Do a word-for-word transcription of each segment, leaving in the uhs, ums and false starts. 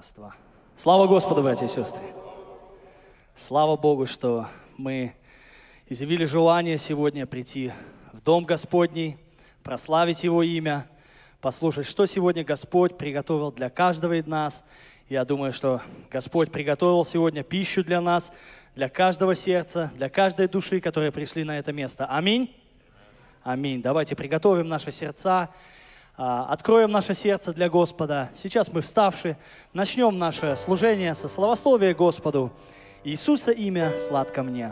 Раз, два. Слава Господу, братья и сестры! Слава Богу, что мы изъявили желание сегодня прийти в Дом Господний, прославить Его имя, послушать, что сегодня Господь приготовил для каждого из нас. Я думаю, что Господь приготовил сегодня пищу для нас, для каждого сердца, для каждой души, которые пришли на это место. Аминь. Аминь. Давайте приготовим наши сердца, откроем наше сердце для Господа. Сейчас мы, вставши, начнем наше служение со славословия Господу. Иисуса имя сладко мне.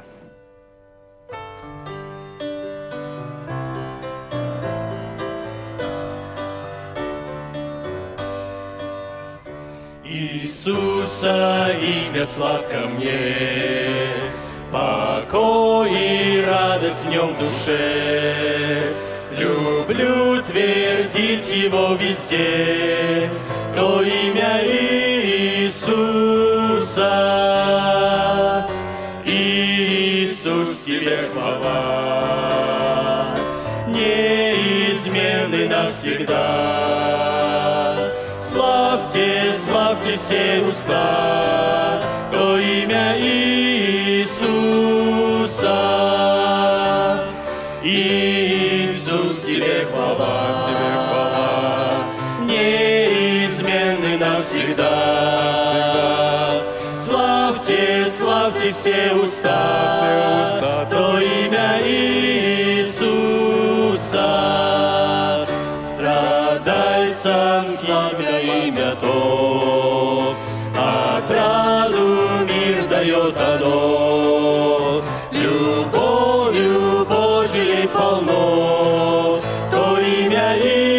Иисуса имя сладко мне, покой и радость в нем душе. Люблю твердить его везде, то имя Иисуса. Иисус, тебе хвала, неизменный навсегда. Славьте, славьте все уста, то имя Иисуса. Иисус, тебе хвала, тебе хвала, неизменный навсегда. Славьте, славьте все уста, то имя Иисуса. Страдальцам славно имя то, отраду мир дает оно. Любовью Божией полно, то имя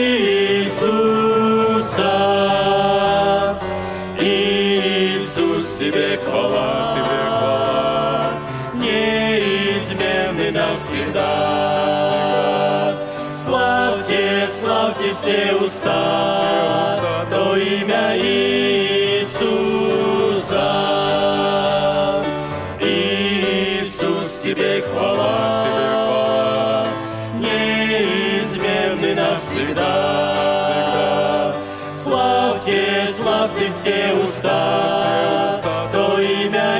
Иисуса. Иисус, тебе хвала, тебе хвала, неизменный навсегда. Славьте, славьте все уста, то имя Иисуса. Иисус, тебе хвала, тебе хвала, неизменный навсегда. Славьте, славьте все уста, то имя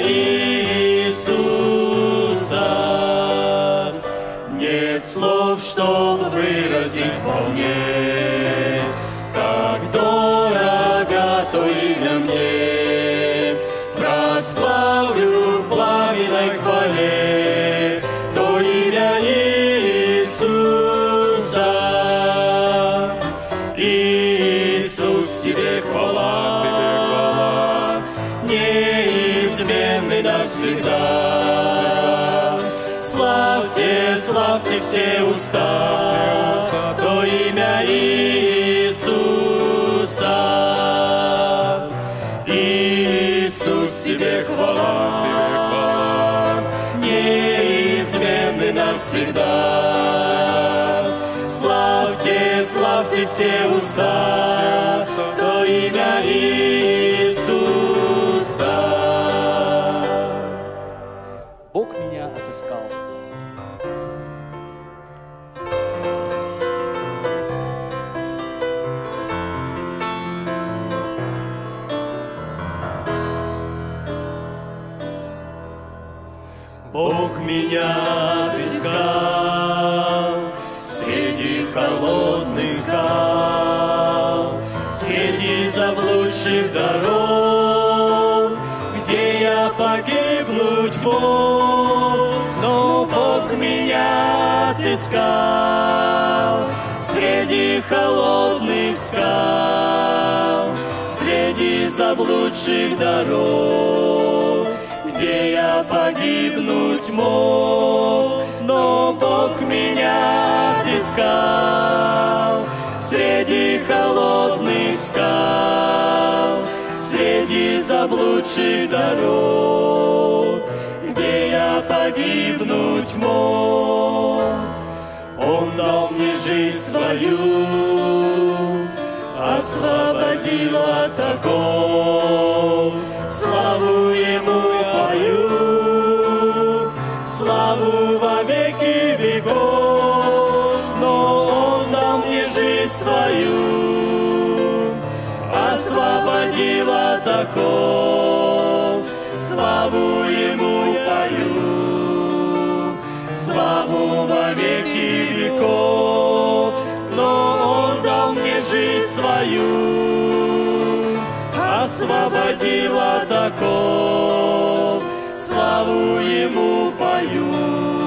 Иисуса. Нет слов, чтоб выразить вполне, как дорого то имя мне. Прославлю в пламенной хвале то имя Иисуса. Иисус, тебе хвала, тебе хвала, неизменный навсегда. Славьте, славьте все уста, то имя Иисуса. Иисус, тебе хвала, тебе хвала, неизменный навсегда. Славьте, славьте все уста, то имя Иисуса. Бог меня отыскал. Бог меня отыскал среди холодных скал, среди заблудших дорог, где я погибнуть мог. Но Бог меня отыскал среди холодных скал, среди заблудших дорог, где я погибнуть мог. Но Бог меня отыскал среди холодных скал, среди заблудших дорог, где я погибнуть мог. Он дал мне жизнь свою, освободил от оков. Славу Ему пою, славу во веки веков. Но Он дал мне жизнь свою, освободил от оков. таков, славу Ему пою, славу во веки веков, но Он дал мне жизнь свою, освободил от оков, славу Ему пою,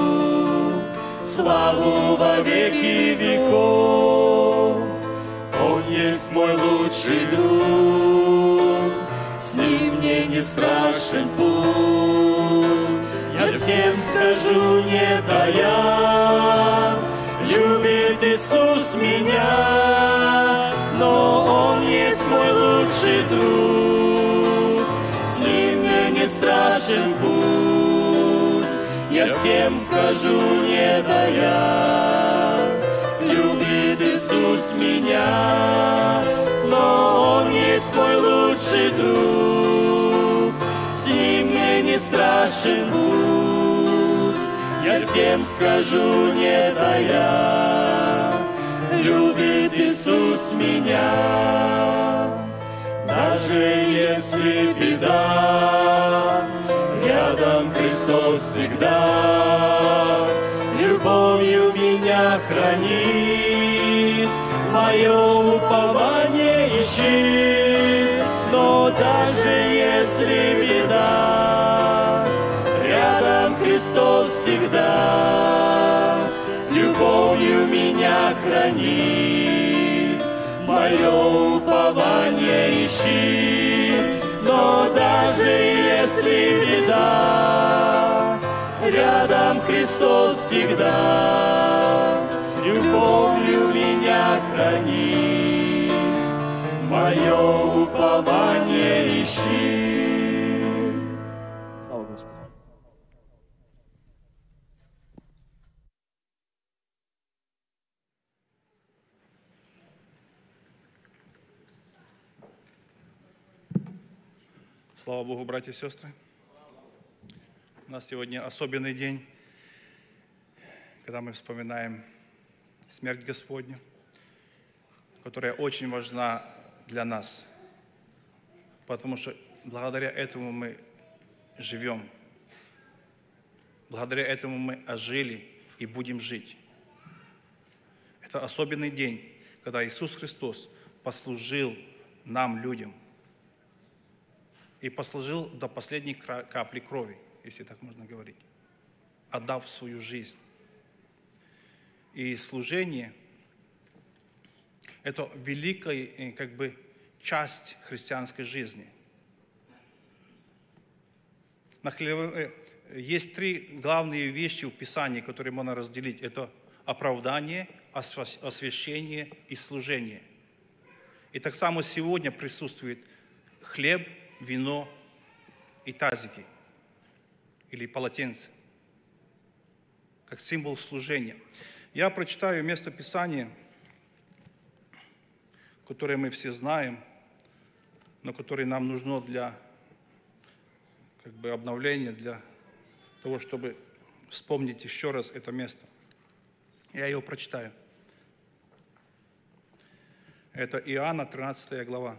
славу во веки веков. Он есть мой лучший друг, с Ним мне не страшен путь. Я всем скажу, не тая, любит Иисус меня, но Он есть мой лучший друг, с Ним мне не страшен путь. Я всем скажу, не тая, любит Иисус меня, но Он есть мой лучший друг, с Ним мне не страшен путь. Я всем скажу, не тая, любит Иисус меня. Даже если беда, рядом Христос всегда, любовью меня хранит, мое упование ищи. Но даже если беда, рядом Христос всегда, любовью меня хранит, мое упование ищи. Но даже если беда, рядом Христос всегда, любовью меня хранит, мое упование ищи. Слава Господу. Слава Богу, братья и сестры. У нас сегодня особенный день, когда мы вспоминаем смерть Господню, которая очень важна для нас, потому что благодаря этому мы живем, благодаря этому мы ожили и будем жить. Это особенный день, когда Иисус Христос послужил нам, людям, и послужил до последней капли крови, если так можно говорить, отдав свою жизнь. И служение – это великая, как бы, часть христианской жизни. Есть три главные вещи в Писании, которые можно разделить. Это оправдание, освящение и служение. И так само сегодня присутствует хлеб, вино и тазики, или полотенце, как символ служения. Я прочитаю место Писания, которое мы все знаем, но которое нам нужно для, как бы, обновления, для того, чтобы вспомнить еще раз это место. Я его прочитаю. Это Иоанна, тринадцатая глава,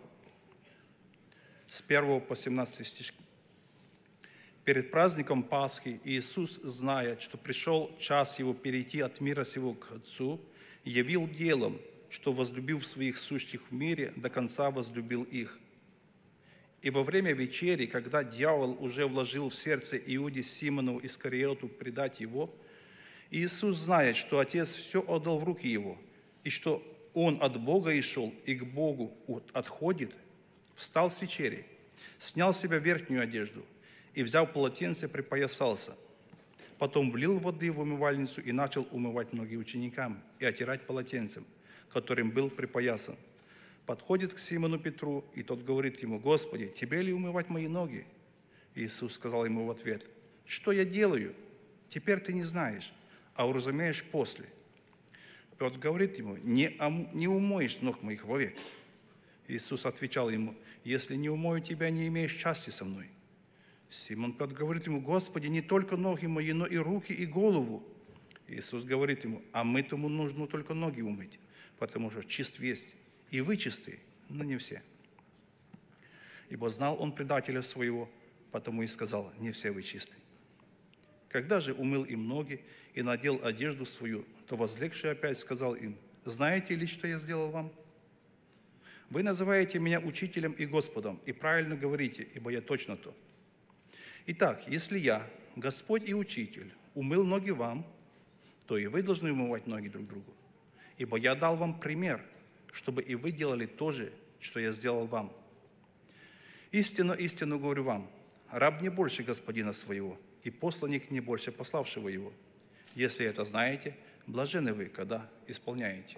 с первого по семнадцатый стих. Перед праздником Пасхи Иисус, зная, что пришел час Его перейти от мира сего к Отцу, явил делом, что, возлюбив своих сущих в мире, до конца возлюбил их. И во время вечери, когда дьявол уже вложил в сердце Иуде Симону Искариоту предать Его, Иисус, зная, что Отец все отдал в руки Его, и что Он от Бога и шел, и к Богу отходит, встал с вечери, снял с себя верхнюю одежду и, взяв полотенце, припоясался. Потом влил воды в умывальницу и начал умывать ноги ученикам и отирать полотенцем, которым был припоясан. Подходит к Симону Петру, и тот говорит ему: «Господи, тебе ли умывать мои ноги?» Иисус сказал ему в ответ: «Что я делаю? Теперь ты не знаешь, а уразумеешь после». Петр говорит ему: «Не, не умоешь ног моих вовек». Иисус отвечал ему: «Если не умою тебя, не имеешь части со мной». Симон Петр говорит ему: «Господи, не только ноги мои, но и руки, и голову». Иисус говорит ему: «А мы тому нужно только ноги умыть, потому что чист весть, и вы чисты, но не все». ибо знал он предателя своего, потому и сказал: не все вы чисты. Когда же умыл им ноги и надел одежду свою, то возлегший опять сказал им: знаете ли, что я сделал вам? Вы называете меня учителем и Господом, и правильно говорите, ибо я точно то. Итак, если я, Господь и Учитель, умыл ноги вам, то и вы должны умывать ноги друг другу. Ибо я дал вам пример, чтобы и вы делали то же, что я сделал вам. Истинно, истинно говорю вам, раб не больше господина своего, и посланник не больше пославшего его. Если это знаете, блаженны вы, когда исполняете.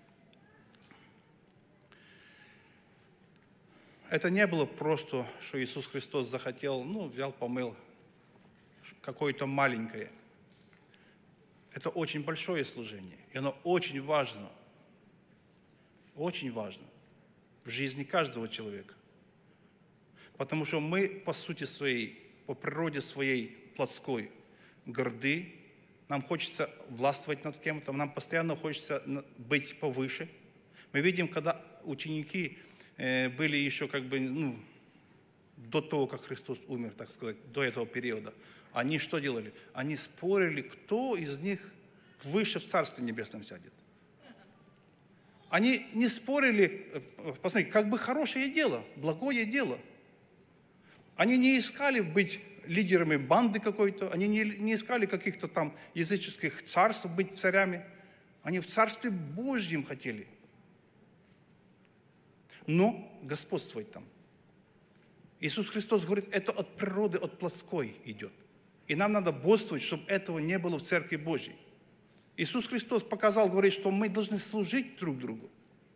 Это не было просто, что Иисус Христос захотел, ну, взял, помыл какое-то маленькое. Это очень большое служение, и оно очень важно, очень важно в жизни каждого человека. Потому что мы, по сути своей, по природе своей плотской, горды, нам хочется властвовать над кем-то, нам постоянно хочется быть повыше. Мы видим, когда ученики были еще как бы, ну, до того, как Христос умер, так сказать, до этого периода, они что делали? Они спорили, кто из них выше в Царстве Небесном сядет. Они не спорили, посмотрите, как бы хорошее дело, благое дело. Они не искали быть лидерами банды какой-то, они не, не искали каких-то там языческих царств, быть царями. Они в Царстве Божьем хотели. Но господствовать там. Иисус Христос говорит, это от природы, от плотской идет. И нам надо бодствовать, чтобы этого не было в Церкви Божьей. Иисус Христос показал, говорит, что мы должны служить друг другу.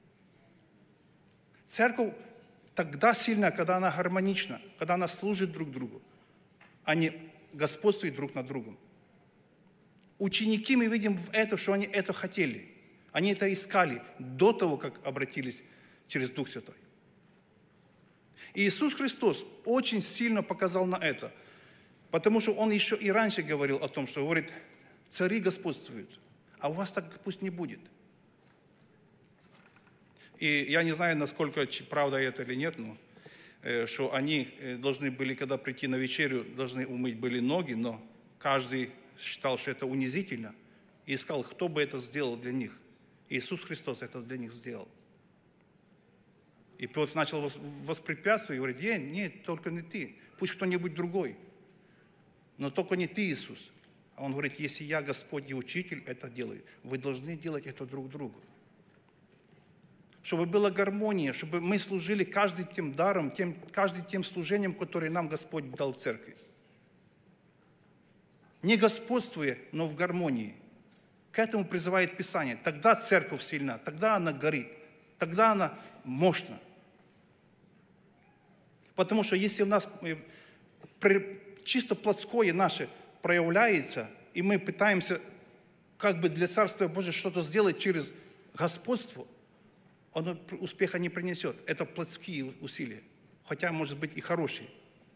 Церковь тогда сильна, когда она гармонична, когда она служит друг другу, а не господствует друг над другом. Ученики, мы видим в этом, что они это хотели. Они это искали до того, как обратились через Дух Святой. И Иисус Христос очень сильно показал на это, потому что Он еще и раньше говорил о том, что говорит, цари господствуют, а у вас так пусть не будет. И я не знаю, насколько правда это или нет, но э, что они должны были, когда прийти на вечерю, должны умыть были ноги, но каждый считал, что это унизительно, и искал, кто бы это сделал для них. И Иисус Христос это для них сделал. И Петр начал воспрепятствовать и говорит, нет, нет, только не ты, пусть кто-нибудь другой, но только не ты, Иисус. А Он говорит, если я, Господь и Учитель, это делаю, вы должны делать это друг другу. Чтобы была гармония, чтобы мы служили каждый тем даром, тем, каждый тем служением, которое нам Господь дал в церкви. Не господствуя, но в гармонии. К этому призывает Писание. Тогда церковь сильна, тогда она горит, тогда она мощна. Потому что если у нас чисто плотское наше проявляется, и мы пытаемся как бы для Царства Божьего что-то сделать через господство, оно успеха не принесет. Это плотские усилия, хотя, может быть, и хорошие.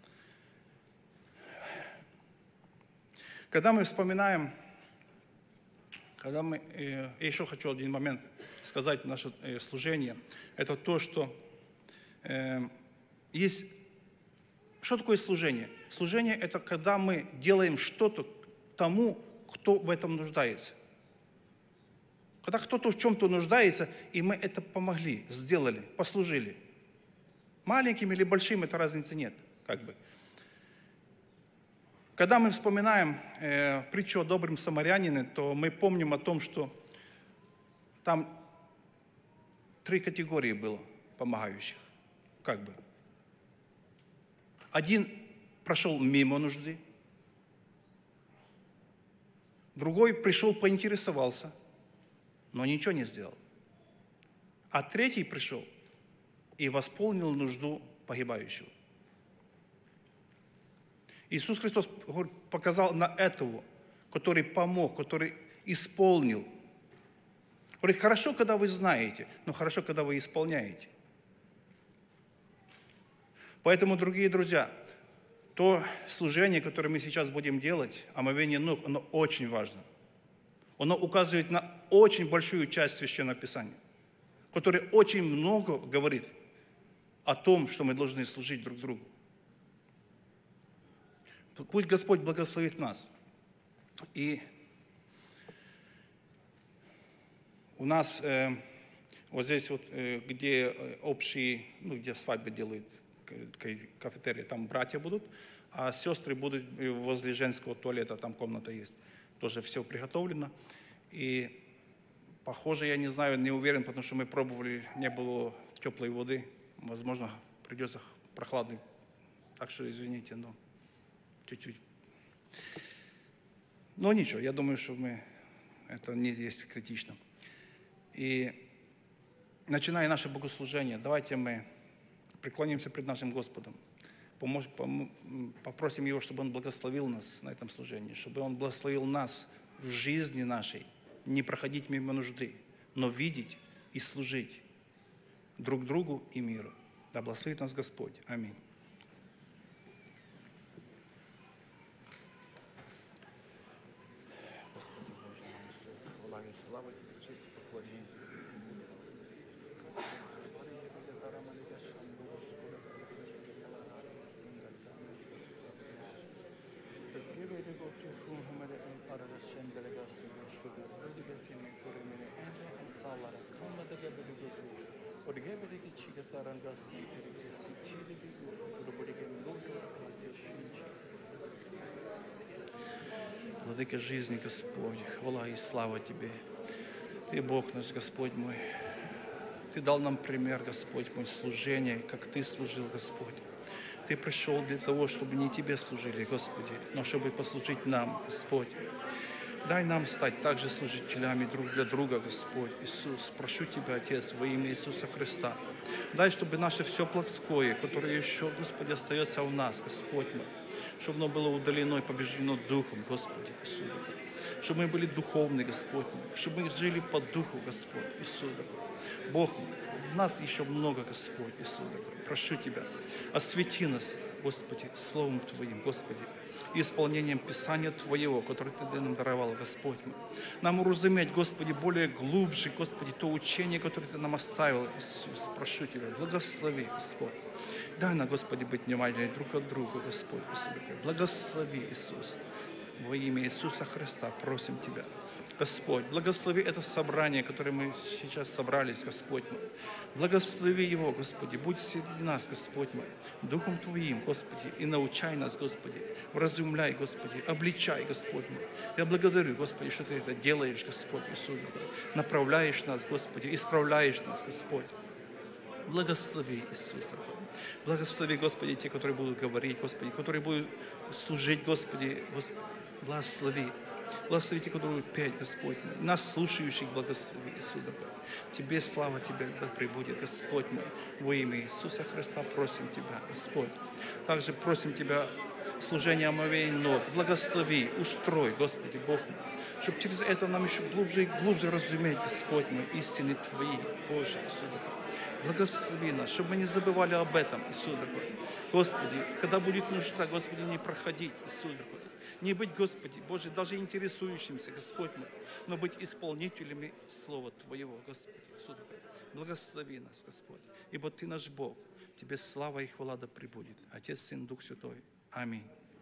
Когда мы вспоминаем, когда мы, я еще хочу один момент сказать в наше служение, это то, что э, есть... Что такое служение? Служение – это когда мы делаем что-то тому, кто в этом нуждается. Когда кто-то в чем-то нуждается, и мы это помогли, сделали, послужили. Маленьким или большим, это разницы нет, как бы. Когда мы вспоминаем э, притчу о добром самарянине, то мы помним о том, что там три категории было помогающих, как бы. Один прошел мимо нужды, другой пришел, поинтересовался, но ничего не сделал. А третий пришел и восполнил нужду погибающего. Иисус Христос показал на этого, который помог, который исполнил. Говорит, хорошо, когда вы знаете, но хорошо, когда вы исполняете. Поэтому, дорогие друзья, то служение, которое мы сейчас будем делать, омовение ног, оно очень важно. Оно указывает на очень большую часть Священного Писания, которое очень много говорит о том, что мы должны служить друг другу. Пусть Господь благословит нас. И у нас э, вот здесь вот, э, где общие, ну, где свадьбы делают, кафетерия, там братья будут, а сестры будут возле женского туалета, там комната есть. Тоже все приготовлено. И похоже, я не знаю, не уверен, потому что мы пробовали, не было теплой воды. Возможно, придется прохладный. Так что извините, но чуть-чуть. Но ничего, я думаю, что мы, это не есть критично. И начиная наше богослужение, давайте мы преклонимся пред нашим Господом. Помож, пом, попросим Его, чтобы Он благословил нас на этом служении, чтобы Он благословил нас в жизни нашей, не проходить мимо нужды, но видеть и служить друг другу и миру. Да благословит нас Господь. Аминь. Слава Тебе, честь и поклонение. Владыка жизни, Господь, хвала и слава Тебе. Ты Бог наш, Господь мой. Ты дал нам пример, Господь мой, служения, как Ты служил, Господь. Ты пришел для того, чтобы не Тебе служили, Господи, но чтобы послужить нам, Господь. Дай нам стать также служителями друг для друга, Господь Иисус. Прошу Тебя, Отец, во имя Иисуса Христа. Дай, чтобы наше все плотское, которое еще, Господи, остается у нас, Господь мой, чтобы оно было удалено и побеждено Духом, Господи Иисус. Чтобы мы были духовны, Господь мой, чтобы мы жили по Духу, Господь Иисус. Бог мой, в нас еще много, Господь Иисус. Прошу Тебя, освети нас, Господи, Словом Твоим, Господи, и исполнением Писания Твоего, которое Ты нам даровал, Господь мой. Нам уразуметь, Господи, более глубже, Господи, то учение, которое Ты нам оставил, Иисус. Прошу Тебя, благослови, Господь. Дай нам, Господи, быть внимательными друг от друга, Господь Иисус. Благослови, Иисус. Во имя Иисуса Христа просим Тебя, Господь, благослови это собрание, которое мы сейчас собрались, Господь мой. Благослови его, Господи, будь среди нас, Господь мой, Духом Твоим, Господи, и научай нас, Господи, вразумляй, Господи, обличай, Господь мой. Я благодарю, Господи, что Ты это делаешь, Господь Иисус, направляешь нас, Господи, исправляешь нас, Господь. Благослови, Иисус, дорогой. Благослови, Господи, те, которые будут говорить, Господи, которые будут служить, Господи, Господи. Благослови. Благослови те, которые будут петь, Господь мой. Нас, слушающих, благослови, Иисус, дорогой. Тебе слава Тебе да пребудет, Господь мой. Во имя Иисуса Христа просим Тебя, Господь. Также просим Тебя служение омовения ног. Благослови, устрой, Господи, Бог мой. Чтобы через это нам еще глубже и глубже разуметь, Господь мой, истины Твои, Боже, Иисус, дорогой. Благослови нас, чтобы мы не забывали об этом, Иисус, дорогой. Господи, когда будет нужда, Господи, не проходить, Иисус, дорогой. Не быть, Господи, Боже, даже интересующимся, Господь мой, но быть исполнителями Слова Твоего, Господи, Иисус, дорогой. Благослови нас, Господь, ибо Ты наш Бог. Тебе слава и хвала да пребудет. Отец, Сын, Дух Святой. Аминь.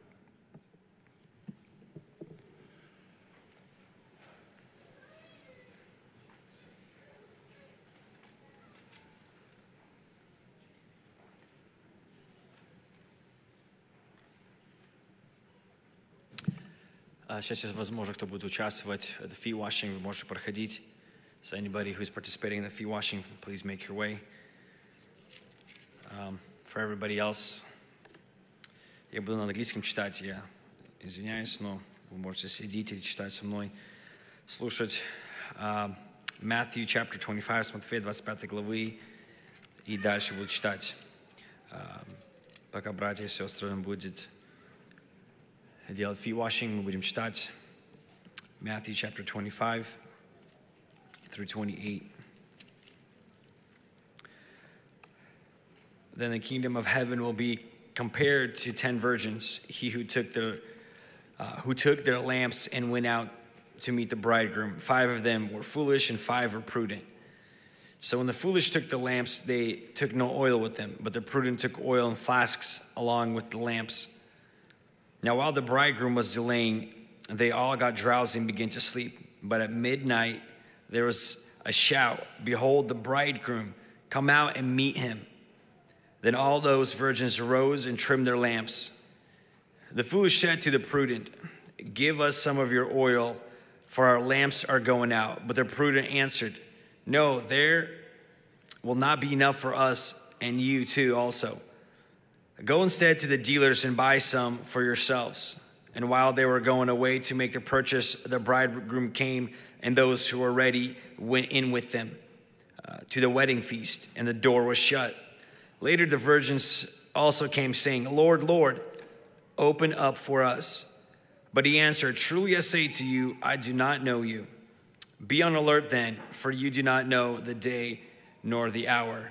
Сейчас есть возможно, кто будет участвовать в feet washing, вы можете проходить. So anybody who's participating in the feet washing, please make your way. Um, for everybody else, я буду на английском читать, я извиняюсь, но вы можете сидеть или читать со мной, слушать. Uh, Matthew chapter twenty-five, с Матфея двадцать пятой главы, и дальше буду читать. Uh, пока братья и сестры будет делать feet washing, мы будем читать Matthew chapter twenty-five through twenty-eight. Then the kingdom of heaven will be compared to ten virgins, he who took their uh, who took their lamps and went out to meet the bridegroom. Five of them were foolish and five were prudent. So when the foolish took the lamps, they took no oil with them, but the prudent took oil in flasks along with the lamps. Now while the bridegroom was delaying, they all got drowsy and began to sleep. But at midnight there was a shout, behold, the bridegroom, come out and meet him. Then all those virgins arose and trimmed their lamps. The foolish said to the prudent, give us some of your oil, for our lamps are going out. But the prudent answered, no, there will not be enough for us and you too also. Go instead to the dealers and buy some for yourselves. And while they were going away to make the purchase, the bridegroom came, and those who were ready went in with them uh, to the wedding feast, and the door was shut. Later the virgins also came, saying, Lord, Lord, open up for us. But he answered, truly I say to you, I do not know you. Be on alert then, for you do not know the day nor the hour.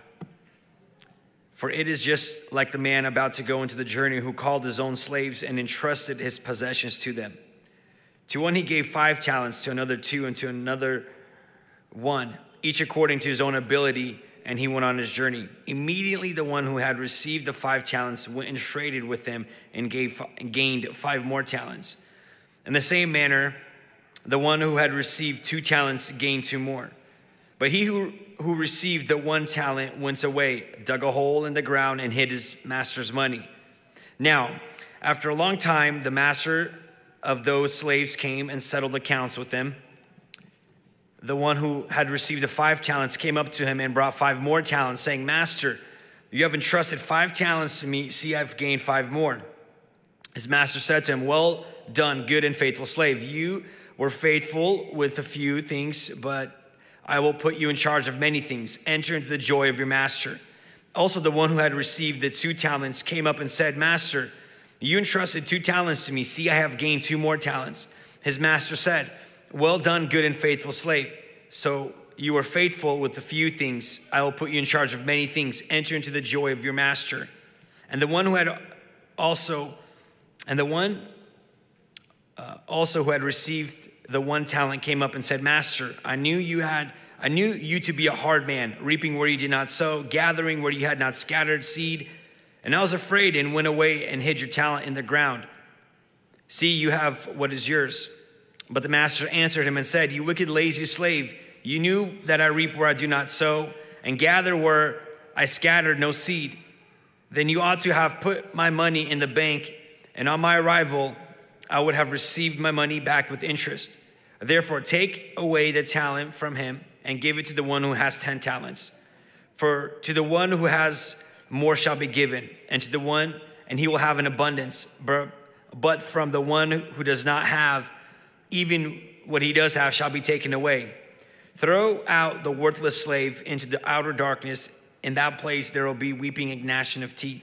For it is just like the man about to go into the journey, who called his own slaves and entrusted his possessions to them. To one he gave five talents, to another two, and to another one, each according to his own ability, and he went on his journey. Immediately the one who had received the five talents went and traded with them and gave, gained five more talents. In the same manner, the one who had received two talents gained two more. But he who, who received the one talent went away, dug a hole in the ground, and hid his master's money. Now, after a long time, the master of those slaves came and settled accounts with them. The one who had received the five talents came up to him and brought five more talents, saying, Master, you have entrusted five talents to me. See, I've gained five more. His master said to him, well done, good and faithful slave. You were faithful with a few things, but I will put you in charge of many things. Enter into the joy of your master. Also, the one who had received the two talents came up and said, Master, you entrusted two talents to me. See, I have gained two more talents. His master said, well done, good and faithful slave. So you were faithful with a few things. I will put you in charge of many things. Enter into the joy of your master. And the one who had also, and the one uh, also who had received the one talent came up and said, Master, I knew you had, I knew you to be a hard man, reaping where you did not sow, gathering where you had not scattered seed. And I was afraid and went away and hid your talent in the ground. See, you have what is yours. But the master answered him and said, you wicked, lazy slave, you knew that I reap where I do not sow, and gather where I scattered no seed. Then you ought to have put my money in the bank, and on my arrival, I would have received my money back with interest. Therefore, take away the talent from him and give it to the one who has ten talents. For to the one who has more shall be given, and to the one, and he will have an abundance. But from the one who does not have, even what he does have shall be taken away. Throw out the worthless slave into the outer darkness. In that place there will be weeping and gnashing of teeth.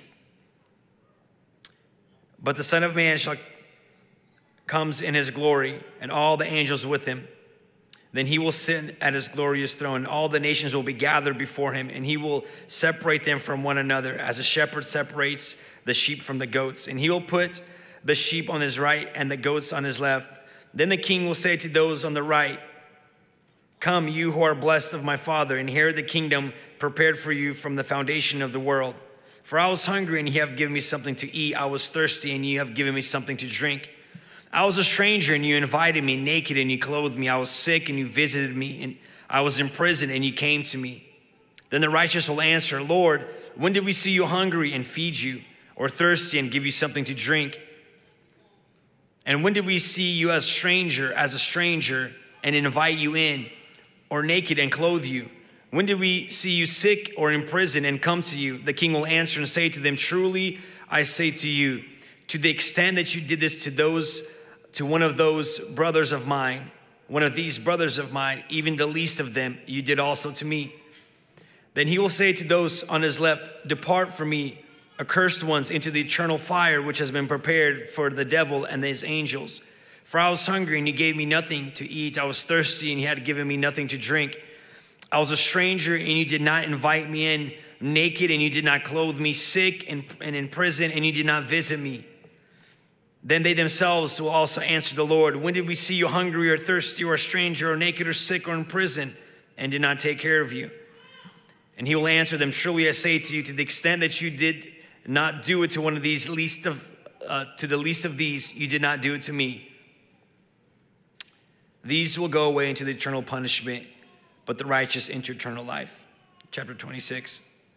But the Son of Man shall comes in his glory, and all the angels with him. Then he will sit at his glorious throne, and all the nations will be gathered before him, and he will separate them from one another, as a shepherd separates the sheep from the goats. And he will put the sheep on his right and the goats on his left. Then the king will say to those on the right, come, you who are blessed of my Father, inherit the kingdom prepared for you from the foundation of the world. For I was hungry, and you have given me something to eat. I was thirsty, and you have given me something to drink. I was a stranger, and you invited me, naked, and you clothed me. I was sick, and you visited me, and I was in prison, and you came to me. Then the righteous will answer, Lord, when did we see you hungry and feed you, or thirsty and give you something to drink? And when did we see you as stranger, as a stranger, and invite you in, or naked and clothe you? When did we see you sick or in prison and come to you? The king will answer and say to them, truly I say to you, to the extent that you did this to those to one of those brothers of mine, one of these brothers of mine, even the least of them, you did also to me. Then he will say to those on his left, depart from me, accursed ones, into the eternal fire, which has been prepared for the devil and his angels. For I was hungry, and you gave me nothing to eat. I was thirsty, and you had given me nothing to drink. I was a stranger, and you did not invite me in, naked, and you did not clothe me, sick and, and in prison, and you did not visit me. Then they themselves will also answer the Lord, when did we see you hungry or thirsty or a stranger or naked or sick or in prison and did not take care of you? And he will answer them, truly I say to you, to the extent that you did not do it to one of these least of, uh, to the least of these, you did not do it to me. These will go away into the eternal punishment, but the righteous into eternal life. Chapter twenty-six.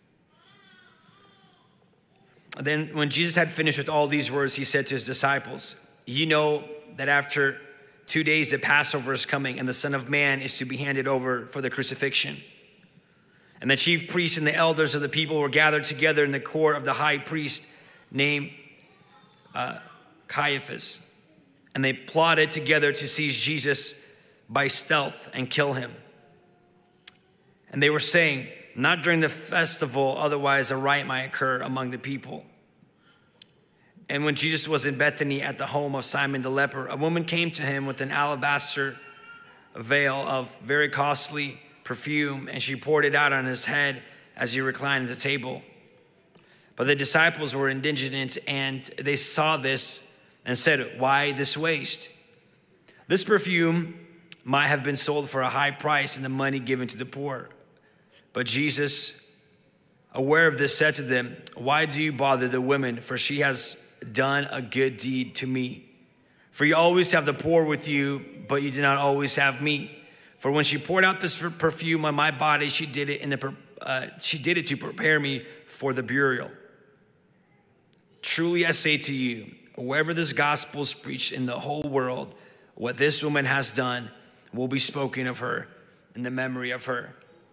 Then when Jesus had finished with all these words, he said to his disciples, you know that after two days the Passover is coming, and the Son of Man is to be handed over for the crucifixion. And the chief priests and the elders of the people were gathered together in the court of the high priest named uh, Caiaphas. And they plotted together to seize Jesus by stealth and kill him. And they were saying, not during the festival, otherwise a riot might occur among the people. And when Jesus was in Bethany at the home of Simon the leper, a woman came to him with an alabaster veil of very costly perfume, and she poured it out on his head as he reclined at the table. But the disciples were indignant, and they saw this and said, why this waste? This perfume might have been sold for a high price and the money given to the poor. But Jesus, aware of this, said to them, why do you bother the woman? For she has done a good deed to me. For you always have the poor with you, but you do not always have me. For when she poured out this perfume on my body, she did it in the uh, she did it to prepare me for the burial. Truly I say to you, wherever this gospel is preached in the whole world, what this woman has done will be spoken of her in the memory of her.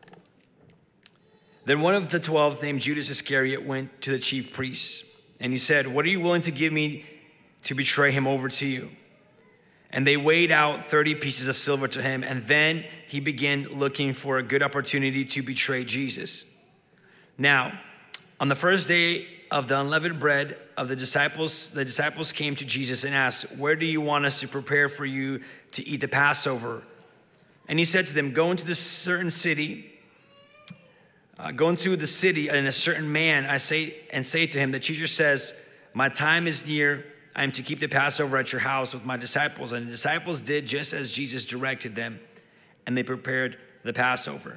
Then one of the twelve, named Judas Iscariot, went to the chief priests, and he said, what are you willing to give me to betray him over to you? And they weighed out thirty pieces of silver to him, and then he began looking for a good opportunity to betray Jesus. Now, on the first day of the unleavened bread of the disciples, the disciples came to Jesus and asked, where do you want us to prepare for you to eat the Passover? And he said to them, go into this certain city, uh, go into the city, and a certain man, I say, and say to him, the teacher says, my time is near, I am to keep the Passover at your house with my disciples. And the disciples did just as Jesus directed them, and they prepared the Passover.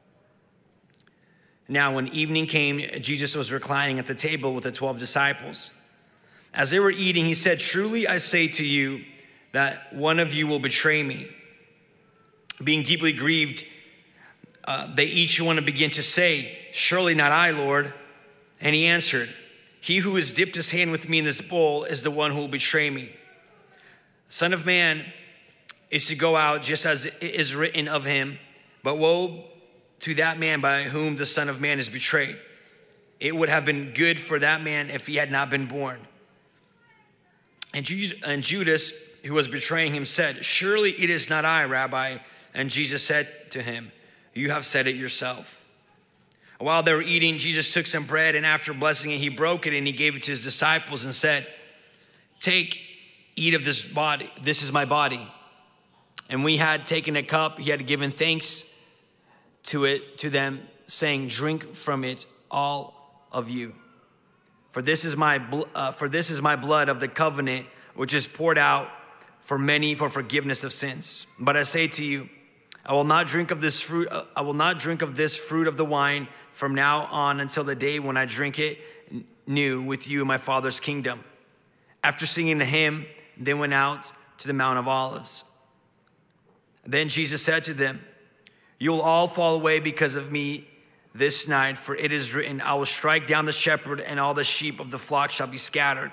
Now, when evening came, Jesus was reclining at the table with the twelve disciples. As they were eating, he said, truly I say to you that one of you will betray me. Being deeply grieved, uh, they each one began to say, surely not I, Lord. And he answered, he who has dipped his hand with me in this bowl is the one who will betray me. The Son of Man is to go out just as it is written of him, but woe to that man by whom the Son of Man is betrayed. It would have been good for that man if he had not been born. And Judas, who was betraying him, said, surely it is not I, Rabbi. And Jesus said to him, you have said it yourself. While they were eating, Jesus took some bread, and after blessing it, he broke it and he gave it to his disciples and said, take, eat of this body. This is my body. And we had taken a cup. He had given thanks to it, to them, saying, drink from it, all of you. For this is my, uh, for this is my blood of the covenant, which is poured out for many for forgiveness of sins. But I say to you, I will not drink of this fruit. Uh, I will not drink of this fruit of the wine from now on until the day when I drink it new with you in my Father's kingdom. After singing the hymn, they went out to the Mount of Olives. Then Jesus said to them, you will all fall away because of me this night, for it is written, I will strike down the shepherd, and all the sheep of the flock shall be scattered.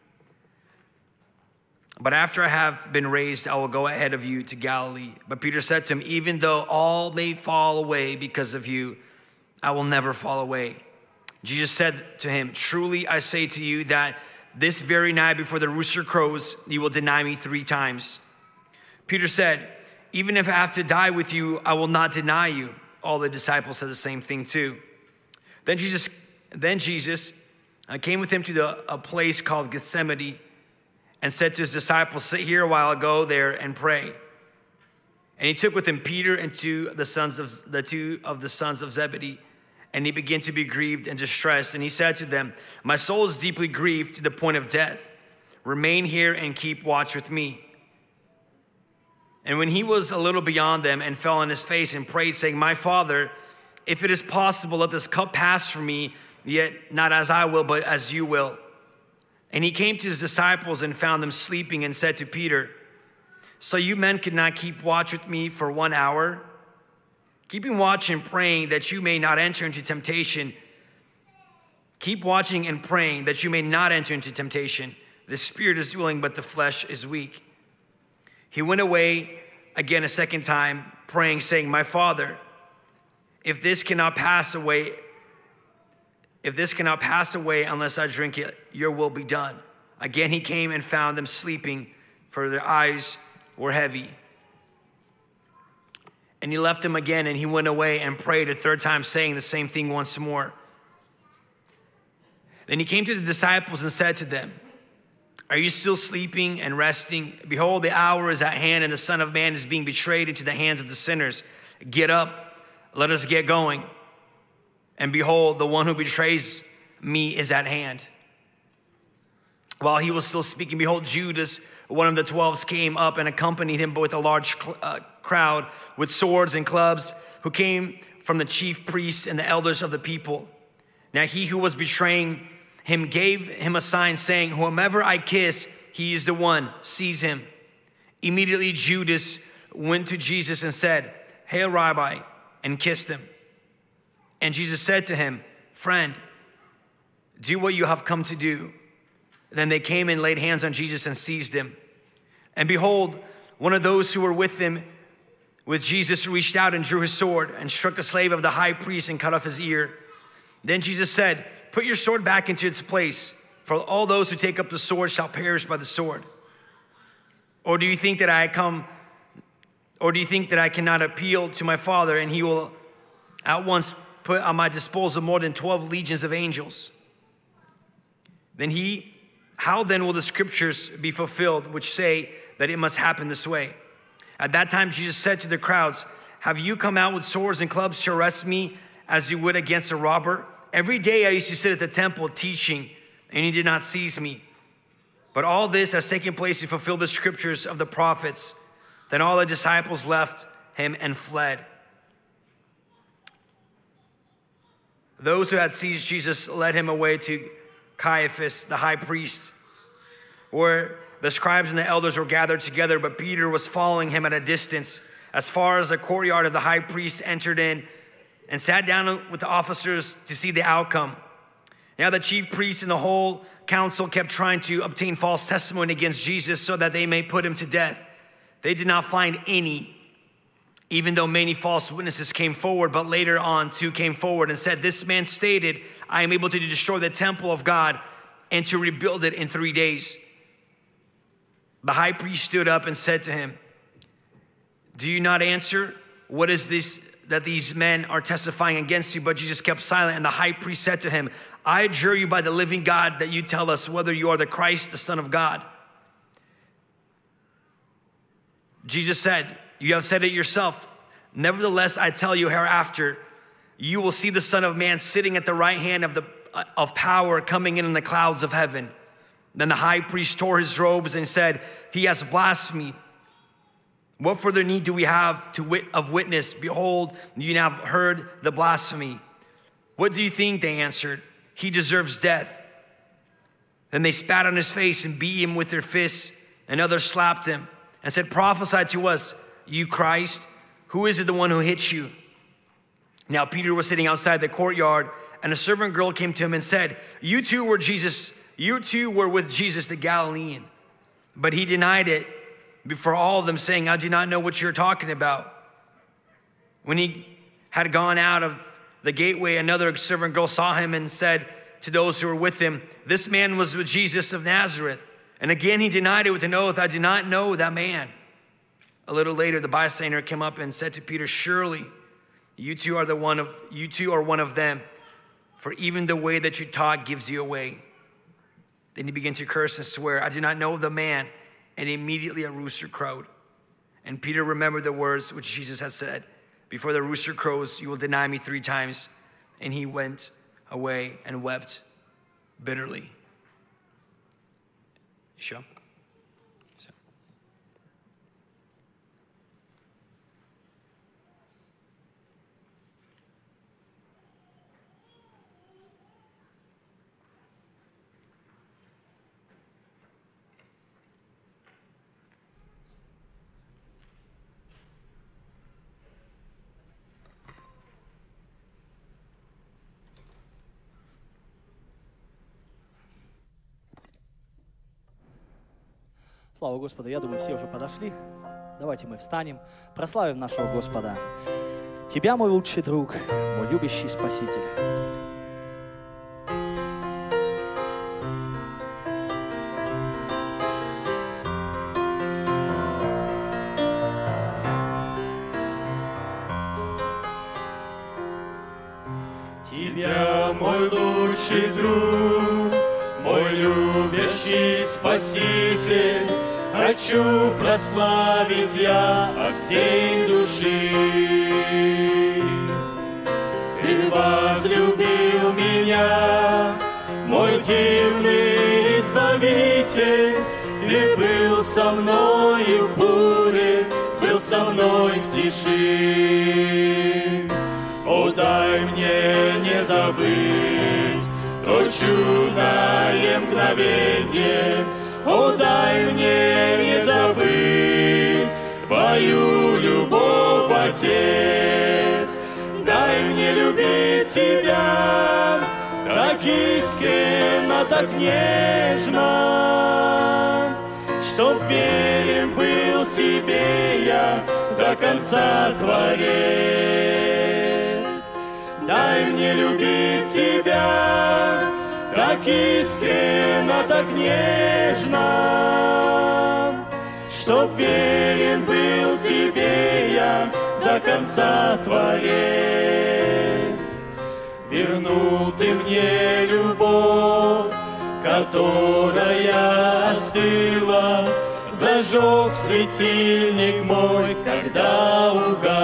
But after I have been raised, I will go ahead of you to Galilee. But Peter said to him, even though all may fall away because of you, I will never fall away. Jesus said to him, truly I say to you that this very night before the rooster crows, you will deny me three times. Peter said, even if I have to die with you, I will not deny you. All the disciples said the same thing too. Then Jesus, then Jesus uh, came with him to the, a place called Gethsemane, and said to his disciples, sit here while I go there and pray. And he took with him Peter and two of the sons of the two of the sons of Zebedee, and he began to be grieved and distressed. And he said to them, my soul is deeply grieved to the point of death. Remain here and keep watch with me. And when he was a little beyond them and fell on his face and prayed, saying, my Father, if it is possible, let this cup pass from me, yet not as I will, but as you will. And he came to his disciples and found them sleeping and said to Peter, so you men could not keep watch with me for one hour? Keeping watch and praying that you may not enter into temptation. Keep watching and praying that you may not enter into temptation. The spirit is willing, but the flesh is weak. He went away again a second time, praying, saying, my Father, if this cannot pass away, if this cannot pass away unless I drink it, your will be done. Again he came and found them sleeping, for their eyes were heavy. And he left them again, and he went away and prayed a third time, saying the same thing once more. Then he came to the disciples and said to them, are you still sleeping and resting? Behold, the hour is at hand, and the Son of Man is being betrayed into the hands of the sinners. Get up, let us get going. And behold, the one who betrays me is at hand. While he was still speaking, behold, Judas, one of the twelve, came up and accompanied him with a large uh, crowd with swords and clubs, who came from the chief priests and the elders of the people. Now he who was betraying him gave him a sign, saying, whomever I kiss, he is the one, seize him. Immediately Judas went to Jesus and said, hail, Rabbi, and kissed him. And Jesus said to him, friend, do what you have come to do. Then they came and laid hands on Jesus and seized him. And behold, one of those who were with him, with Jesus, reached out and drew his sword and struck the slave of the high priest and cut off his ear. Then Jesus said, put your sword back into its place, for all those who take up the sword shall perish by the sword. Or do you think that I come, or do you think that I cannot appeal to my Father, and he will at once put on my disposal more than twelve legions of angels? Then he, how then will the scriptures be fulfilled, which say that it must happen this way? At that time, Jesus said to the crowds, have you come out with swords and clubs to arrest me as you would against a robber? Every day I used to sit at the temple teaching, and you did not seize me. But all this has taken place to fulfill the scriptures of the prophets. Then all the disciples left him and fled. Those who had seized Jesus led him away to Caiaphas, the high priest, where the scribes and the elders were gathered together, but Peter was following him at a distance. As far as the courtyard of the high priest, entered in and sat down with the officers to see the outcome. Now the chief priests and the whole council kept trying to obtain false testimony against Jesus so that they may put him to death. They did not find any, even though many false witnesses came forward, but later on two came forward and said, this man stated, I am able to destroy the temple of God and to rebuild it in three days. The high priest stood up and said to him, do you not answer? What is this that these men are testifying against you? But Jesus kept silent, and the high priest said to him, I adjure you by the living God that you tell us whether you are the Christ, the Son of God. Jesus said, you have said it yourself. Nevertheless, I tell you, hereafter, you will see the Son of Man sitting at the right hand of, the, of power, coming in in the clouds of heaven. Then the high priest tore his robes and said, he has blasphemed. What further need do we have to wit of witness? Behold, you now have heard the blasphemy. What do you think? They answered. He deserves death. Then they spat on his face and beat him with their fists, and others slapped him and said, prophesy to us, you Christ. Who is it, the one who hit you? Now Peter was sitting outside the courtyard, and a servant girl came to him and said, you too were Jesus, you too were with Jesus the Galilean. But he denied it before all of them, saying, I do not know what you're talking about. When he had gone out of the gateway, another servant girl saw him and said to those who were with him, this man was with Jesus of Nazareth. And again he denied it with an oath, I do not know that man. A little later, the bystander came up and said to Peter, surely you two are the one of you two are one of them, for even the way that you talk gives you away. Then he began to curse and swear, I do not know the man. And immediately a rooster crowed. And Peter remembered the words which Jesus had said, before the rooster crows, you will deny me three times. And he went away and wept bitterly. You sure? So. Слава Господу, я думаю, все уже подошли. Давайте мы встанем, прославим нашего Господа. Тебя, мой лучший друг, мой любящий Спаситель. Тебя, мой лучший друг, мой любящий Спаситель, хочу прославить я от всей души. Ты возлюбил меня, мой дивный Избавитель, Ты был со мною в буре, был со мной в тиши. О, дай мне не забыть то чудное мгновенье, о, дай мне не забыть Твою любовь, Отец. Дай мне любить Тебя так искренно, так нежно, чтоб верен был Тебе я до конца, Творец. Дай мне любить Тебя так искренно, так нежно, чтоб верен был Тебе я до конца, Творец. Вернул Ты мне любовь, которая остыла, зажег светильник мой, когда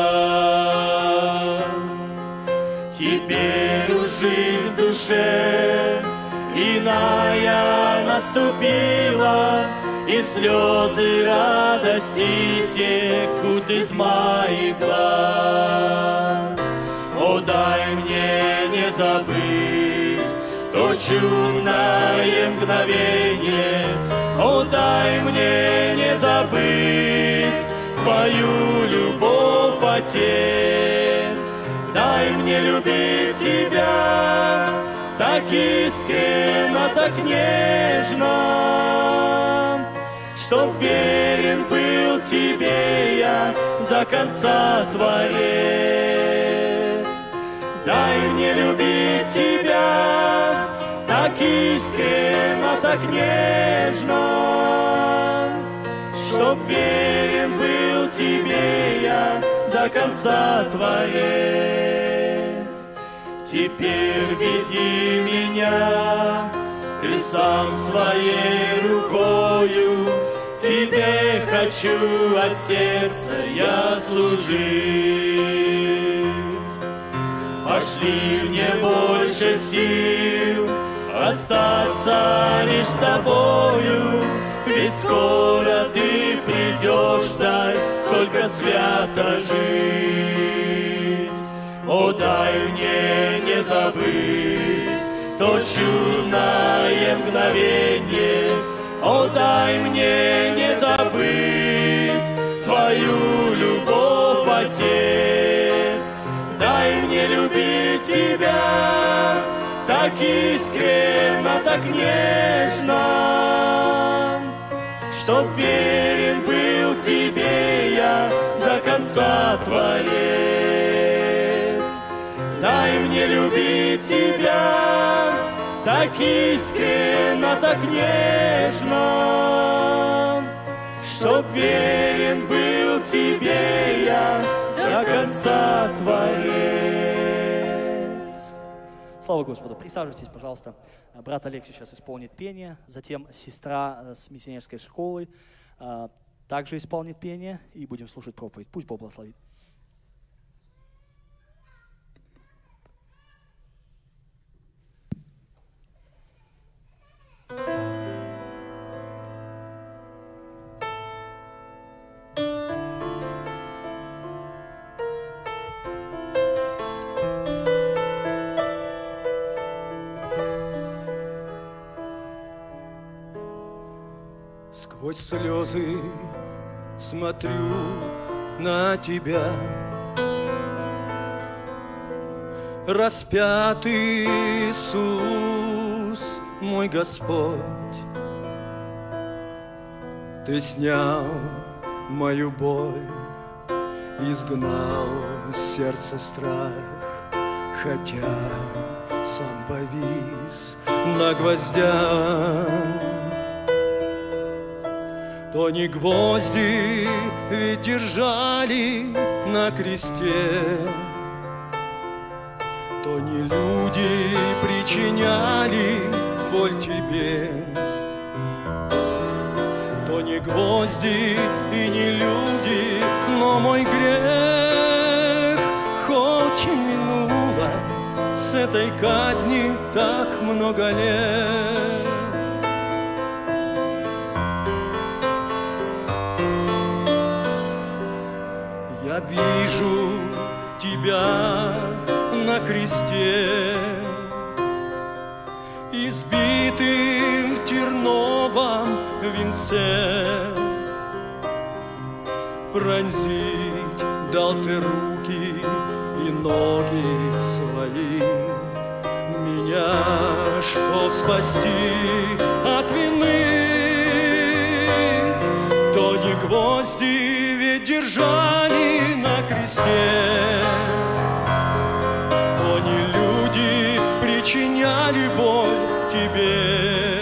угас. Теперь уж жизнь в душе иная наступила, и слезы радости текут из моих глаз. О, дай мне не забыть то чудное мгновенье, о, дай мне не забыть Твою любовь, Отец. Дай мне любить Тебя так искренно, так нежно, чтоб верен был Тебе я до конца, Творец. Дай мне любить Тебя так искренно, так нежно, чтоб верен был Тебе я до конца, Творец. Теперь веди меня, Ты сам своей рукою, Тебе хочу от сердца я служить. Пошли мне больше сил остаться лишь с Тобою, ведь скоро Ты придешь, дай только свято жить. О, дай мне не забыть то чудное мгновенье, о, дай мне не забыть Твою любовь, Отец. Дай мне любить Тебя так искренно, так нежно, чтоб верен был Тебе я до конца, Творец. Дай мне любить Тебя так искренно, так нежно, чтоб верен был Тебе я до конца, Творец. Слава Господу. Присаживайтесь, пожалуйста. Брат Алексей сейчас исполнит пение, затем сестра с миссионерской школы также исполнит пение, и будем слушать проповедь. Пусть Бог благословит. Сквозь слезы смотрю на Тебя, распятый Иисус, мой Господь. Ты снял мою боль, изгнал с сердца страх, хотя сам повис на гвоздях. То не гвозди ведь держали на кресте, то не люди причиняли боль тебе, то не гвозди и не люди, но мой грех хоть и минуло с этой казни так много лет. Я вижу тебя на кресте, избитым в терновом венце. Пронзить дал ты руки и ноги свои, меня, чтоб спасти от вины. То не гвозди ведь держали на кресте, то не люди причиняли боль тебе,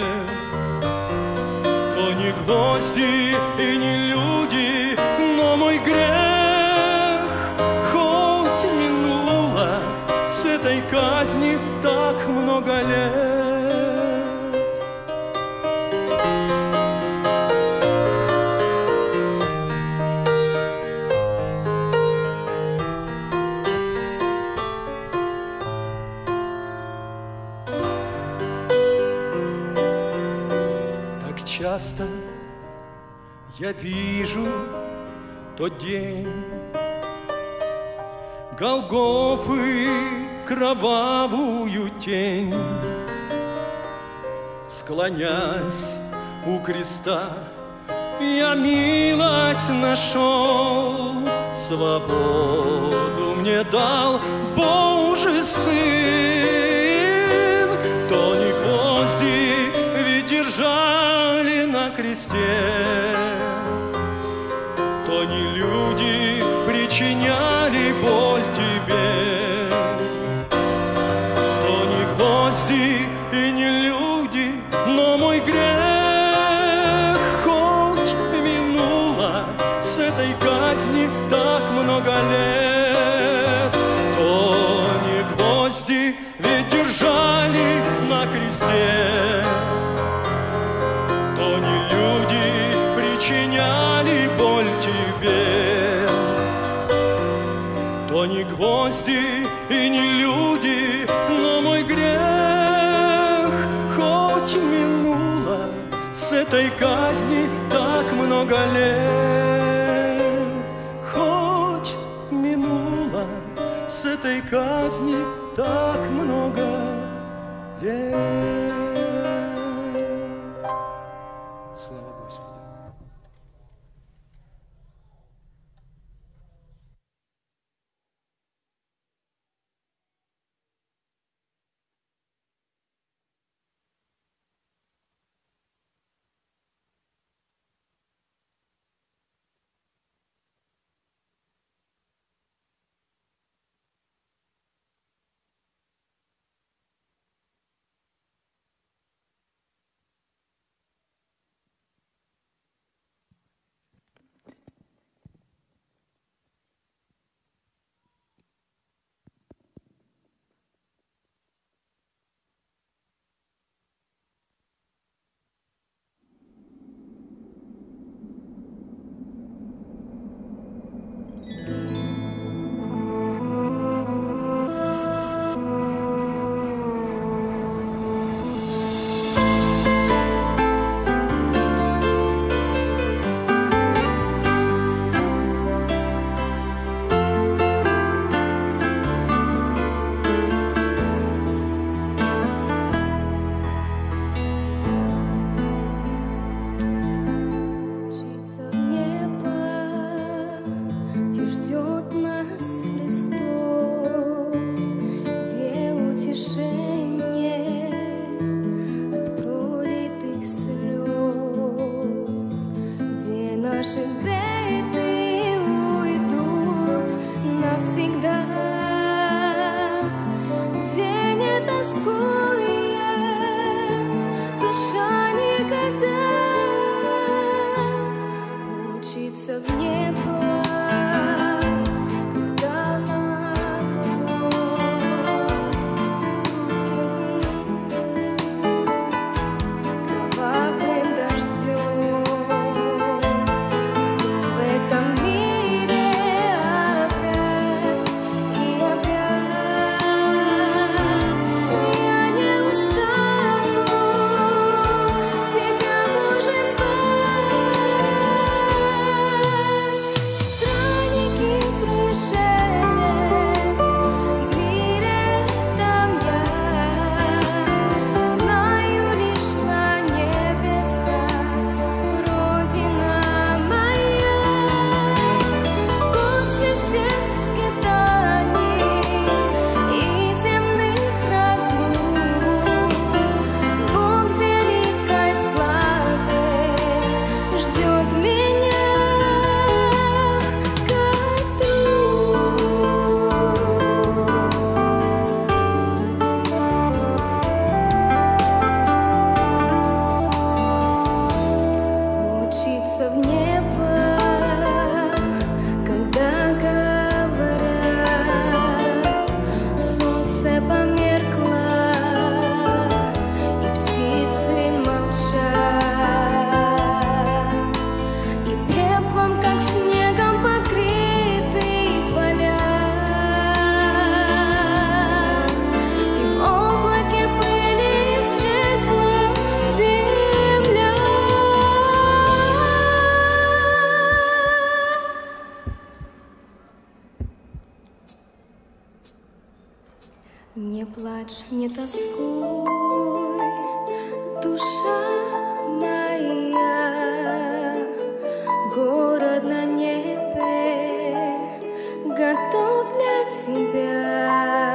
то не гвозди и не люди, но мой грех хоть минуло с этой казни так много лет. Часто я вижу тот день Голгофы, кровавую тень, склонясь у креста, я милость нашел, свободу мне дал Божий Сын. То не гвозди ведь держали на кресте, то не люди причиняли боль тебе, то не гвозди и не люди, но мой грех хоть минуло с этой казни так много лет. То не гвозди ведь держали на кресте, то не люди причиняли боль тебе, то не гвозди и не люди, но мой грех хоть минуло с этой казни так много лет, хоть минуло с этой казни так много лет. Слава Господу. всегда, где не тоскует душа никогда, учиться в небо, когда нас зовут. Кровавым дождем, что в этом мире опять и опять. Я не устану тебя, Боже, звать. Странник и пришелец в мире там я, знаю лишь на небесах Родина моя. После всех скитаний и земных разлук Бог великой славы ждет меня как друг. Учиться в небо, когда говорят, солнце померкло и птицы молчат, и пеплом, как снегом, покрыты поля, и в облаке пыли исчезла земля. Не плачь, не тоскуй, душа моя, город на небе готов для тебя.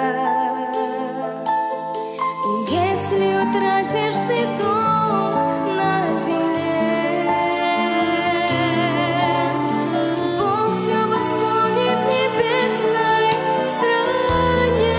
Если утратишь ты дом на земле, Бог все восполнит в небесной стране.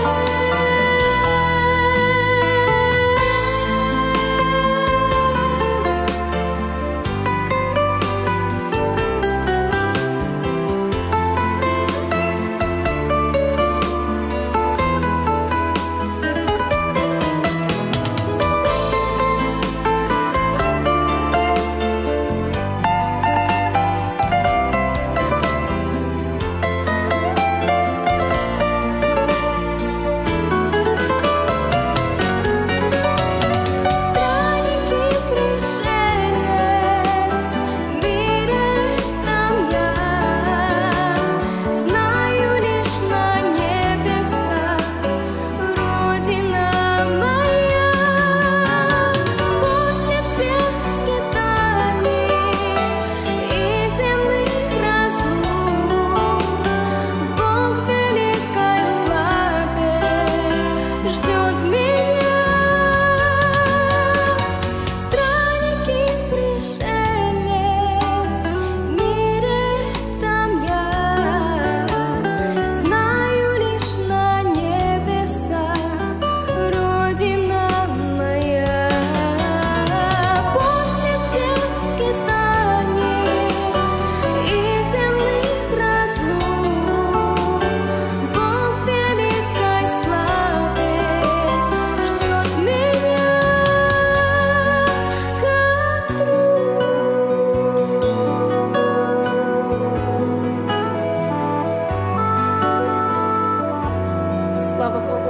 Странник и пришелец в мире там я, знаю лишь на небесах Родина моя. После всех скитаний и земных разлук Бог великой славы ждет меня. Странник и пришелец в мире там я, знаю лишь на небесах Родина моя. После всех скитаний и земных разлук Бог великой славы ждет меня как друг. Слава Богу.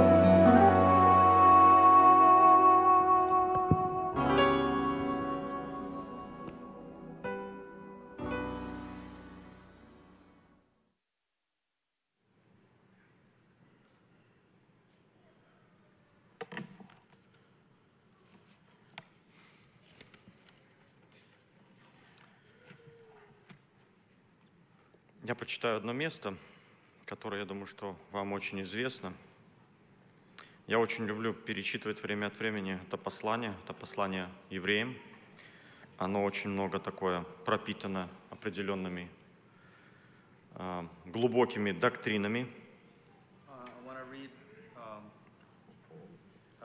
Я прочитаю одно место, которое, я думаю, что вам очень известно. Я очень люблю перечитывать время от времени это послание, это послание евреям. Оно очень много такое пропитано определенными э, глубокими доктринами,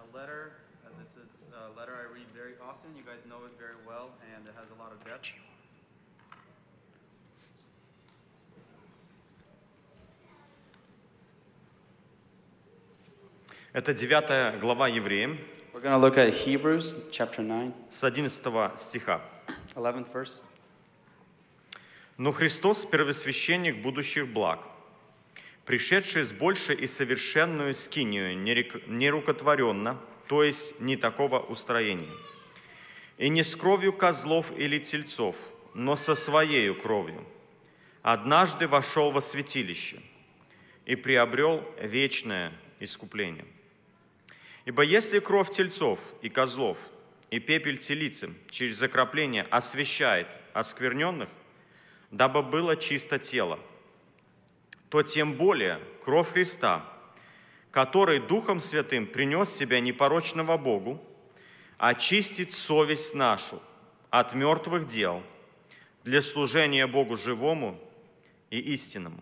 a letter. Uh, this is a letter I read very often. You guys know it very well, and it has a lot of depth. Это девятая глава Евреям, We're going to look at Hebrews chapter nine, с одиннадцатого стиха. eleventh verse. «Но Христос – первосвященник будущих благ, пришедший с большей и совершенную скинию, нерукотворенно, то есть не такого устроения, и не с кровью козлов или тельцов, но со своею кровью, однажды вошел во святилище и приобрел вечное искупление. Ибо если кровь тельцов и козлов и пепель телицы через окропление освящает оскверненных, дабы было чисто тело, то тем более кровь Христа, который Духом Святым принес себя непорочного Богу, очистит совесть нашу от мертвых дел для служения Богу живому и истинному.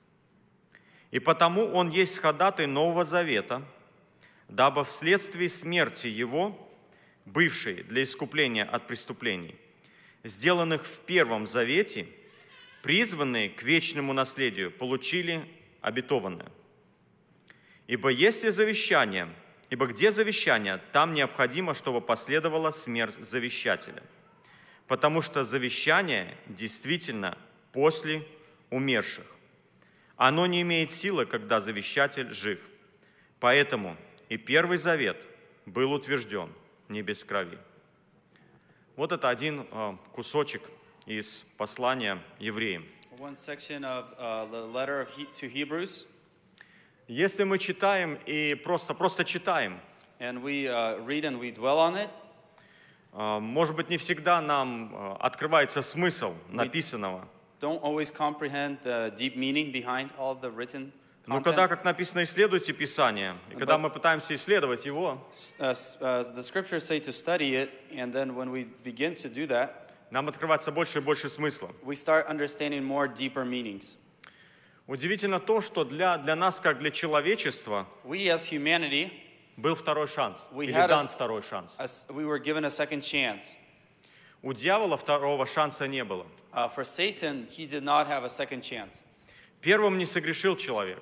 И потому Он есть ходатай Нового Завета, дабы вследствие смерти Его, бывшей для искупления от преступлений, сделанных в Первом Завете, призванные к вечному наследию, получили обетованное. Ибо если завещание, ибо где завещание, там необходимо, чтобы последовала смерть завещателя, потому что завещание действительно после умерших. Оно не имеет силы, когда завещатель жив. Поэтому и Первый Завет был утвержден не без крови». Вот это один э, кусочек из послания евреям. One section of uh, the letter of he to Hebrews. Если мы читаем и просто, просто читаем, And we uh, read and we dwell on it, э, может быть, не всегда нам э, открывается смысл написанного. don't always comprehend the deep meaning behind all the written Но content. когда, как написано, исследуйте Писание, и когда мы пытаемся исследовать его, Uh, s- uh, the scriptures say to study it, and then when we begin to do that, нам открывается больше и больше смысла. we start understanding more deeper meanings. Удивительно то, что для, для нас, как для человечества, We as humanity, был второй шанс, We или had a дан s- второй шанс. as we were given a second chance. У дьявола второго шанса не было. Uh, for Satan, he did not have a second chance. Первым не согрешил человек.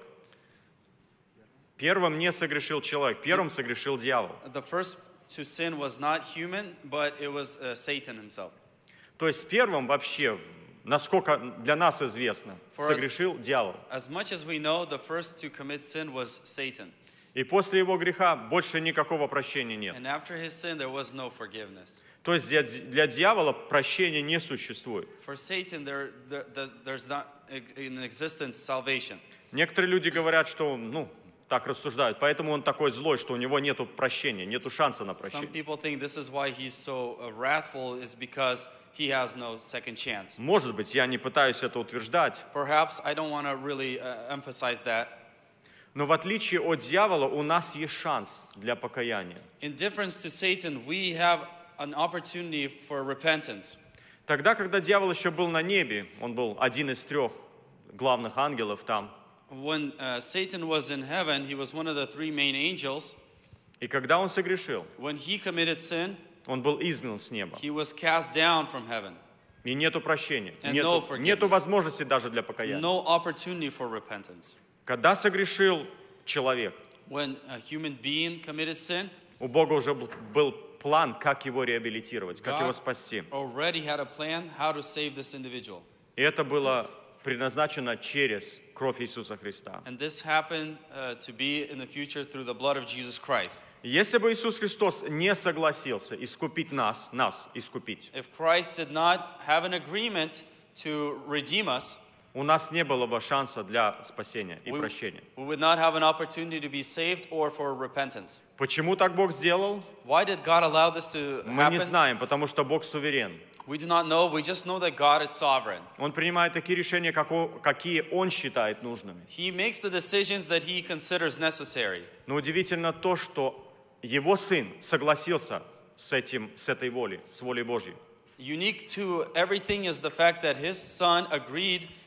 Первым не согрешил человек, первым согрешил дьявол. The first to sin was not human, but it was uh, Satan himself. То есть первым вообще, насколько для нас известно, For us- согрешил дьявол. As much as we know, the first to commit sin was Satan. И после его греха больше никакого прощения нет. And after his sin, there was no forgiveness. То есть для, для дьявола прощения не существует. For Satan, there, there, there- there's not ex- in existence salvation. Некоторые люди говорят, что, ну, так рассуждают, поэтому он такой злой, что у него нету прощения, нету шанса на Some прощение. people think this is why he's so uh, wrathful is because he has no second chance. Может быть, я не пытаюсь это утверждать, Perhaps I don't want to really uh, emphasize that. но в отличие от дьявола у нас есть шанс для покаяния. In difference to Satan, we have an opportunity for repentance. Тогда, когда дьявол еще был на небе, он был один из трех главных ангелов там, When uh, Satan was in heaven, he was one of the three main angels. и когда он согрешил, When he committed sin, он был изгнан с неба. he was cast down from heaven. И нету прощения, And нету, no forgiveness. нету возможности даже для покаяния. No opportunity for repentance. Когда согрешил человек, When a human being committed sin, у Бога уже был- был план, как его реабилитировать, как его God спасти. already had a plan how to save this individual. И это было предназначено через кровь Иисуса Христа. And this happened uh, to be in the future through the blood of Jesus Christ. Если бы Иисус Христос не согласился искупить нас, нас искупить, If Christ did not have an agreement to redeem us, у нас не было бы шанса для спасения и we, прощения. we would not have an opportunity to be saved or for repentance. Почему так Бог сделал? Why did God allow this to Мы не happen? знаем, потому что Бог суверен. We do not know. We just know that God is sovereign. Он принимает такие решения, как о- какие Он считает нужными. He makes the decisions that he considers necessary. Но удивительно то, что Его Сын согласился с этим, с этой волей, с волей Божьей. Unique to everything is the fact that his son agreed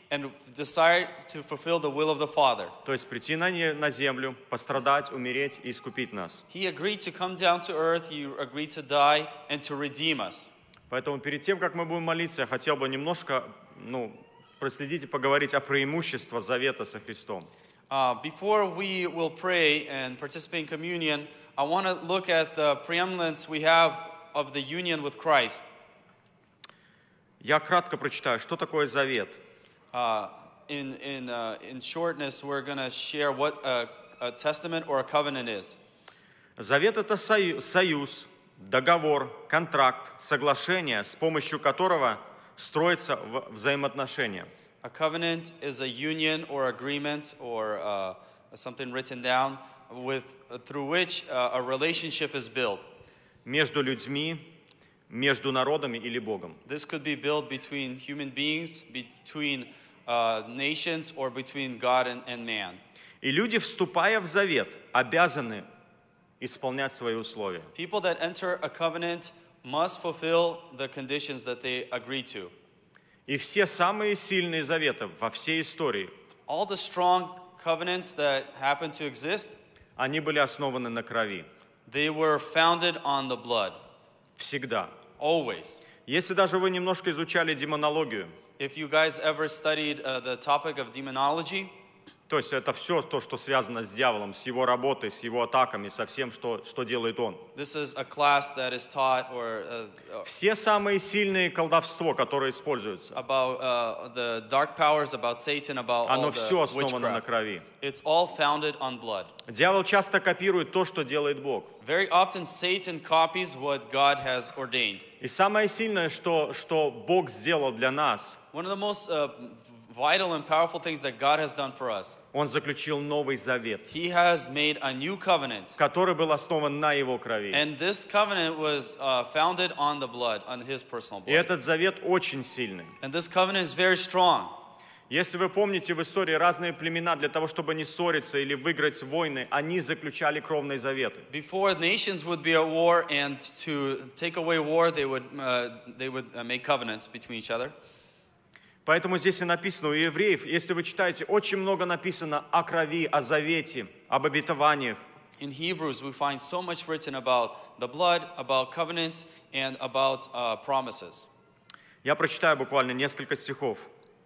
and desire to fulfill the will of the Father. То есть прийти на, не- на землю, пострадать, умереть и искупить нас. He agreed to come down to earth, he agreed to die, and to redeem us. Поэтому перед тем, как мы будем молиться, я хотел бы немножко, ну, проследить и поговорить о преимуществах завета со Христом. Uh, before we will pray and participate in communion, I want to look at the preeminence we have of the union with Christ. Я кратко прочитаю, что такое завет. Uh, in, in, uh, in shortness, we're going to share what a, a testament or a covenant is. Завет – это сою- союз, договор, контракт, соглашение, с помощью которого строятся в- взаимоотношения. A covenant is a union or agreement or uh, something written down with, uh, through which uh, a relationship is built. Между людьми, между народами или Богом. This could be built between human beings, between uh, nations, or between God and, and man. И люди, вступая в завет, обязаны исполнять свои условия. People that enter a covenant must fulfill the conditions that they agree to. И все самые сильные заветы во всей истории, All the strong covenants that happen to exist, они были основаны на крови. they were founded on the blood, Всегда. always. Если даже вы немножко изучали демонологию, If you guys ever studied uh, the topic of demonology, то есть это все то, что связано с дьяволом, с его работой, с его атаками, со всем, что, что делает он. this is a class that is taught or uh, uh, Все самые сильные колдовство, которое используется, about uh, the dark powers, about Satan, about all оно the все основано на witchcraft. крови. It's all founded on blood. Дьявол часто копирует то, что делает Бог. Very often Satan copies what God has ordained. И самое сильное, что, что Бог сделал для нас, One of the most uh, vital and powerful things that God has done for us, Он заключил Новый Завет, He has made a new covenant. который был основан на Его крови. And this covenant was uh, founded on the blood, on His personal И blood. этот завет очень сильный. And this covenant is very strong. Если вы помните в истории, разные племена для того, чтобы не ссориться или выиграть войны, они заключали кровные заветы. Before nations would be at war, and to take away war, they would, uh, they would uh, make covenants between each other. Поэтому здесь и написано у евреев, если вы читаете, очень много написано о крови, о завете, об обетованиях. In Hebrews, we find so much written about the blood, about covenants, and about uh, promises. Я прочитаю буквально несколько стихов.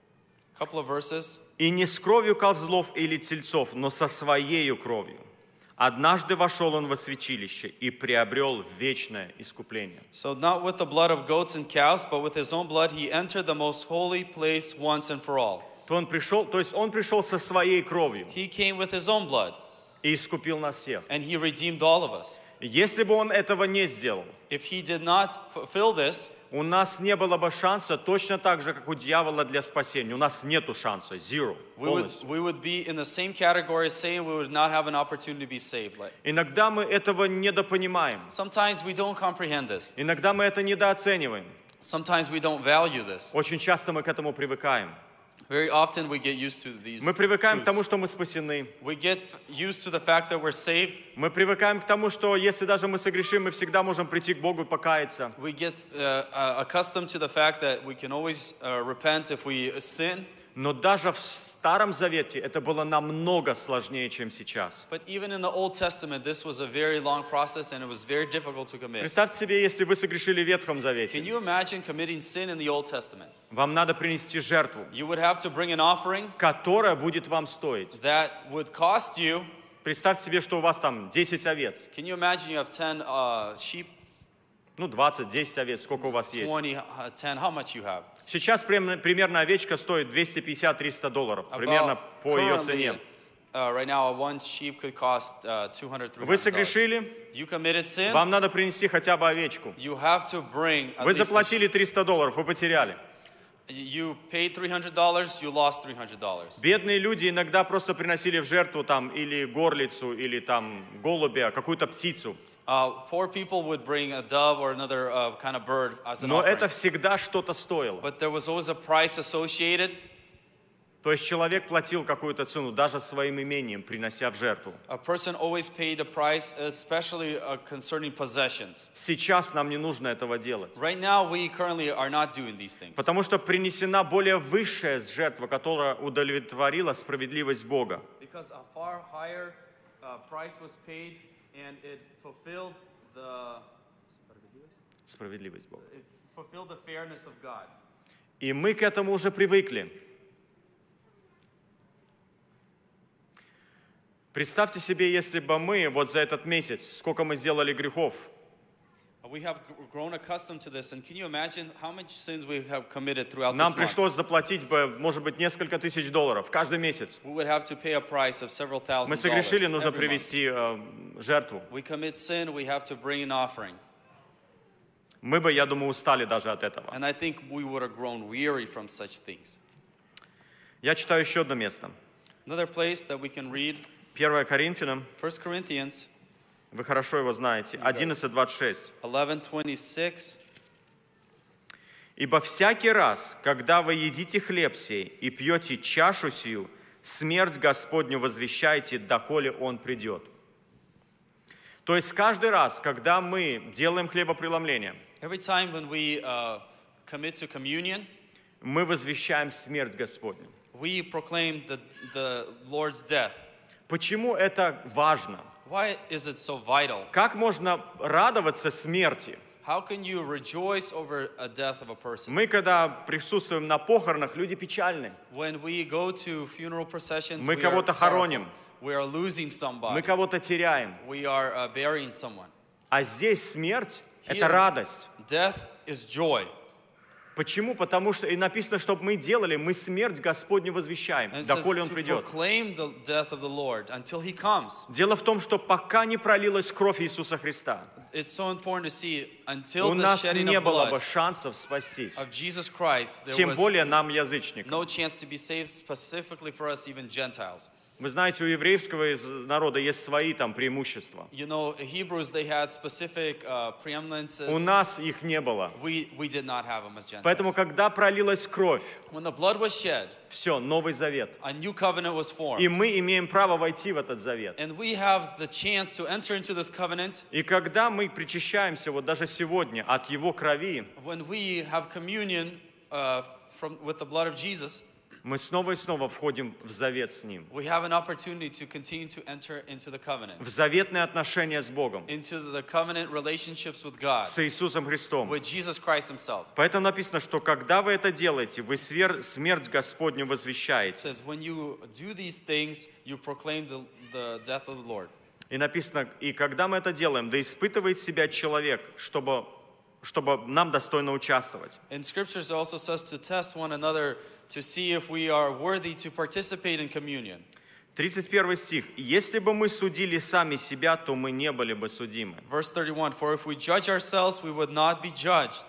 A couple of verses. «И не с кровью козлов или тельцов, но со своею кровью. Однажды вошел он во святилище и приобрел вечное искупление». So not with the blood of goats and cows, but with his own blood he entered the most holy place once and for all. То, он пришел, то есть он пришел со своей кровью He came with his own blood, и искупил нас всех. and he redeemed all of us. Если бы он этого не сделал, If he did not fulfill this, у нас не было бы шанса точно так же, как у дьявола для спасения. У нас нету шанса, zero, we would, полностью. we would be in the same category as Satan. We would not have an opportunity to be saved. Like, Иногда мы этого недопонимаем. sometimes we don't comprehend this. Иногда мы это недооцениваем. Sometimes we don't value this. Очень часто мы к этому привыкаем. Very often we get used to these Мы привыкаем к тому, truths. что мы спасены. We get f- used to the fact that we're saved. Мы привыкаем к тому, что если даже мы согрешим, мы всегда можем прийти к Богу и покаяться. We get uh, uh, accustomed to the fact that we can always uh, repent if we sin. Но даже в Старом Завете это было намного сложнее, чем сейчас. But even in the Old Testament, this was a very long process and it was very difficult to commit. Представьте себе, если вы согрешили в Ветхом Can Завете. you imagine committing sin in the Old Testament? Вам надо принести жертву, You would have to bring an offering которая будет вам стоить. that would cost you. Представьте себе, что у вас там десять овец. Can you imagine you have ten uh, sheep, Ну, двадцать, десять овец, сколько у вас есть. twenty, uh, ten, how much you have? Сейчас прем- примерно овечка стоит двести пятьдесят - триста долларов. Примерно About по ее currently, цене. uh, right now, one sheep could cost uh, two hundred, three Вы hundred dollars. согрешили, You committed sin, вам надо принести хотя бы овечку. you have to bring at Вы least a заплатили триста долларов, вы потеряли. You paid three hundred dollars, you lost three hundred dollars. Бедные люди иногда просто приносили в жертву там или горлицу, или там голубя, какую-то птицу. Uh, poor people would bring a dove or another uh, kind of bird as an Но offering. это всегда что-то стоило. But there was always a price associated. То есть человек платил какую-то цену, даже своим имением, принося в жертву. A person always paid a price, especially uh, concerning possessions. Сейчас нам не нужно этого делать. Right now, we currently are not doing these things. Потому что принесена более высшая жертва, которая удовлетворила справедливость Бога. Because a far higher uh, price was paid and it fulfilled the Справедливость Бога. it fulfilled the fairness of God. И мы к этому уже привыкли. Представьте себе, если бы мы вот за этот месяц, сколько мы сделали грехов, We have grown accustomed to this, and can you imagine how much sins we have committed throughout нам this month? пришлось заплатить бы, может быть, несколько тысяч долларов каждый месяц. We would have to pay a price of several thousand Мы dollars согрешили, нужно every month. привести э, жертву. We commit sin, we have to bring an offering. Мы бы, я думаю, устали даже от этого. And I think we would have grown weary from such things. Я читаю еще одно место. Another place that we can read, первое Коринфянам, First Corinthians вы хорошо его знаете, одиннадцать двадцать шесть. eleven twenty-six. «Ибо всякий раз, когда вы едите хлеб сей и пьете чашу сию, смерть Господню возвещайте, доколе Он придет». То есть каждый раз, когда мы делаем хлебопреломление, Every time when we uh, commit to communion, мы возвещаем смерть Господню. we proclaim the, the Lord's death. Почему это важно? Why is it so vital? Как можно радоваться смерти? How can you rejoice over a death of a person? Мы, когда присутствуем на похоронах, люди печальны. When we go to funeral processions, Мы we are кого-то sorrowful. хороним. We are losing Мы somebody. кого-то теряем. We are uh, burying someone. А здесь смерть – Here, это радость. Death is joy. Почему? Потому что и написано, чтобы мы делали, мы смерть Господню возвещаем, And it says доколе Он to придет. proclaim the death of the Lord until He comes. Дело в том, что пока не пролилась кровь Иисуса Христа, It's so important to see until у the нас shedding не of было бы blood шансов спастись. of Jesus Christ, there Тем was более нам, язычникам. no chance to be saved specifically for us, even Gentiles. Вы знаете, у еврейского из- народа есть свои там преимущества. You know, Hebrews, they had specific uh, preeminences. У нас их не было. We, we did not have them as Gentiles. Поэтому, когда пролилась кровь, When the blood was shed, все, Новый Завет. a new covenant was formed. И мы имеем право войти в этот завет. And we have the chance to enter into this covenant. И когда мы причащаемся, вот даже сегодня, от Его крови, When we have communion uh, from, with the blood of Jesus, мы снова и снова входим в завет с Ним. we have an opportunity to continue to enter into the covenant, В заветные отношения с Богом, into the covenant relationships with God, с Иисусом Христом. with Jesus Christ Himself. Поэтому написано, что когда вы это делаете, вы свер- смерть Господню It возвещаете. says, when you do these things, you proclaim the, the death of the Lord. И написано, и когда мы это делаем, да испытывает себя человек, чтобы, чтобы нам достойно участвовать. In scriptures, it also says to test one another to see if we are worthy to participate in communion. тридцать первый стих. «Если бы мы судили сами себя, то мы не были бы судимы». Verse thirty-one, for if we judge ourselves, we would not be judged.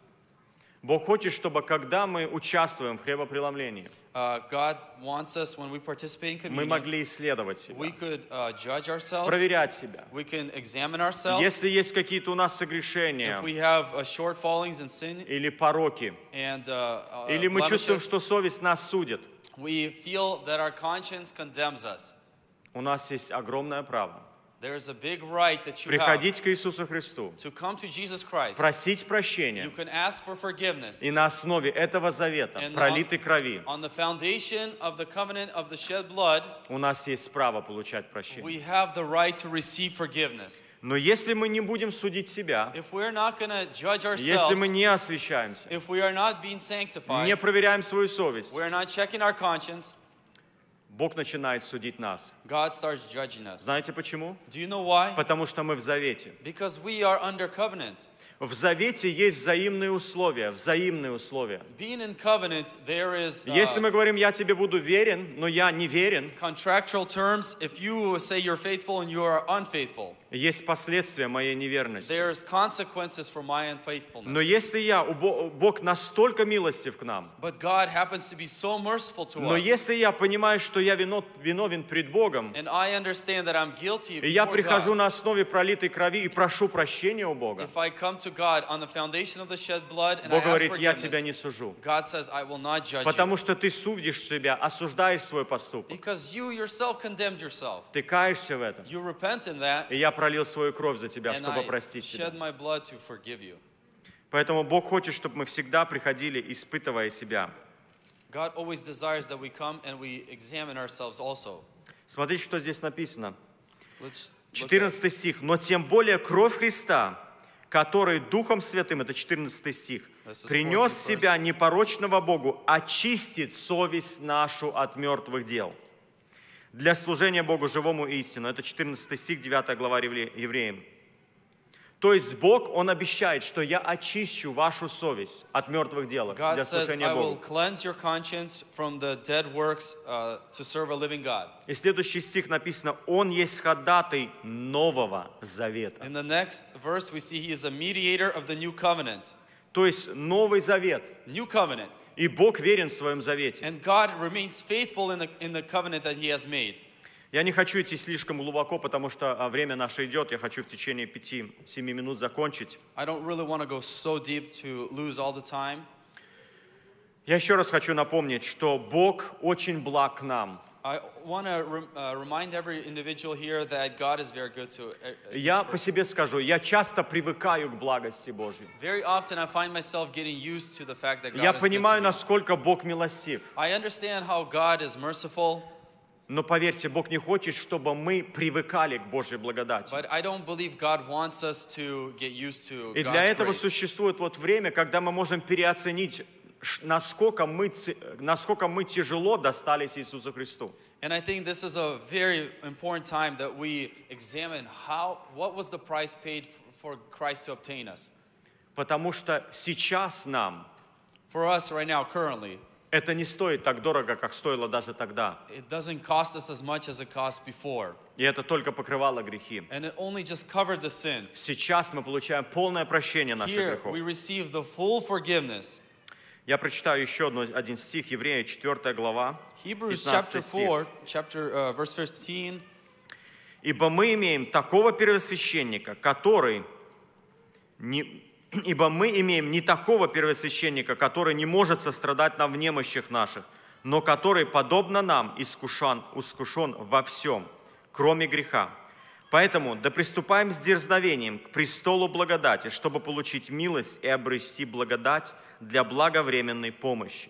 Бог хочет, чтобы когда мы участвуем в хлебопреломлении, Uh, God wants us, when we participate in мы communion, могли исследовать we себя, could uh, judge ourselves, проверять себя. we can examine ourselves. Если есть какие-то у нас согрешения If we have uh, shortfallings in sin или пороки, and uh, uh, или мы чувствуем, blemishes, что совесть нас судит, we feel that our conscience condemns us. у нас есть огромное право There is a big right that you have приходить к Иисусу Христу, to come to Jesus Christ. просить You прощения, can ask for forgiveness. и на основе этого завета, And пролитой крови, On the foundation of the covenant of the shed blood, у нас есть право получать прощение. we have the right to receive forgiveness. Но если мы не будем судить себя, If we're not going to judge если ourselves, мы не освящаемся, if we are not being sanctified, не проверяем свою совесть, we're not checking our conscience, Бог начинает судить нас. God starts judging us. Знаете почему? Do you know why? Потому что мы в завете. Because we are under covenant. В завете есть взаимные условия, взаимные условия. Being in covenant, there is Если uh, мы говорим, я тебе буду верен, но я не верен, contractual terms. If you say you're faithful and you are unfaithful, есть последствия моей неверности. there's consequences for my Но unfaithfulness. если я, у Бо- Бог настолько милостив к нам, But God happens to be so merciful to но us. если я понимаю, что я вино- виновен пред Богом, and I understand that I'm guilty и я before прихожу God, на основе пролитой крови и прошу прощения у Бога, if I come to God on the foundation of the shed blood and I Бог ask говорит, я тебя forgiveness, не сужу. God says, I will not judge you. Потому что ты судишь себя, осуждаешь свой поступок. Because you yourself condemned yourself. Ты каешься в этом. You repent in that, И я пролил свою кровь за тебя, and чтобы I простить тебя. shed my blood to forgive you. Поэтому Бог хочет, чтобы мы всегда приходили, испытывая себя. God always desires that we come and we examine ourselves also. Смотрите, что здесь написано. Let's look at четырнадцатый стих. «Но тем более кровь Христа, который Духом Святым, это четырнадцатый стих, This is принес fourteenth себя непорочного Богу, очистит совесть нашу от мертвых дел для служения Богу живому и истину». Это четырнадцатый стих, девятая глава Евреям. То есть Бог, Он обещает, что я очищу вашу совесть от мертвых дел God для says, служения I will Богу. cleanse your conscience from the dead works uh, to serve a living God. И следующий стих написано, Он есть ходатай Нового Завета. In the next verse, we see he is a mediator of the new covenant. То есть Новый Завет. New covenant. И Бог верен в Своем Завете. And God remains faithful in the, in the covenant that he has made. Я не хочу идти слишком глубоко, потому что время наше идет. Я хочу в течение пяти-семи минут закончить. I don't really want to go so deep to lose all the time. Я еще раз хочу напомнить, что Бог очень благ к нам. I want to rem, uh, remind every individual here that God is very good to each Я по person. себе скажу, я часто привыкаю к благости Божьей. Very often I find myself getting used to the fact that God Я is good понимаю, to me. насколько Бог милостив. I understand how God is merciful, Но поверьте, Бог не хочет, чтобы мы привыкали к Божьей благодати. but I don't believe God wants us to get used to И для God's этого grace. существует вот время, когда мы можем переоценить, ш- насколько мы, ц- насколько мы тяжело достались Иисусу Христу. And I think this is a very important time that we examine how, what was the price paid f- for Christ to obtain us. Потому что сейчас нам For us right now, currently, это не стоит так дорого, как стоило даже тогда. it doesn't cost us as much as it cost before. И это только покрывало грехи. And it only just covered the sins. Сейчас мы получаем полное прощение наших Here, грехов. we receive the full forgiveness. Я прочитаю еще одно- один стих, Еврея, четвёртая глава, Hebrews пятнадцатый chapter стих. four, chapter, uh, verse fifteen. «Ибо мы имеем такого первосвященника, который не... Ибо мы имеем не такого первосвященника, который не может сострадать нам в немощах наших, но который, подобно нам, искушен, искушен во всем, кроме греха. Поэтому да приступаем с дерзновением к престолу благодати, чтобы получить милость и обрести благодать для благовременной помощи».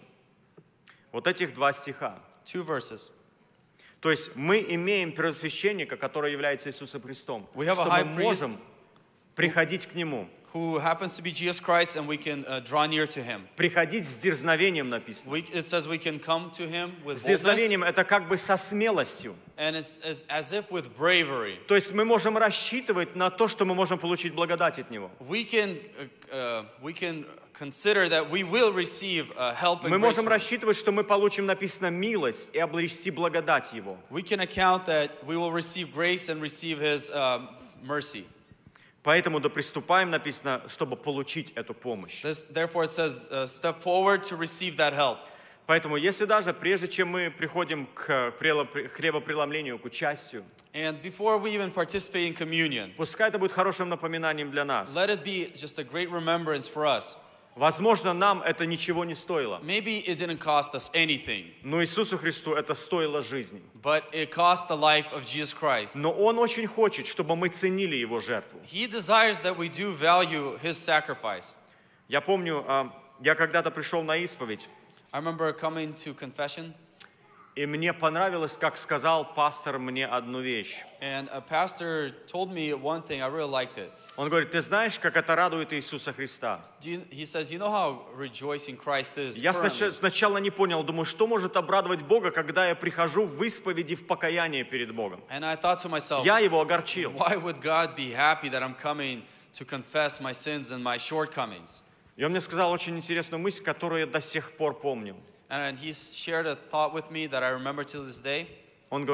Вот этих два стиха. Two verses. То есть мы имеем первосвященника, который является Иисусом Христом, We have a что high мы можем приходить к Нему. Who happens to be Jesus Christ, and we can uh, draw near to him. Приходить с дерзновением написано. We, it says we can come to him with С boldness, дерзновением это как бы со смелостью. and it's, it's as if with bravery. То есть мы можем рассчитывать на то, что мы можем получить благодать от Него. We can, uh, uh, we can consider that we will receive uh, help and Мы grace можем from him. рассчитывать, что мы получим, написано, милость и обрести благодать Его. We can account that we will receive grace and receive his um, mercy. Поэтому да приступаем, написано, чтобы получить эту помощь. This, therefore, it says, uh, step forward to receive that help. Поэтому, если даже прежде чем мы приходим к прело- хлебопреломлению, к участию, And before we even participate in communion, пускай это будет хорошим напоминанием для нас. let it be just a great remembrance for us. Возможно, нам это ничего не стоило, Maybe it didn't cost us anything, но Иисусу Христу это стоило жизни. but it cost the life of Jesus Christ. Но Он очень хочет, чтобы мы ценили Его жертву. He desires that we do value his sacrifice. Я помню, а, я когда-то пришел на исповедь, I remember coming to confession, и мне понравилось, как сказал пастор мне одну вещь. and a pastor told me one thing. I really liked it. Он говорит, ты знаешь, как это радует Иисуса Христа? Do you, he says, you know how rejoicing Christ is Я снач- currently? сначала не понял, думаю, что может обрадовать Бога, когда я прихожу в исповеди в покаяние перед Богом? And I thought to myself, Я Его огорчил. why would God be happy that I'm coming to confess my sins and my shortcomings? И он мне сказал очень интересную мысль, которую я до сих пор помню. And he shared a thought with me that I remember to this day. Он говорит,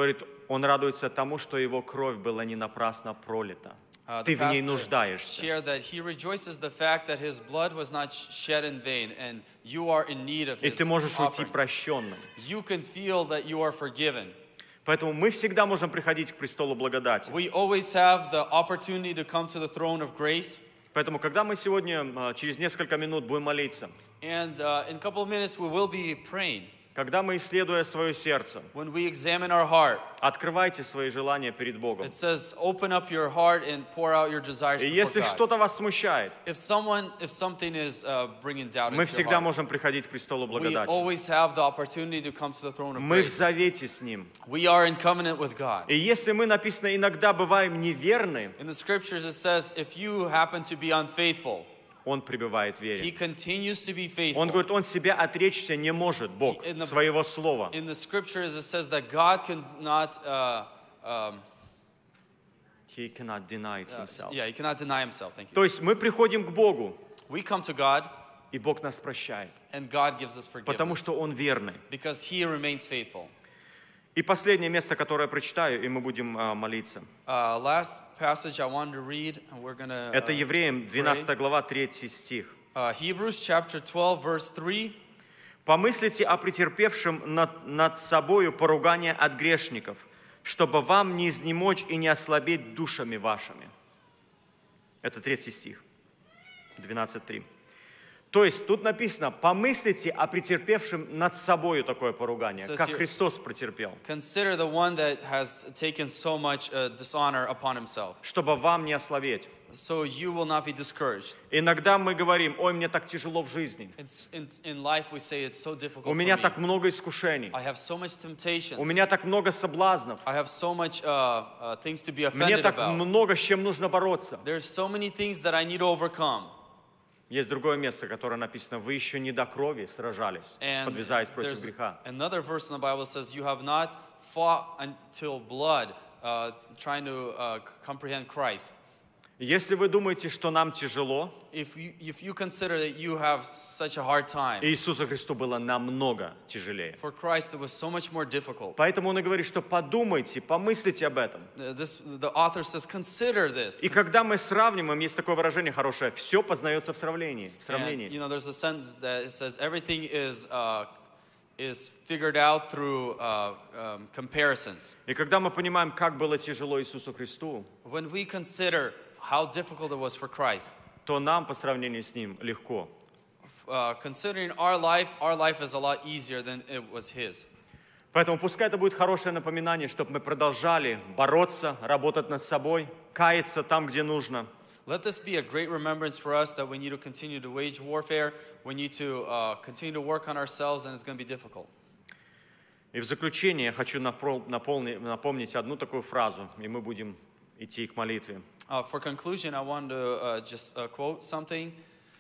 Он радуется тому, что его кровь была не напрасно пролита. Uh, Ты the в ней pastor нуждаешься. shared that he rejoices the fact that his blood was not shed in vain, and you are in need of И his ты можешь уйти offering. прощенным. You can feel that you are forgiven. Поэтому мы всегда можем приходить к престолу благодати. We always have the opportunity to come to the throne of grace. Поэтому, когда мы сегодня, а, через несколько минут будем молиться, And uh, in a couple of minutes we will be praying. когда мы, исследуя свое сердце, When we examine our heart, открывайте свои желания перед Богом. it says, open up your heart and pour out your desires И before если God. что-то вас смущает, If someone, if something is uh, bringing doubt мы into your всегда heart, можем приходить к престолу we благодати. always have the opportunity to come to the throne of Мы в grace. завете с Ним. We are in covenant with God. И если мы, написано, иногда бываем неверны, In the scriptures it says, if you happen to be unfaithful, Он пребывает в He вере. continues to be faithful. Он говорит, Он себя отречься не может, Бог, In the- своего слова. In the scriptures it says that God cannot, uh, um, He cannot deny it uh, himself. yeah, He cannot deny Himself. Thank you. То есть мы приходим к Богу, We come to God и Бог нас прощает, and God gives us потому forgiveness что Он верный. because He remains faithful. И последнее место, которое я прочитаю, и мы будем а, молиться. Uh, last passage I wanted to read, and we're going to Это Евреям, двенадцатая глава, третий стих. uh, Hebrews chapter twelve, verse three. «Помыслите о претерпевшем над, над собою поругание от грешников, чтобы вам не изнемочь и не ослабеть душами вашими». Это третий стих, двенадцать три. То есть тут написано, помыслите о претерпевшем над собою такое поругание, Says как here- Христос претерпел, Consider the one that has taken so much uh, dishonor upon himself, чтобы вам не ослабеть. so you will not be discouraged. Иногда мы говорим, ой, мне так тяжело в жизни, It's, in, in life we say it's so difficult у for меня me. так много искушений, I have so much temptations. у меня так много соблазнов, I have so much uh, uh, things to be мне offended так about. много с чем нужно бороться. There's so many things that I need to overcome. Есть другое место, которое написано, вы еще не до крови сражались, And подвязаясь против there's греха. another verse in the Bible says, you have not fought until blood, uh, trying to uh, comprehend Christ. Если вы думаете, что нам тяжело, If you, if you consider that you have such a hard time, Иисусу Христу было намного тяжелее. for Christ it was so much more difficult. Поэтому Он и говорит, что подумайте, помыслите об этом. Uh, This, the author says, consider this. И когда мы сравниваем, есть такое выражение хорошее, все познается в сравнении. В And, сравнении. you know, there's a sentence that it says everything is uh, is figured out through uh, um, comparisons. И когда мы понимаем, как было тяжело Иисусу Христу, When we consider how difficult it was for Christ, то нам по сравнению с Ним легко. uh, considering our life, our life is a lot easier than it was His. Поэтому пускай это будет хорошее напоминание, чтобы мы продолжали бороться, работать над собой, каяться там, где нужно. Let this be a great remembrance for us that we need to continue to wage warfare, we need to uh, continue to work on ourselves, and it's going to be difficult. И в заключение я хочу напол- наполни- напомнить одну такую фразу, и мы будем идти к молитве. Uh, for conclusion, I want to uh, just uh, quote something.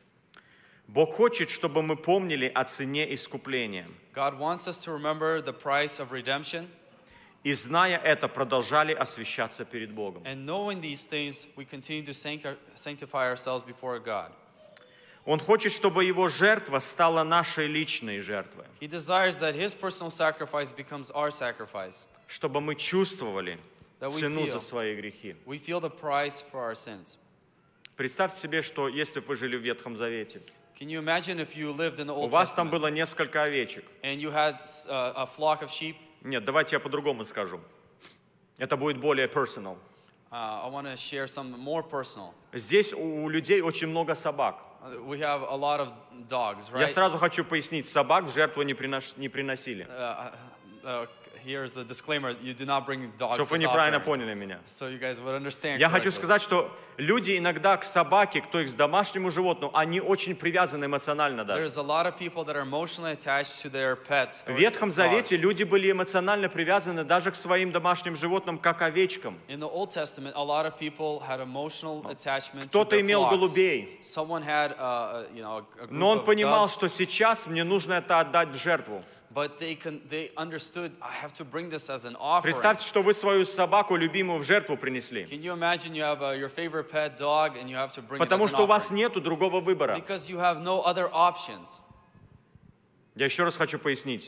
Бог хочет, чтобы мы помнили о цене искупления. God wants us to remember the price of redemption, И, зная это, продолжали освящаться перед Богом. and knowing these things, we continue to sanct- sanctify ourselves before God. Он хочет, чтобы Его жертва стала нашей личной жертвой. He desires that His personal sacrifice becomes our sacrifice. Чтобы мы чувствовали That we цену feel. за свои грехи. We feel the price for our sins. Представьте себе, что если бы вы жили в Ветхом Завете, Can you imagine if you lived in the у Old вас там Testament было несколько овечек. and you had uh, a flock of sheep? Нет, давайте я по-другому скажу. Это будет более personal. Uh, I want to share something more personal. Здесь у людей очень много собак. Uh, We have a lot of dogs, Я right? сразу хочу пояснить, собак в жертву не, принош- не приносили. Uh, uh, here's a disclaimer: you do not bring dogs. Чтобы вы as неправильно offering. поняли меня. So you guys would understand. Я хочу correctly. сказать, что люди иногда к собаке, кто их к домашнему животному, они очень привязаны эмоционально даже. There's a lot of people that are emotionally attached to their pets. В or Ветхом Завете dogs. люди были эмоционально привязаны даже к своим домашним животным, как овечкам. In the Old Testament, a lot of people had emotional attachment to Кто-то their имел flocks. голубей. Someone had, uh, you know, a group Но он of понимал, doves, что сейчас мне нужно это отдать в жертву. but they can, they understood, I have to bring this as an offering. Представьте, что вы свою собаку любимую в жертву принесли. Can you imagine you have uh, your favorite pet dog and you have to bring Потому it as что у an вас offering? нету другого выбора. Because you have no other options. Я еще раз хочу пояснить.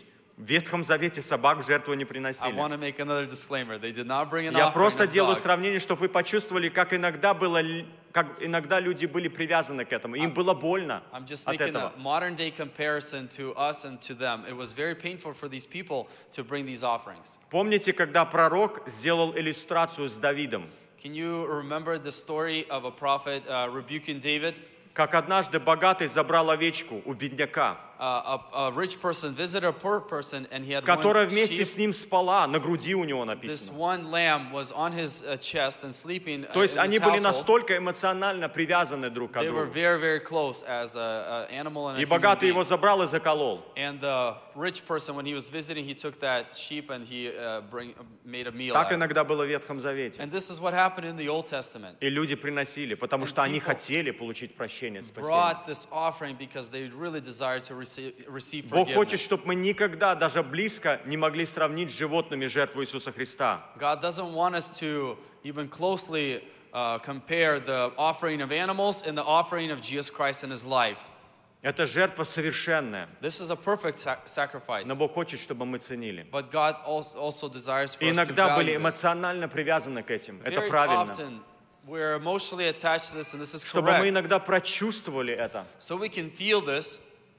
В Ветхом Завете собак в жертву не I приносили. want to make another disclaimer. They did not bring an Я offering просто of делаю dogs. сравнение, чтобы вы почувствовали, как иногда было, л- как иногда люди были привязаны к этому. Им было больно I'm just от making этого. a modern day comparison to us and to them. It was very painful for these people to bring these offerings. Помните, когда пророк сделал иллюстрацию с Давидом? Can you remember the story of a prophet uh, rebuking David? Как однажды богатый забрал овечку у бедняка, Uh, a, a rich person visited a poor person and he had которая one вместе sheep. с ним спала, на груди у него This написано. one lamb was on his uh, chest and sleeping uh, То есть in они his были household. настолько эмоционально привязаны друг к They were другу. very, very close as a, a animal and a И human богатый being. его забрал и заколол. And the rich person, when he was visiting, he took that sheep and he uh, bring, made a meal Так out of it. иногда было в Ветхом Завете. And this is what happened in the Old Testament. И люди приносили, потому что они people хотели получить прощение, спасение. Brought this offering because they really desired to receive, receive Бог хочет, forgiveness. чтобы мы никогда, даже близко, не могли сравнить с животными жертву Иисуса Христа. God doesn't want us to even closely uh, compare the offering of animals and the offering of Jesus Christ in His life. Это жертва совершенная, This is a perfect sac- sacrifice. но Бог хочет, чтобы мы ценили. But God also, also desires for И us to иногда были value this. эмоционально привязаны к этим. Это Very правильно. often we're emotionally attached to this, and this is Чтобы мы correct. иногда прочувствовали это, So we can feel this,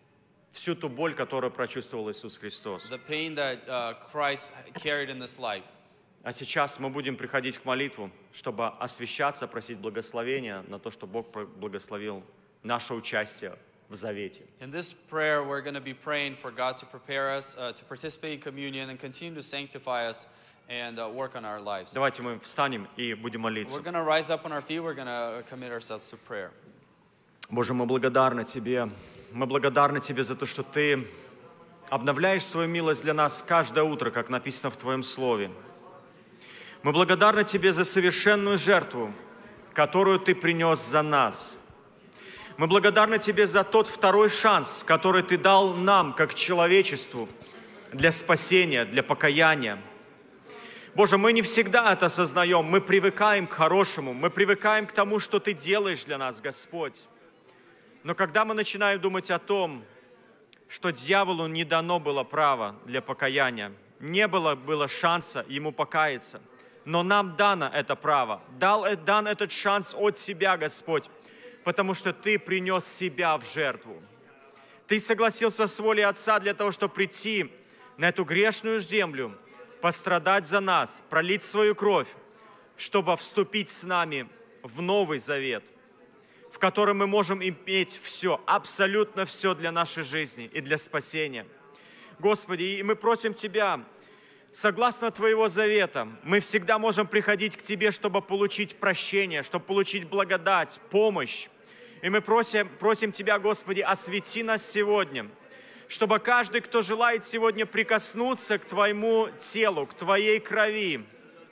всю ту боль, которую прочувствовал Иисус Христос. the pain that uh, Christ carried in this life. А сейчас мы будем приходить к молитву, чтобы освящаться, просить благословения на то, что Бог благословил наше участие в завете. In this prayer, we're going to be praying for God to prepare us uh, to participate in communion and continue to sanctify us and uh, work on our lives. Давайте мы встанем и будем We're молиться. going to rise up on our feet. We're going to commit ourselves to prayer. Боже, мы благодарны Тебе. Мы благодарны Тебе за то, что Ты обновляешь свою милость для нас каждое утро, как написано в Твоем Слове. Мы благодарны Тебе за совершенную жертву, которую Ты принес за нас. Мы благодарны Тебе за тот второй шанс, который Ты дал нам, как человечеству, для спасения, для покаяния. Боже, мы не всегда это осознаем, мы привыкаем к хорошему, мы привыкаем к тому, что Ты делаешь для нас, Господь. Но когда мы начинаем думать о том, что дьяволу не дано было права для покаяния, не было, было шанса ему покаяться, но нам дано это право, дал, дан этот шанс от Тебя, Господь, потому что Ты принес себя в жертву. Ты согласился с волей Отца для того, чтобы прийти на эту грешную землю, пострадать за нас, пролить свою кровь, чтобы вступить с нами в Новый Завет, в котором мы можем иметь все, абсолютно все для нашей жизни и для спасения. Господи, и мы просим Тебя, согласно Твоего завета, мы всегда можем приходить к Тебе, чтобы получить прощение, чтобы получить благодать, помощь. И мы просим, просим Тебя, Господи, освети нас сегодня, чтобы каждый, кто желает сегодня прикоснуться к Твоему телу, к Твоей крови,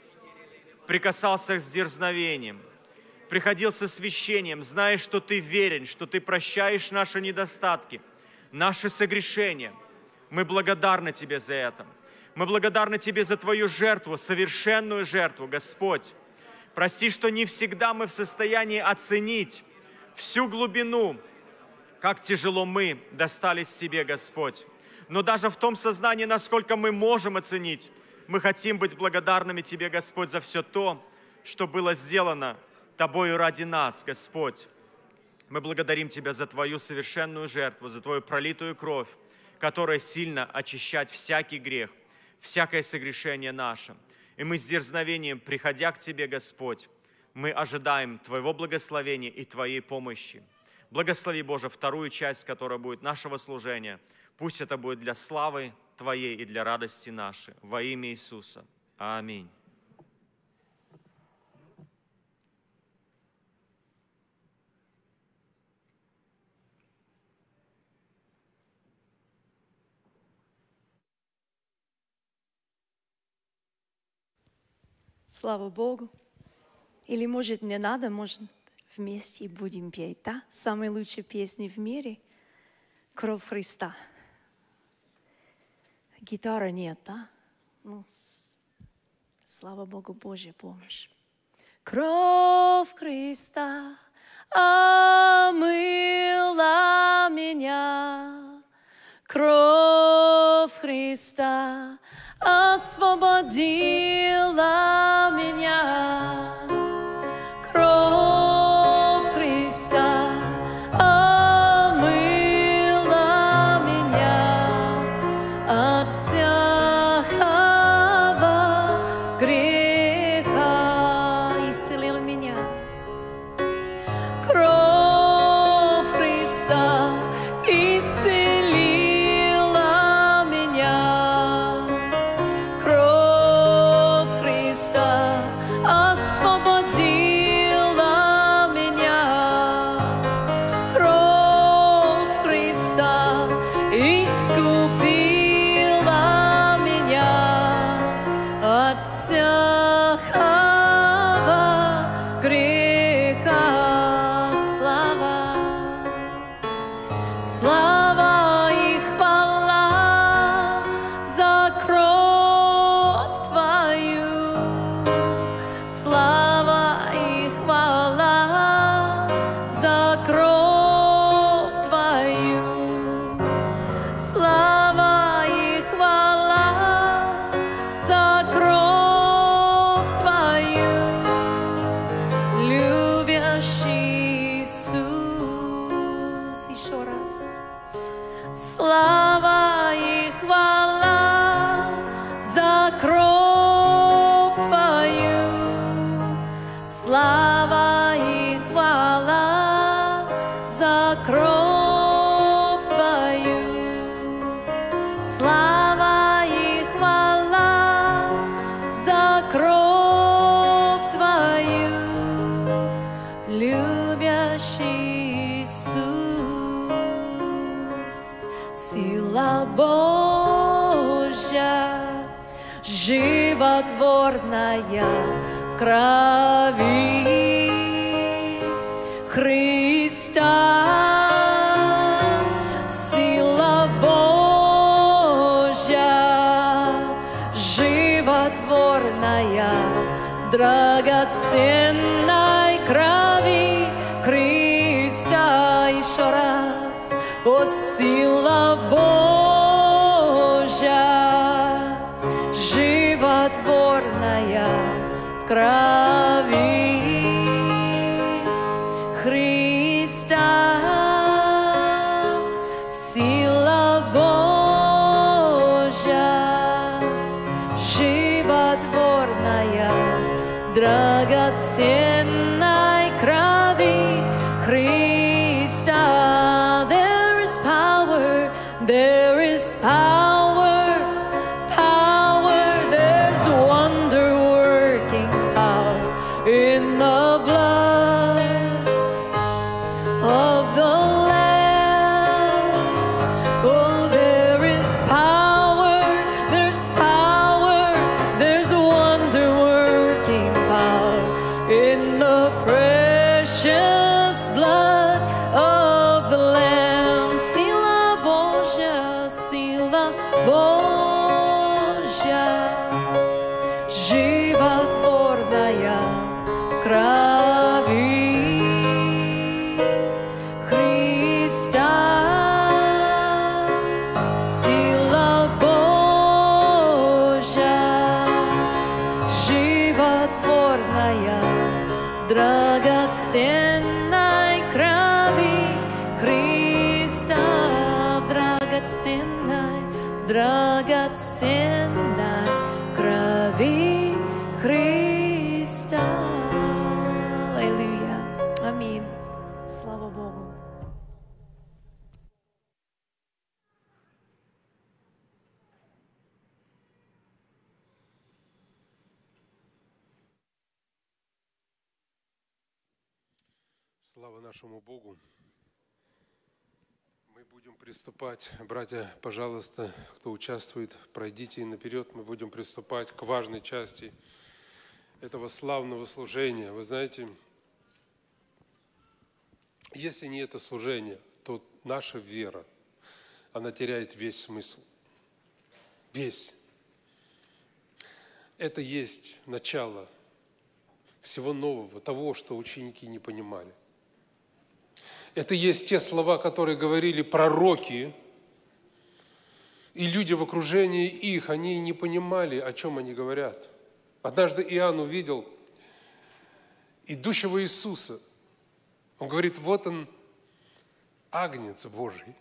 прикасался с дерзновением, приходил с освящением, зная, что Ты верен, что Ты прощаешь наши недостатки, наши согрешения. Мы благодарны Тебе за это. Мы благодарны Тебе за Твою жертву, совершенную жертву, Господь. Прости, что не всегда мы в состоянии оценить всю глубину, как тяжело мы достались Тебе, Господь. Но даже в том сознании, насколько мы можем оценить, мы хотим быть благодарными Тебе, Господь, за все то, что было сделано Тобою ради нас, Господь. Мы благодарим Тебя за Твою совершенную жертву, за Твою пролитую кровь, которая сильно очищает всякий грех, всякое согрешение наше. И мы с дерзновением, приходя к Тебе, Господь, мы ожидаем Твоего благословения и Твоей помощи. Благослови, Боже, вторую часть, которая будет нашего служения. Пусть это будет для славы Твоей и для радости нашей. Во имя Иисуса. Аминь. Слава Богу. Или, может, не надо, может, вместе будем петь, да? Самая лучшая песня в мире — «Кровь Христа». Гитары нет, да? Ну, с... слава Богу, Божья помощь. Кровь Христа омыла меня, Кровь Христа освободила меня. Кровь Христа омыла меня от всякого греха, исцелила меня. Кровь Христа исцелила меня. Кровь Христа освободила меня. Кровь Христа искупила меня от всякого греха. Слава, слава и хвала за кровь Твою. Слава и хвала за кровь Твою. Слава и хвала за кровь Твою, любящий Иисус. Еще раз. Слава и хвала за кровь Твою. Слава и хвала за кровь Твою. Слава и хвала за кровь Твою, любящий Иисус. Сила Божья, животворная в крови Христа. Сила Божья, животворная в драгоценной крови Христа. Еще раз. О, сила Божья, животворная в крови Христа. Сила Божья, животворная в драгоценной крови Христа. There is power, there is power, power, there's wonder working power in the blood of the Lamb. Oh, there is power, there's power, there's wonder working power in the precious blood of the Lamb. Сила Божья, сила Божья, животворная в крови Христа. Сила Божья, животворная в драгоценной крови Христа. В драгоценной, в драгоценной крови Христа. Аллилуйя. Аминь. Слава Богу. Слава нашему Богу. Мы будем приступать, братья, пожалуйста, кто участвует, пройдите наперед, мы будем приступать к важной части этого славного служения. Вы знаете, если не это служение, то наша вера, она теряет весь смысл. Весь. Это есть начало всего нового, того, что ученики не понимали. Это есть те слова, которые говорили пророки, И люди в окружении их, они не понимали, о чем они говорят. Однажды Иоанн увидел идущего Иисуса. Он говорит, вот он, Агнец Божий.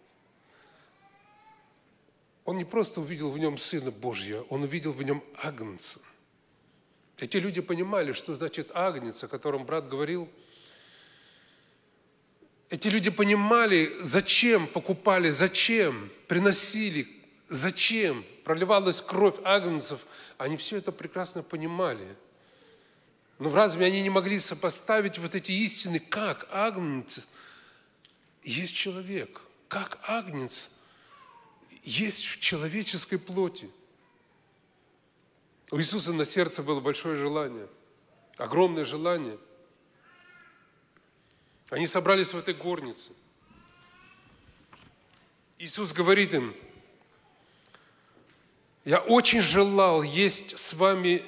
Он не просто увидел в нем Сына Божьего, он увидел в нем Агнца. Эти люди понимали, что значит Агнец, о котором брат говорил. Эти люди понимали, зачем покупали, зачем приносили, зачем проливалась кровь агнцев. Они все это прекрасно понимали. Но в разуме они не могли сопоставить вот эти истины, как Агнец есть человек, как Агнец есть в человеческой плоти. У Иисуса на сердце было большое желание, огромное желание. Они собрались в этой горнице. Иисус говорит им, я очень желал есть с вами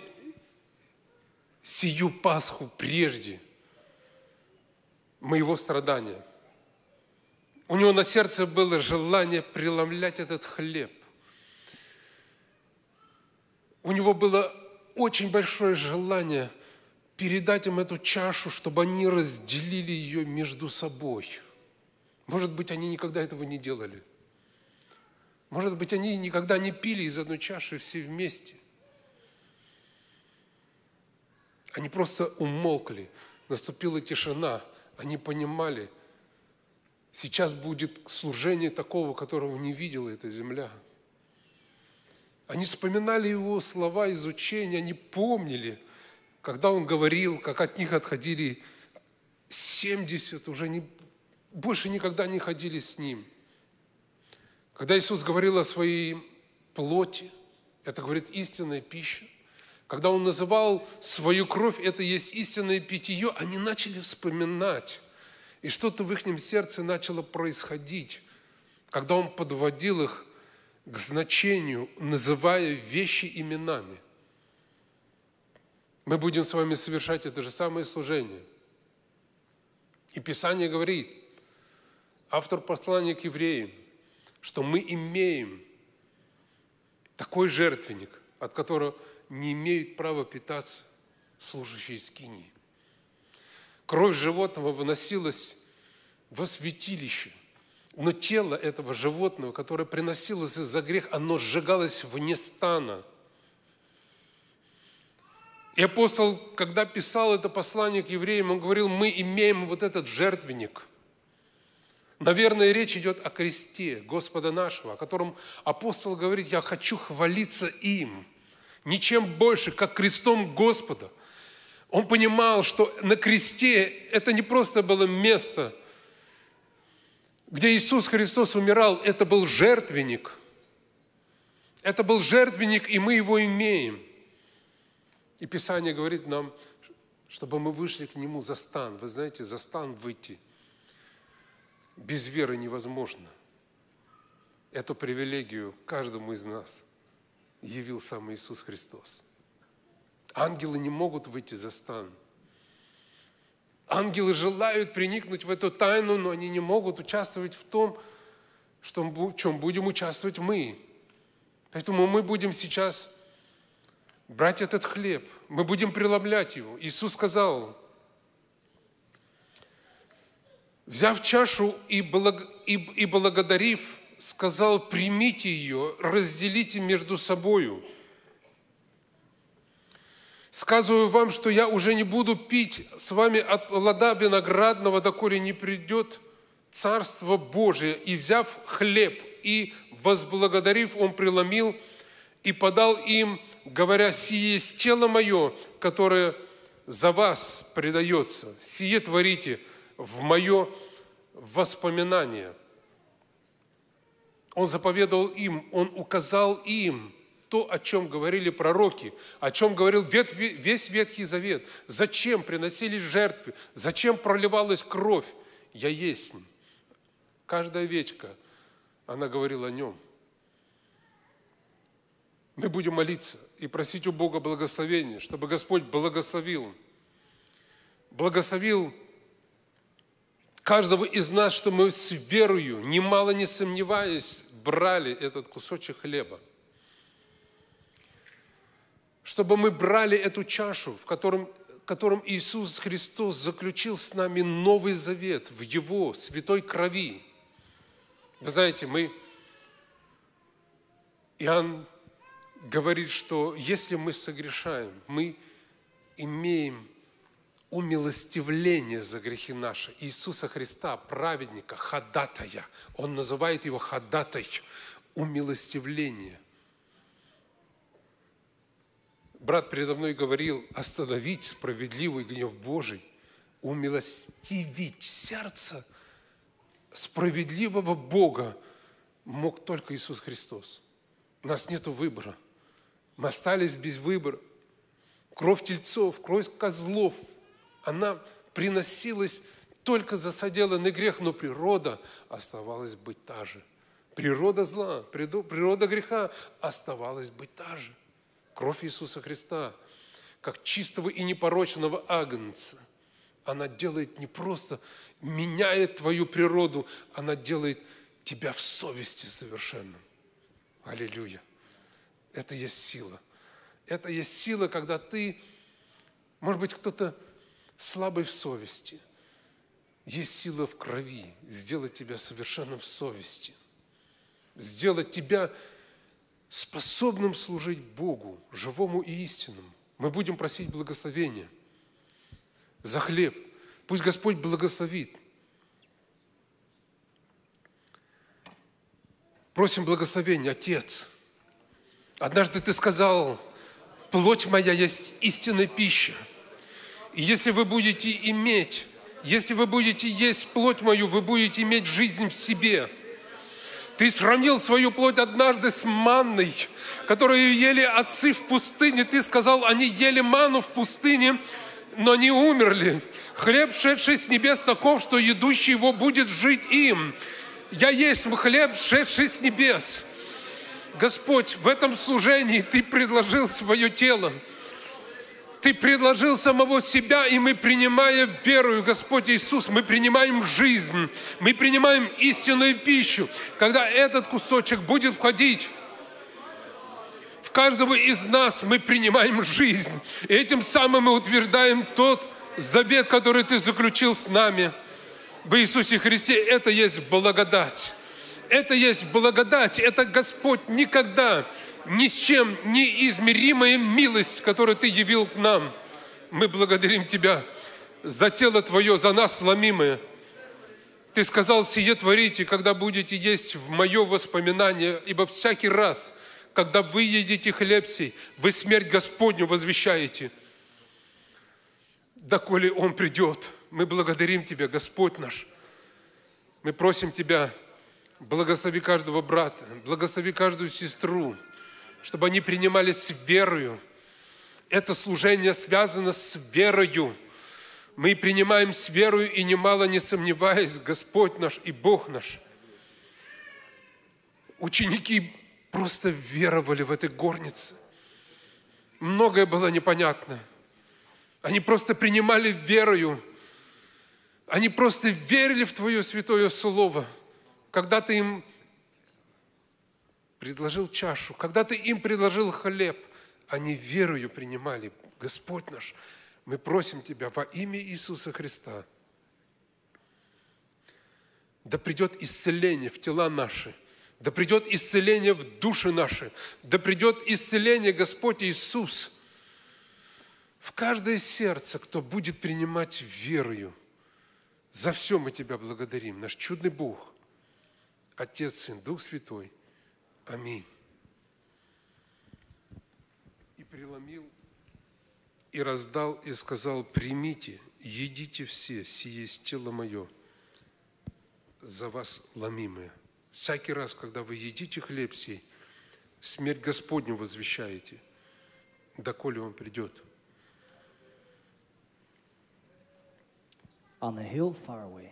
сию Пасху прежде моего страдания. У него на сердце было желание преломлять этот хлеб. У него было очень большое желание передать им эту чашу, чтобы они разделили ее между собой. Может быть, они никогда этого не делали. Может быть, они никогда не пили из одной чаши все вместе. Они просто умолкли, наступила тишина. Они понимали, сейчас будет служение такого, которого не видела эта земля. Они вспоминали его слова из учения, они помнили, когда он говорил, как от них отходили семьдесят, уже не, больше никогда не ходили с ним. Когда Иисус говорил о своей плоти, это, говорит, истинная пища. Когда Он называл свою кровь, это есть истинное питье, они начали вспоминать. И что-то в их сердце начало происходить, когда Он подводил их к значению, называя вещи именами. Мы будем с вами совершать это же самое служение. И Писание говорит, автор послания к евреям, что мы имеем такой жертвенник, от которого не имеют права питаться служащие скинии. Кровь животного выносилась во святилище, но тело этого животного, которое приносилось из-за грех, оно сжигалось вне стана. И апостол, когда писал это послание к евреям, он говорил, мы имеем вот этот жертвенник. Наверное, речь идет о кресте Господа нашего, о котором апостол говорит, я хочу хвалиться им, ничем больше, как крестом Господа. Он понимал, что на кресте это не просто было место, где Иисус Христос умирал, это был жертвенник. Это был жертвенник, и мы его имеем. И Писание говорит нам, чтобы мы вышли к Нему за стан. Вы знаете, за стан выйти без веры невозможно. Эту привилегию каждому из нас явил сам Иисус Христос. Ангелы не могут выйти за стан. Ангелы желают проникнуть в эту тайну, но они не могут участвовать в том, что, в чем будем участвовать мы. Поэтому мы будем сейчас брать этот хлеб, мы будем преломлять его. Иисус сказал, взяв чашу и благодарив, сказал, примите ее, разделите между собою. Сказываю вам, что я уже не буду пить с вами от плода виноградного, доколе не придет Царство Божие. И взяв хлеб и возблагодарив, он преломил и подал им, говоря, сие есть тело мое, которое за вас предается. Сие творите в мое воспоминание. Он заповедовал им, он указал им то, о чем говорили пророки, о чем говорил весь Ветхий Завет. Зачем приносились жертвы, зачем проливалась кровь. Я есть. Каждая овечка, она говорила о нем. Мы будем молиться и просить у Бога благословения, чтобы Господь благословил, благословил каждого из нас, что мы с верою, немало не сомневаясь, брали этот кусочек хлеба. Чтобы мы брали эту чашу, в котором, в котором Иисус Христос заключил с нами новый завет в Его святой крови. Вы знаете, мы... Иоанн говорит, что если мы согрешаем, мы имеем умилостивление за грехи наши. Иисуса Христа, праведника, ходатая. Он называет его ходатай, умилостивление. Брат передо мной говорил, остановить справедливый гнев Божий, умилостивить сердце справедливого Бога мог только Иисус Христос. У нас нет выбора. Мы остались без выбора. Кровь тельцов, кровь козлов, она приносилась только за соделанный грех, но природа оставалась быть та же. Природа зла, природа греха оставалась быть та же. Кровь Иисуса Христа, как чистого и непорочного агнца, она делает не просто, меняет твою природу, она делает тебя в совести совершенным. Аллилуйя. Это есть сила. Это есть сила, когда ты, может быть, кто-то слабый в совести. Есть сила в крови сделать тебя совершенным в совести. Сделать тебя способным служить Богу, живому и истинному. Мы будем просить благословения за хлеб. Пусть Господь благословит. Просим благословения, Отец. Однажды Ты сказал, плоть моя есть истинная пища. И если вы будете иметь, если вы будете есть плоть мою, вы будете иметь жизнь в себе. Ты сравнил свою плоть однажды с манной, которую ели отцы в пустыне. Ты сказал, они ели ману в пустыне, но не умерли. Хлеб, шедший с небес, таков, что едущий его будет жить им. Я есть хлеб, шедший с небес. Господь, в этом служении Ты предложил свое тело. Ты предложил самого себя, и мы, принимая верою, Господь Иисус, мы принимаем жизнь, мы принимаем истинную пищу. Когда этот кусочек будет входить в каждого из нас, мы принимаем жизнь. И этим самым мы утверждаем тот завет, который Ты заключил с нами в Иисусе Христе. Это есть благодать. Это есть благодать. Это Господь никогда ни с чем неизмеримая милость, которую Ты явил к нам. Мы благодарим Тебя за тело Твое, за нас ломимое. Ты сказал, сие творите, когда будете есть в мое воспоминание, ибо всякий раз, когда вы едите хлеб сей, вы смерть Господню возвещаете. Доколе Он придет, мы благодарим Тебя, Господь наш. Мы просим Тебя, благослови каждого брата, благослови каждую сестру, чтобы они принимали с верою. Это служение связано с верою. Мы принимаем с верою и немало не сомневаясь, Господь наш и Бог наш. Ученики просто веровали в этой горнице. Многое было непонятно. Они просто принимали верою. Они просто верили в Твое святое Слово. Когда Ты им предложил чашу, когда Ты им предложил хлеб, они верою принимали. Господь наш, мы просим Тебя во имя Иисуса Христа, да придет исцеление в тела наши, да придет исцеление в души наши, да придет исцеление, Господь Иисус, в каждое сердце, кто будет принимать верою. За все мы Тебя благодарим, наш чудный Бог, Отец, Сын, Дух Святой. Аминь. И преломил, и раздал, и сказал, примите, едите все, сие есть тело мое, за вас ломимое. Всякий раз, когда вы едите хлеб сей, смерть Господню возвещаете, доколе Он придет. On a hill far away.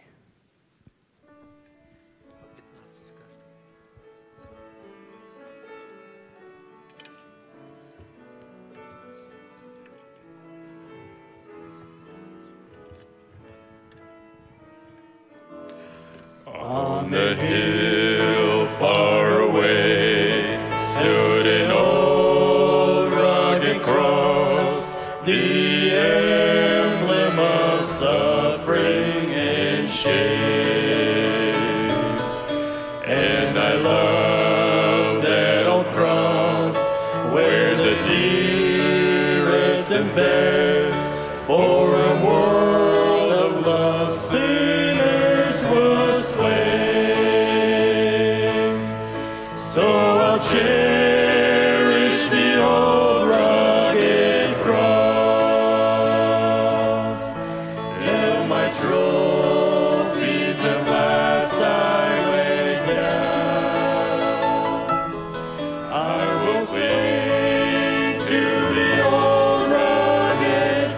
On the hill far away stood an old rugged cross, the emblem of suffering and shame. And I love that old cross where the dearest and best for a world of lost sinners was slain. So I'll cherish the old rugged cross till my trophies at last I lay down. I will cling to the old rugged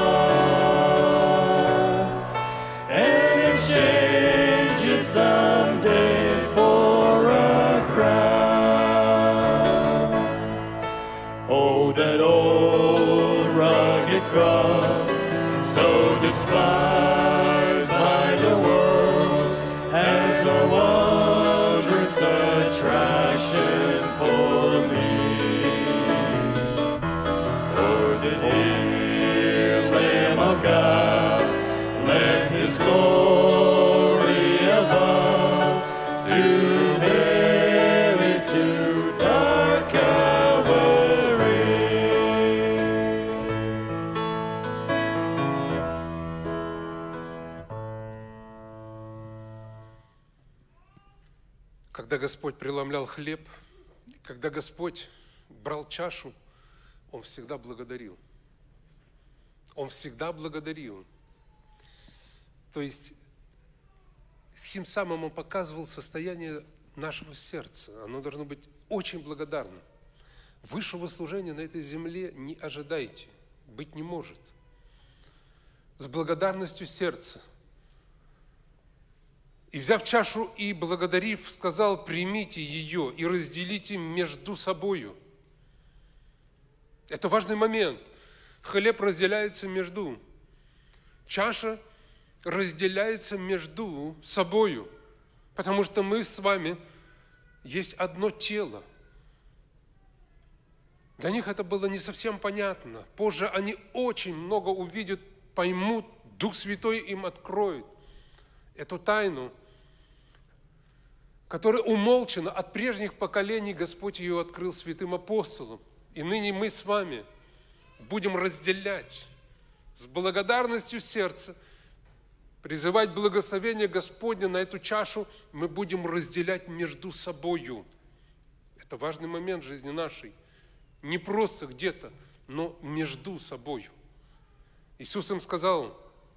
cross and exchange it someday for a crown. Oh, that old rugged cross, so despised by the world, has a wondrous attraction for me. For the dear Lamb of God left His glory above to bear it to dark Calvary. Когда Господь преломлял хлеб, когда Господь брал чашу, Он всегда благодарил. Он всегда благодарил. То есть, тем самым Он показывал состояние нашего сердца. Оно должно быть очень благодарным. Высшего служения на этой земле не ожидайте, быть не может. С благодарностью сердца. И, взяв чашу и благодарив, сказал: примите ее и разделите между собою. Это важный момент. Хлеб разделяется между. Чаша разделяется между собою. Потому что мы с вами есть одно тело. Для них это было не совсем понятно. Позже они очень много увидят, поймут, Дух Святой им откроет эту тайну, которая умолчена от прежних поколений. Господь ее открыл святым апостолам. И ныне мы с вами будем разделять с благодарностью сердца, призывать благословение Господне на эту чашу. Мы будем разделять между собою. Это важный момент в жизни нашей. Не просто где-то, но между собою. Иисус им сказал: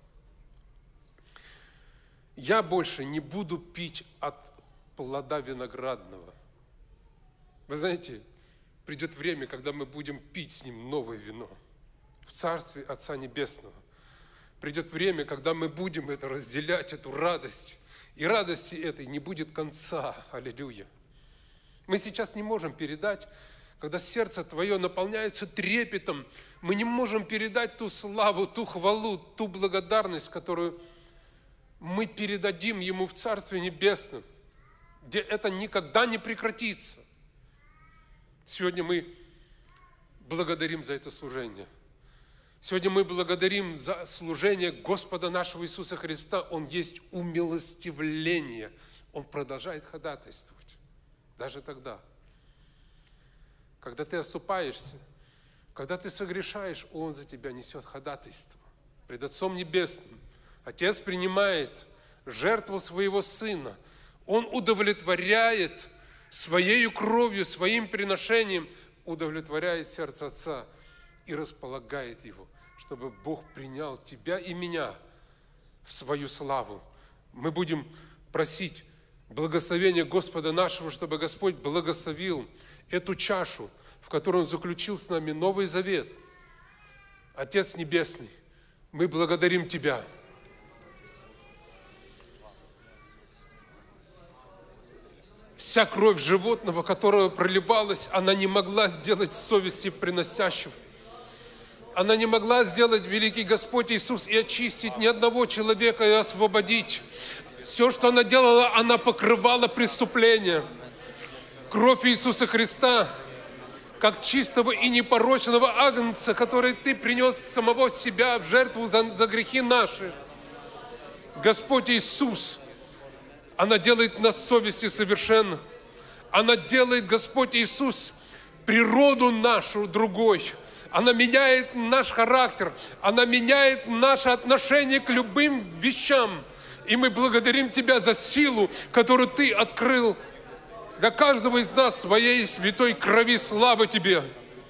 я больше не буду пить от плода виноградного. Вы знаете, придет время, когда мы будем пить с Ним новое вино в Царстве Отца Небесного. Придет время, когда мы будем это разделять, эту радость. И радости этой не будет конца. Аллилуйя. Мы сейчас не можем передать, когда сердце твое наполняется трепетом, мы не можем передать ту славу, ту хвалу, ту благодарность, которую мы передадим Ему в Царстве Небесном, где это никогда не прекратится. Сегодня мы благодарим за это служение. Сегодня мы благодарим за служение Господа нашего Иисуса Христа. Он есть умилостивление. Он продолжает ходатайствовать. Даже тогда, когда ты оступаешься, когда ты согрешаешь, Он за тебя несет ходатайство пред Отцом Небесным. Отец принимает жертву своего Сына. Он удовлетворяет своей кровью, своим приношением, удовлетворяет сердце Отца и располагает его, чтобы Бог принял тебя и меня в свою славу. Мы будем просить благословения Господа нашего, чтобы Господь благословил эту чашу, в которой Он заключил с нами Новый Завет. Отец Небесный, мы благодарим Тебя. Вся кровь животного, которая проливалась, она не могла сделать совести приносящего. Она не могла сделать великий Господь Иисус и очистить ни одного человека и освободить. Все, что она делала, она покрывала преступления. Кровь Иисуса Христа, как чистого и непорочного агнца, который Ты принес самого себя в жертву за, за грехи наши. Господь Иисус, она делает нас совести совершенных. Она делает, Господь Иисус, природу нашу другой. Она меняет наш характер. Она меняет наше отношение к любым вещам. И мы благодарим Тебя за силу, которую Ты открыл для каждого из нас своей святой крови. Слава Тебе!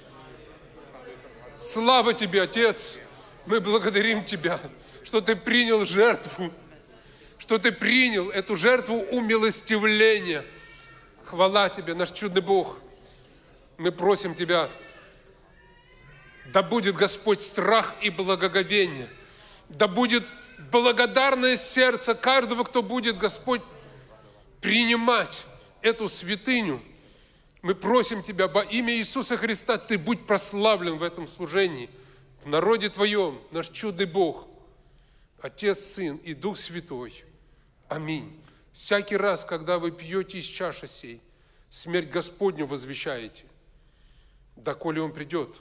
Слава Тебе, Отец! Мы благодарим Тебя, что Ты принял жертву, что Ты принял эту жертву умилостивления. Хвала Тебе, наш чудный Бог! Мы просим Тебя, да будет, Господь, страх и благоговение, да будет благодарное сердце каждого, кто будет, Господь, принимать эту святыню. Мы просим Тебя во имя Иисуса Христа, Ты будь прославлен в этом служении, в народе Твоем, наш чудный Бог, Отец, Сын и Дух Святой. Аминь. Всякий раз, когда вы пьете из чаши сей, смерть Господню возвещаете, доколе Он придет.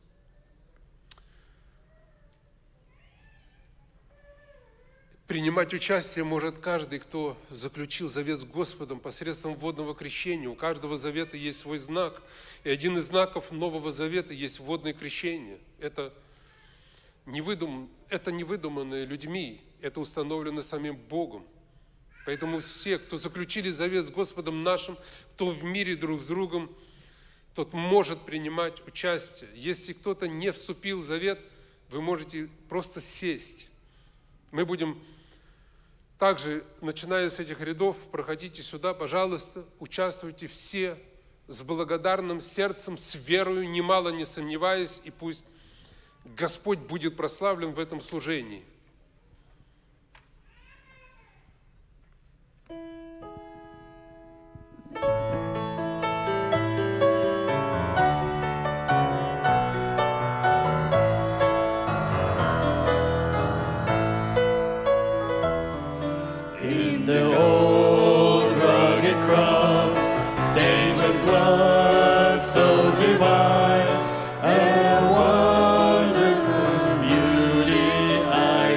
Принимать участие может каждый, кто заключил завет с Господом посредством водного крещения. У каждого завета есть свой знак. И один из знаков Нового Завета есть водное крещение. Это не, выдум... это не выдуманное людьми, это установлено самим Богом. Поэтому все, кто заключили завет с Господом нашим, кто в мире друг с другом, тот может принимать участие. Если кто-то не вступил в завет, вы можете просто сесть. Мы будем также, начиная с этих рядов, проходите сюда, пожалуйста, участвуйте все с благодарным сердцем, с верою, немало не сомневаясь, и пусть Господь будет прославлен в этом служении. The old rugged cross, stained with blood so divine, and wonders of beauty I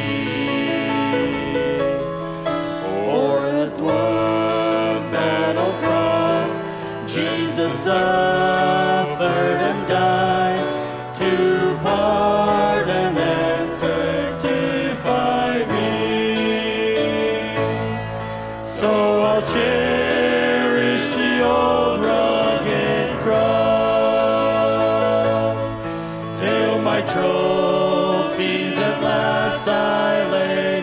see. For it was that old cross Jesus suffered and died to pardon and sanctify me. So I'll cherish the old rugged cross till my trophies at last I lay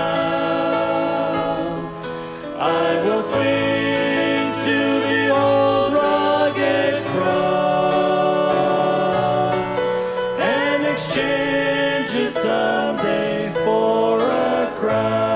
down. I will cling to the old rugged cross and exchange it someday for a crown.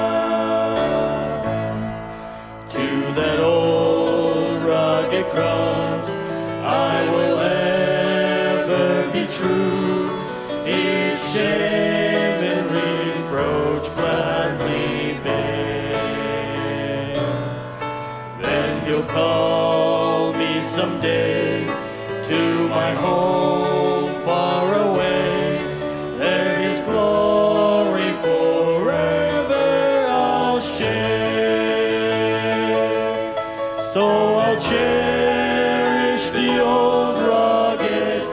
That old rugged cross I will ever be true, each shame and reproach gladly bear. Then He'll call me someday to my home far away. There His glory forever I'll share. So I'll cherish the old rugged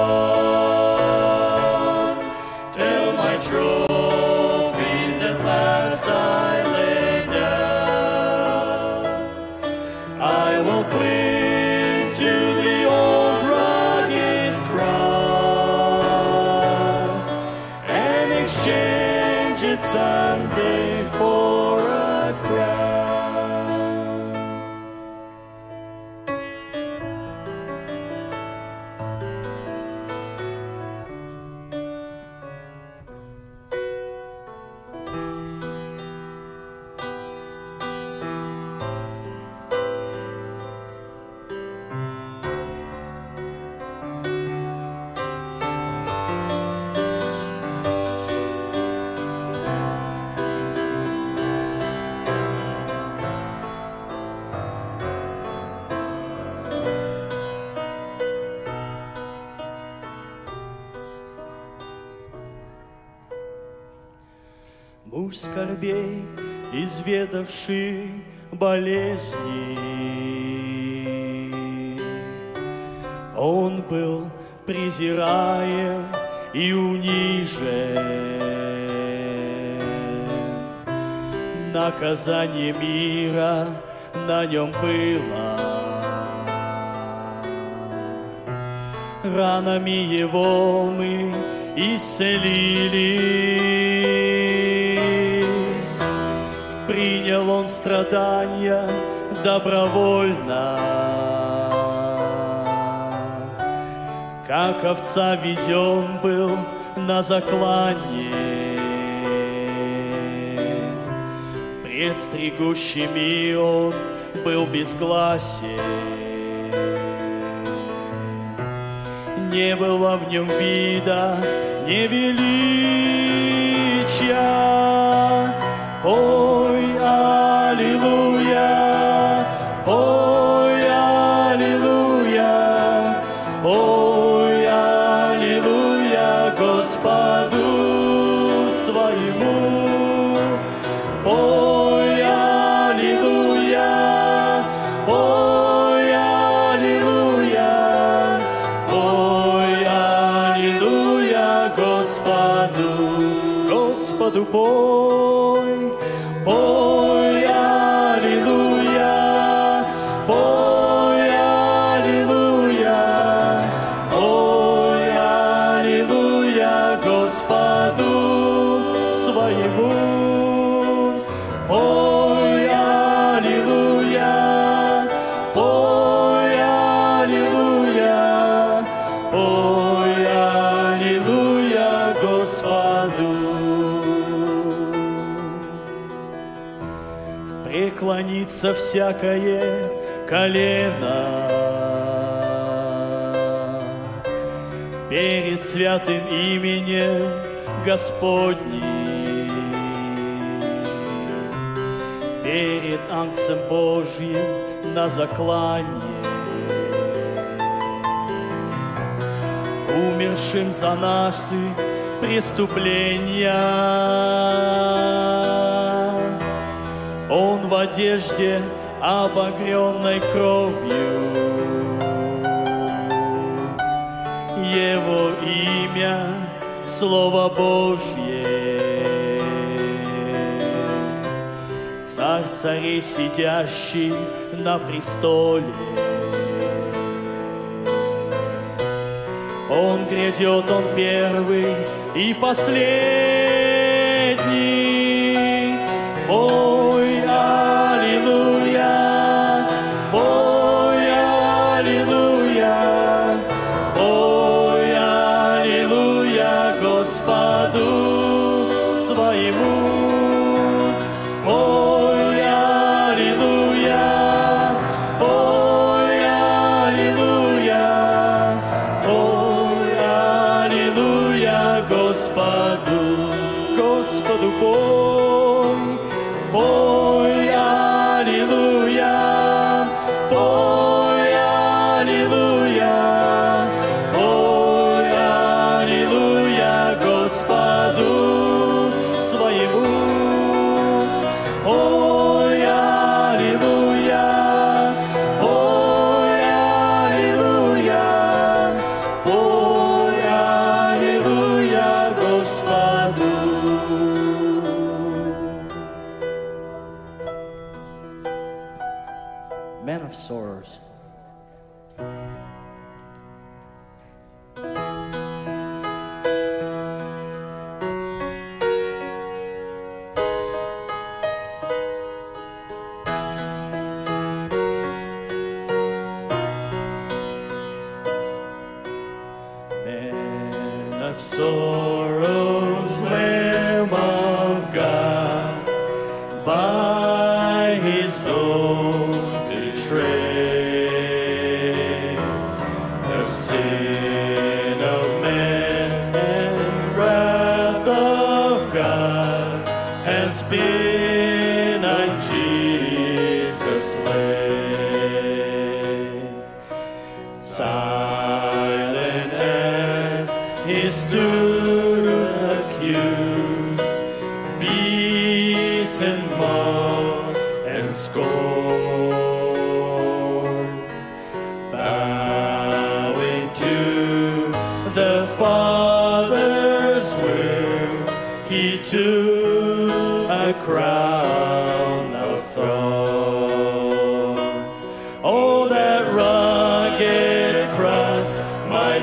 cross till my trophies at last I lay down. I will cling to the old rugged cross and exchange it someday for a crown. муж скорбей, изведавший болезни. Он был презираем и унижен. Наказание мира на нем было. Ранами его мы исцелились. Принял он страдания добровольно. Как овца веден был на заклание, пред стригущими он был безгласен. Не было в нем вида, не величия. Пой, аллилуйя, пой, аллилуйя, пой, аллилуйя Господу своему. Пой, аллилуйя, пой, аллилуйя, пой, аллилуйя Господу, Господу пой, пой, аллилуйя, пой, аллилуйя, пой, аллилуйя Господу своему. Пой, аллилуйя, пой, аллилуйя, пой, аллилуйя Господу. Преклонится всякое колено перед святым именем Господним, перед Агнцем Божьим на заклание, умершим за наши преступления. Он в одежде, обогренной кровью, Его имя — Слово Божье. Царь царей, сидящий на престоле. Он грядет, он первый и последний. Пой, аллилуйя, пой, аллилуйя, пой, аллилуйя Господу своему. Пой, аллилуйя, пой, аллилуйя, пой, аллилуйя Господу, Господу пой, пой, аллилуйя, пой, аллилуйя, пой, аллилуйя Господу своему. Пой, аллилуйя, пой, аллилуйя, пой, аллилуйя Господу. Man of sorrows. Man of sorrows, Lamb of God, by His own betrayed, the sin of man and wrath of God has been on Jesus slain. Silent as He stood accused, be a crown of thorns. Oh, that rugged cross, my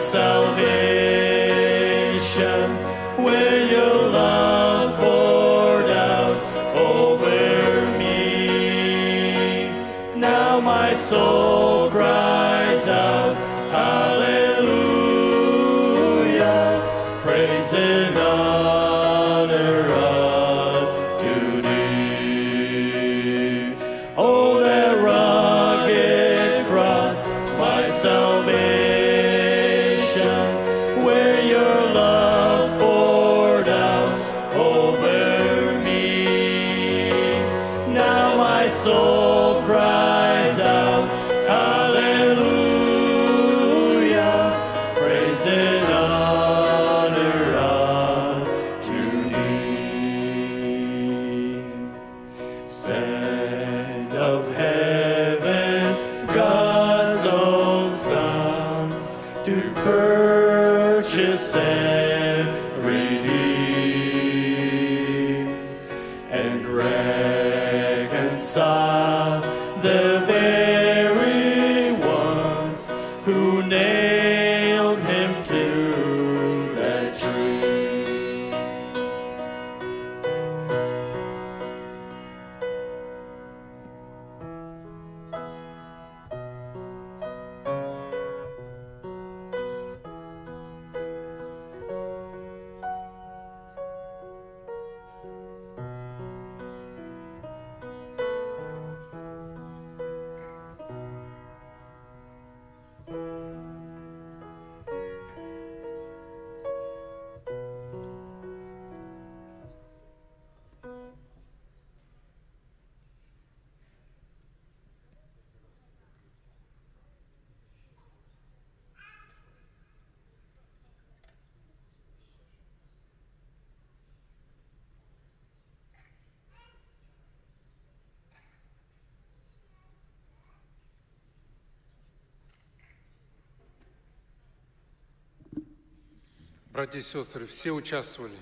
salvation, where your love poured out over me. Now my soul cries out, hallelujah, praise and honor unto thee. Oh, that rugged cross, my salvation, where your love poured out over me. Now my soul cries out, hallelujah, praise and honor unto thee. Send of heaven, God's own Son, to purchase and redeem and reconcile the very ones who nailed him to that tree. Братья и сестры, все участвовали.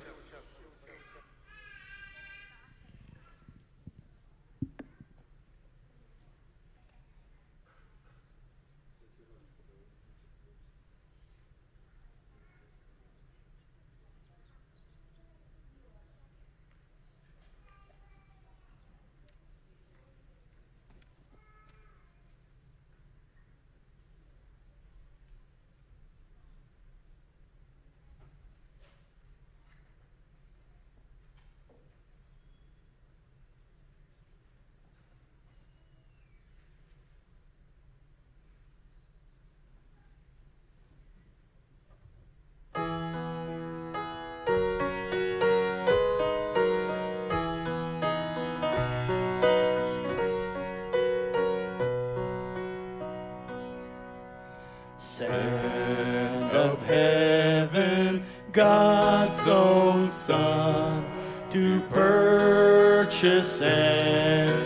Send of heaven, God's own Son, to purchase and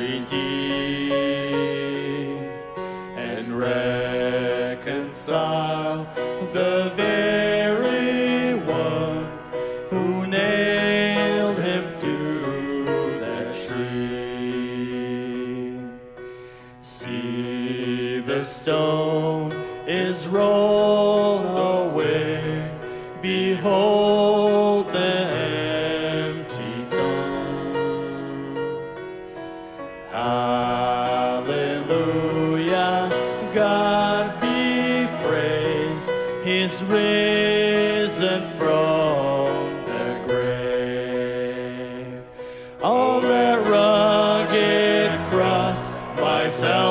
redeem and reconcile the very ones who nailed him to that tree. See, the stone is rolled away. Behold the empty tomb. Hallelujah, God be praised. He's risen from the grave. On that rugged cross, my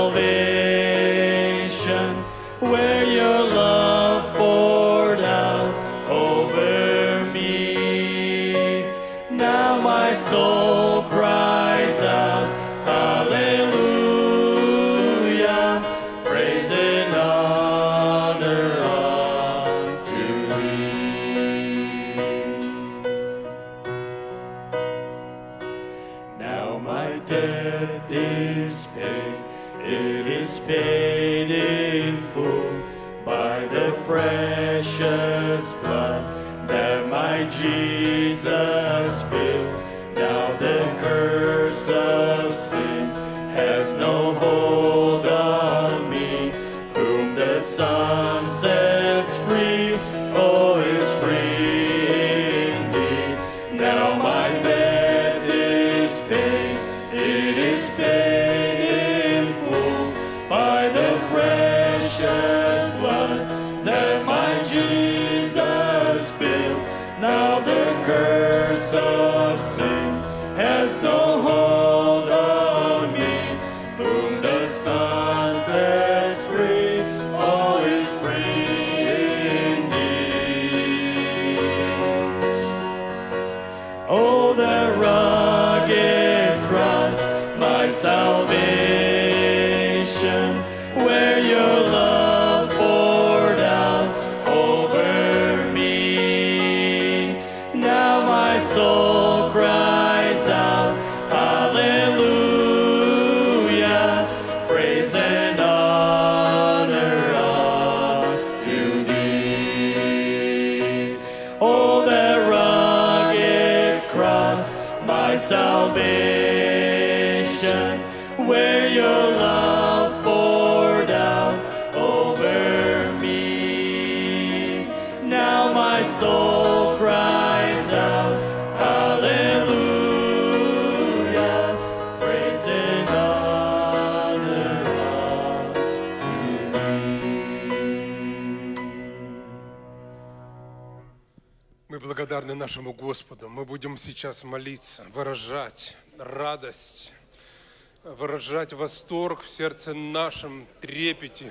salvation, where your love poured out over me. Now my soul cries out, hallelujah, praise and honor unto thee. Now my debt is paid, it is paid in full by the precious blood that my Jesus spilled. has no hold on me. Whom the Son sets free, all is free indeed. Oh, the rugged cross, my salvation, where your love poured out over me. Now my soul cries out, hallelujah, praise and honor unto thee. Oh, that rugged cross, my salvation, where your love poured out over me. Now my soul cries out, hallelujah, praise and honor unto thee. Мы благодарны нашему Господу. Мы будем сейчас молиться, выражать радость, выражать восторг в сердце нашем, трепете.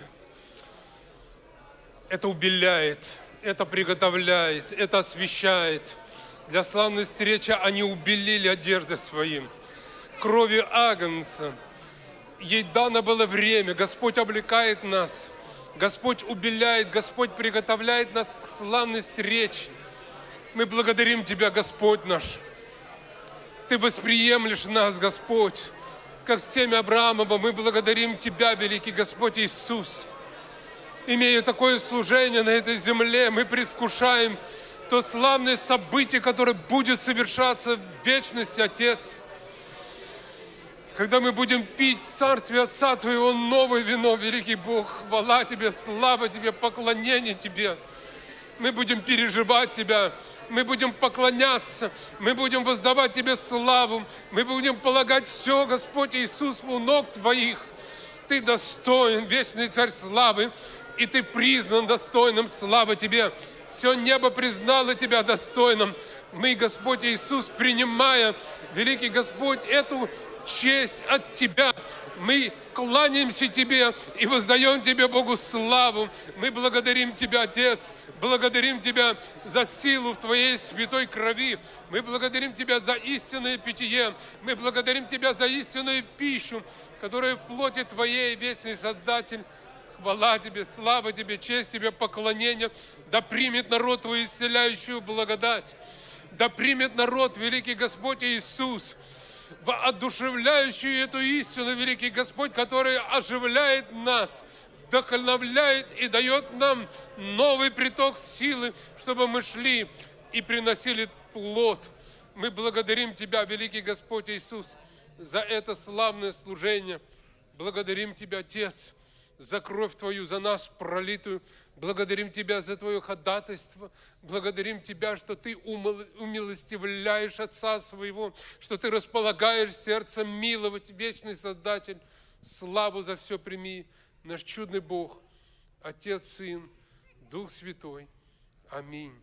Это убеляет, это приготовляет, это освящает. Для славной встречи они убелили одежды своим. Кровью Агнца. Ей дано было время. Господь облекает нас. Господь убеляет, Господь приготовляет нас к славной встрече. Мы благодарим Тебя, Господь наш. Ты восприемлешь нас, Господь, как семя Авраамова. Мы благодарим Тебя, великий Господь Иисус. Имея такое служение на этой земле, мы предвкушаем то славное событие, которое будет совершаться в вечности, Отец. Когда мы будем пить в Царстве Отца Твоего новое вино, великий Бог, хвала Тебе, слава Тебе, поклонение Тебе. Мы будем переживать Тебя, мы будем поклоняться, мы будем воздавать Тебе славу, мы будем полагать все, Господь Иисус, у ног Твоих. Ты достоин, вечный Царь славы, и Ты признан достойным, слава Тебе. Все небо признало Тебя достойным. Мы, Господь Иисус, принимая, великий Господь, эту честь от Тебя, мы кланяемся Тебе и воздаем Тебе, Богу, славу. Мы благодарим Тебя, Отец, благодарим Тебя за силу в Твоей святой крови. Мы благодарим Тебя за истинное питье. Мы благодарим Тебя за истинную пищу, которая в плоти Твоей, вечный Создатель. Хвала Тебе, слава Тебе, честь Тебе, поклонение. Да примет народ Твою исцеляющую благодать. Да примет народ, великий Господь Иисус, воодушевляющую эту истину, великий Господь, который оживляет нас, вдохновляет и дает нам новый приток силы, чтобы мы шли и приносили плод. Мы благодарим Тебя, великий Господь Иисус, за это славное служение. Благодарим Тебя, Отец, за кровь Твою, за нас пролитую. Благодарим Тебя за Твое ходатайство. Благодарим Тебя, что Ты умилостивляешь Отца Своего, что Ты располагаешь сердцем миловать, вечный Создатель. Славу за все прими, наш чудный Бог, Отец, Сын, Дух Святой. Аминь.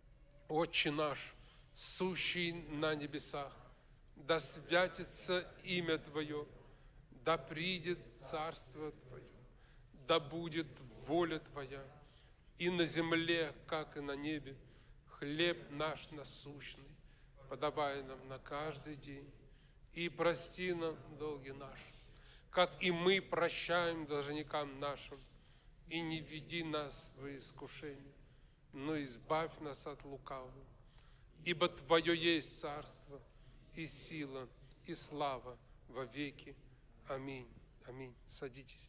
Отче наш, сущий на небесах, да святится имя Твое, да придет Царство Твое, да будет воля Твоя, и на земле, как и на небе. Хлеб наш насущный подавай нам на каждый день, и прости нам долги наши, как и мы прощаем должникам нашим, и не веди нас в искушение, но избавь нас от лукавого. Ибо Твое есть царство, и сила, и слава во веки. Аминь. Аминь. Садитесь.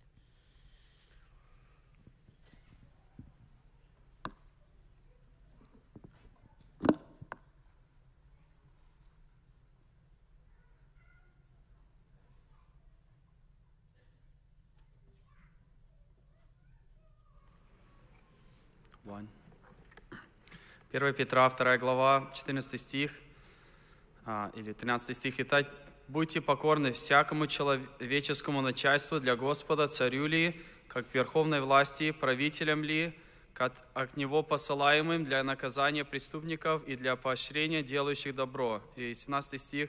первое Петра, вторая глава, четырнадцатый стих, а, или тринадцатый стих. «Итак, будьте покорны всякому человеческому начальству для Господа, царю ли, как верховной власти, правителям ли, как от Него посылаемым для наказания преступников и для поощрения делающих добро». И семнадцатый стих.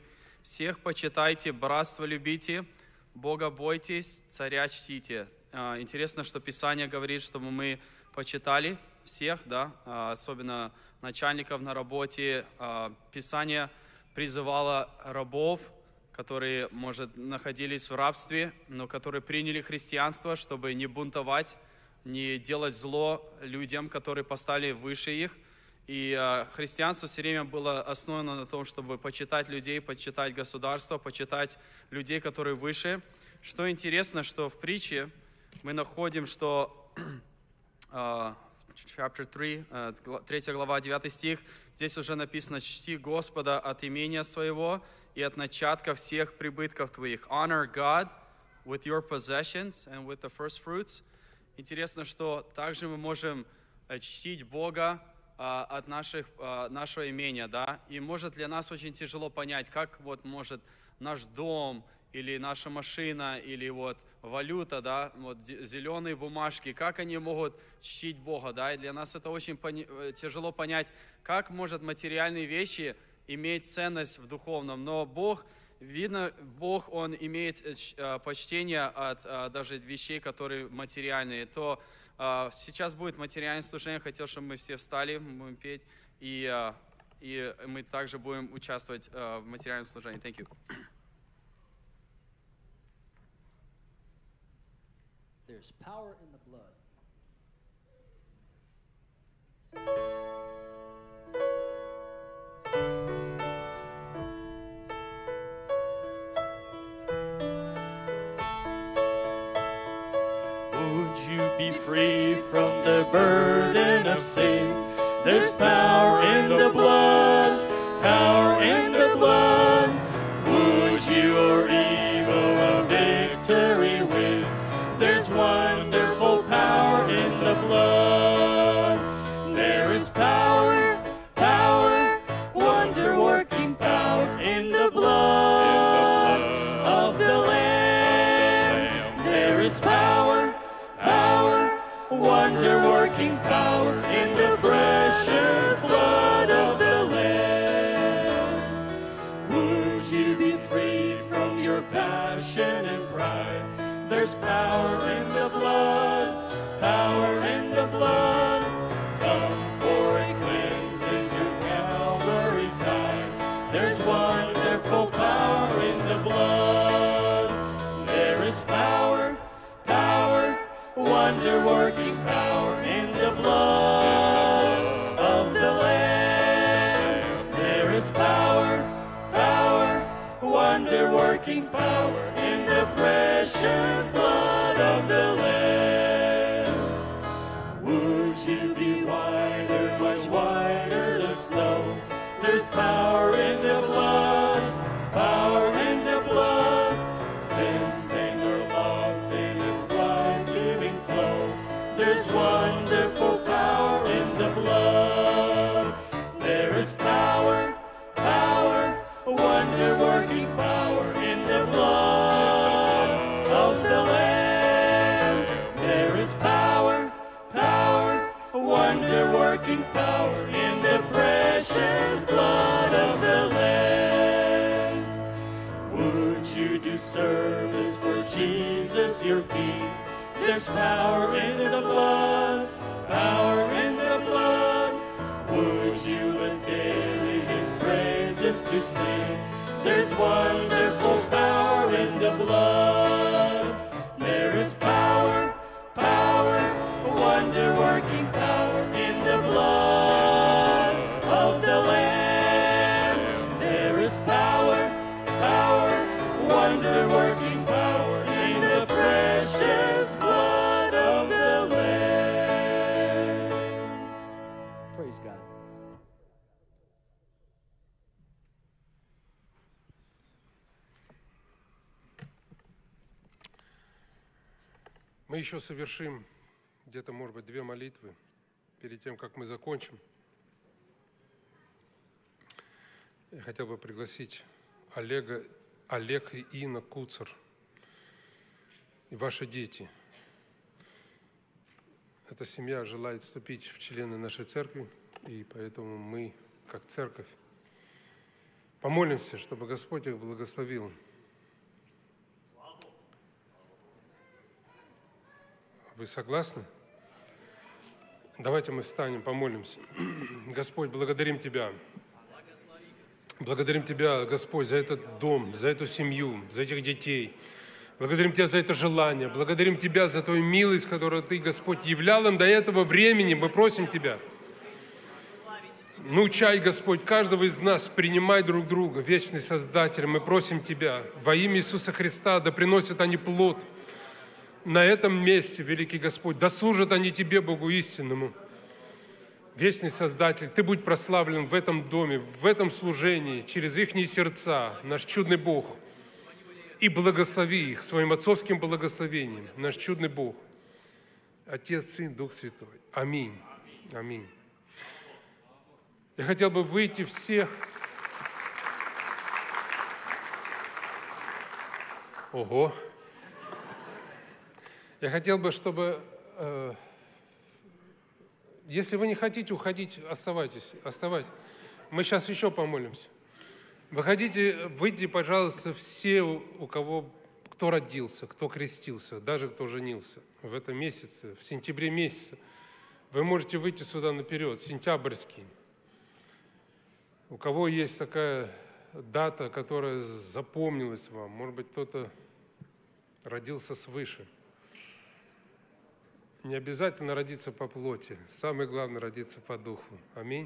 Всех почитайте, братство любите, Бога бойтесь, царя чтите. А, Интересно, что Писание говорит, чтобы мы почитали всех, да, а, особенно начальников на работе. А, Писание призывало рабов, которые, может, находились в рабстве, но которые приняли христианство, чтобы не бунтовать, не делать зло людям, которые поставили выше их. И э, христианство все время было основано на том, чтобы почитать людей, почитать государство, почитать людей, которые выше. Что интересно, что в притче мы находим, что э, chapter three, э, третья глава, девятый стих, здесь уже написано: «Чти Господа от имения своего и от начатка всех прибытков твоих». Honor God with your possessions and with the first fruits. Интересно, что также мы можем чтить Бога а, от наших, а, нашего имения, да, и может для нас очень тяжело понять, как вот может наш дом или наша машина или вот валюта, да, вот зеленые бумажки, как они могут чтить Бога, да, и для нас это очень пони- тяжело понять, как может материальные вещи иметь ценность в духовном, но Бог, видно, Бог, Он имеет почтение от даже вещей, которые материальные, то сейчас будет материальное служение. Хотел, чтобы мы все встали, мы будем петь, и, и мы также будем участвовать в материальном служении. Thank you. There's power in the blood. Would you be free from the burden of sin? There's power in the blood, power in the blood. Would you or evil a victory win? There's wonderful power in the blood. There is power, power, wonder-working power in the blood of the Lamb. There is power, power, wonder-working power in the precious blood of the Lamb. Would you be freed from your passion and pride? There's power in the blood, power in the blood. Come for a cleansing to Calvary's side. There's wonderful power in the blood. There is power, power, wonder-working power in the blood of the Lamb. There is power, power, wonder-working power in the precious blood of the Lamb. Would you be whiter, much whiter than snow? There's power in the blood, power in the blood. Sin stains are lost in its life-giving flow. There's wonderful power in the blood. There is power, power, wonder-working power in the blood of the Lamb. There is power, power, wonder-working power in the precious blood of the Lamb. Would you do service for Jesus your King? There's power in the blood, power in the blood. Would you lift daily his praises to sing? There's wonderful power in the blood. There is power, power, wonder-working power in the blood of the Lamb. There is power, power, wonder-working power in the precious blood of the Lamb. Praise God. Мы еще совершим где-то, может быть, две молитвы перед тем, как мы закончим. Я хотел бы пригласить Олега, Олег и Инна Куцер и ваши дети. Эта семья желает вступить в члены нашей церкви, и поэтому мы, как церковь, Помолимся, чтобы Господь их благословил. Вы согласны? Давайте мы встанем, помолимся. Господь, благодарим Тебя. Благодарим Тебя, Господь, за этот дом, за эту семью, за этих детей. Благодарим Тебя за это желание. Благодарим Тебя за Твою милость, которую Ты, Господь, являл им до этого времени. Мы просим Тебя. Научай, Господь, каждого из нас принимать друг друга, вечный Создатель. Мы просим Тебя во имя Иисуса Христа, да приносят они плод на этом месте, великий Господь, да служат они Тебе, Богу истинному. Вечный Создатель, Ты будь прославлен в этом доме, в этом служении, через их сердца, наш чудный Бог. И благослови их своим отцовским благословением, наш чудный Бог. Отец, Сын, Дух Святой. Аминь. Аминь. Я хотел бы выйти всех. Ого. Я хотел бы, чтобы, э, если вы не хотите уходить, оставайтесь, оставайтесь. Мы сейчас еще помолимся. Выходите, выйдите, пожалуйста, все, у кого, кто родился, кто крестился, даже кто женился в этом месяце, в сентябре месяце. Вы можете выйти сюда наперед, сентябрьский. У кого есть такая дата, которая запомнилась вам, может быть, кто-то родился свыше. Не обязательно родиться по плоти. Самое главное — родиться по духу. Аминь.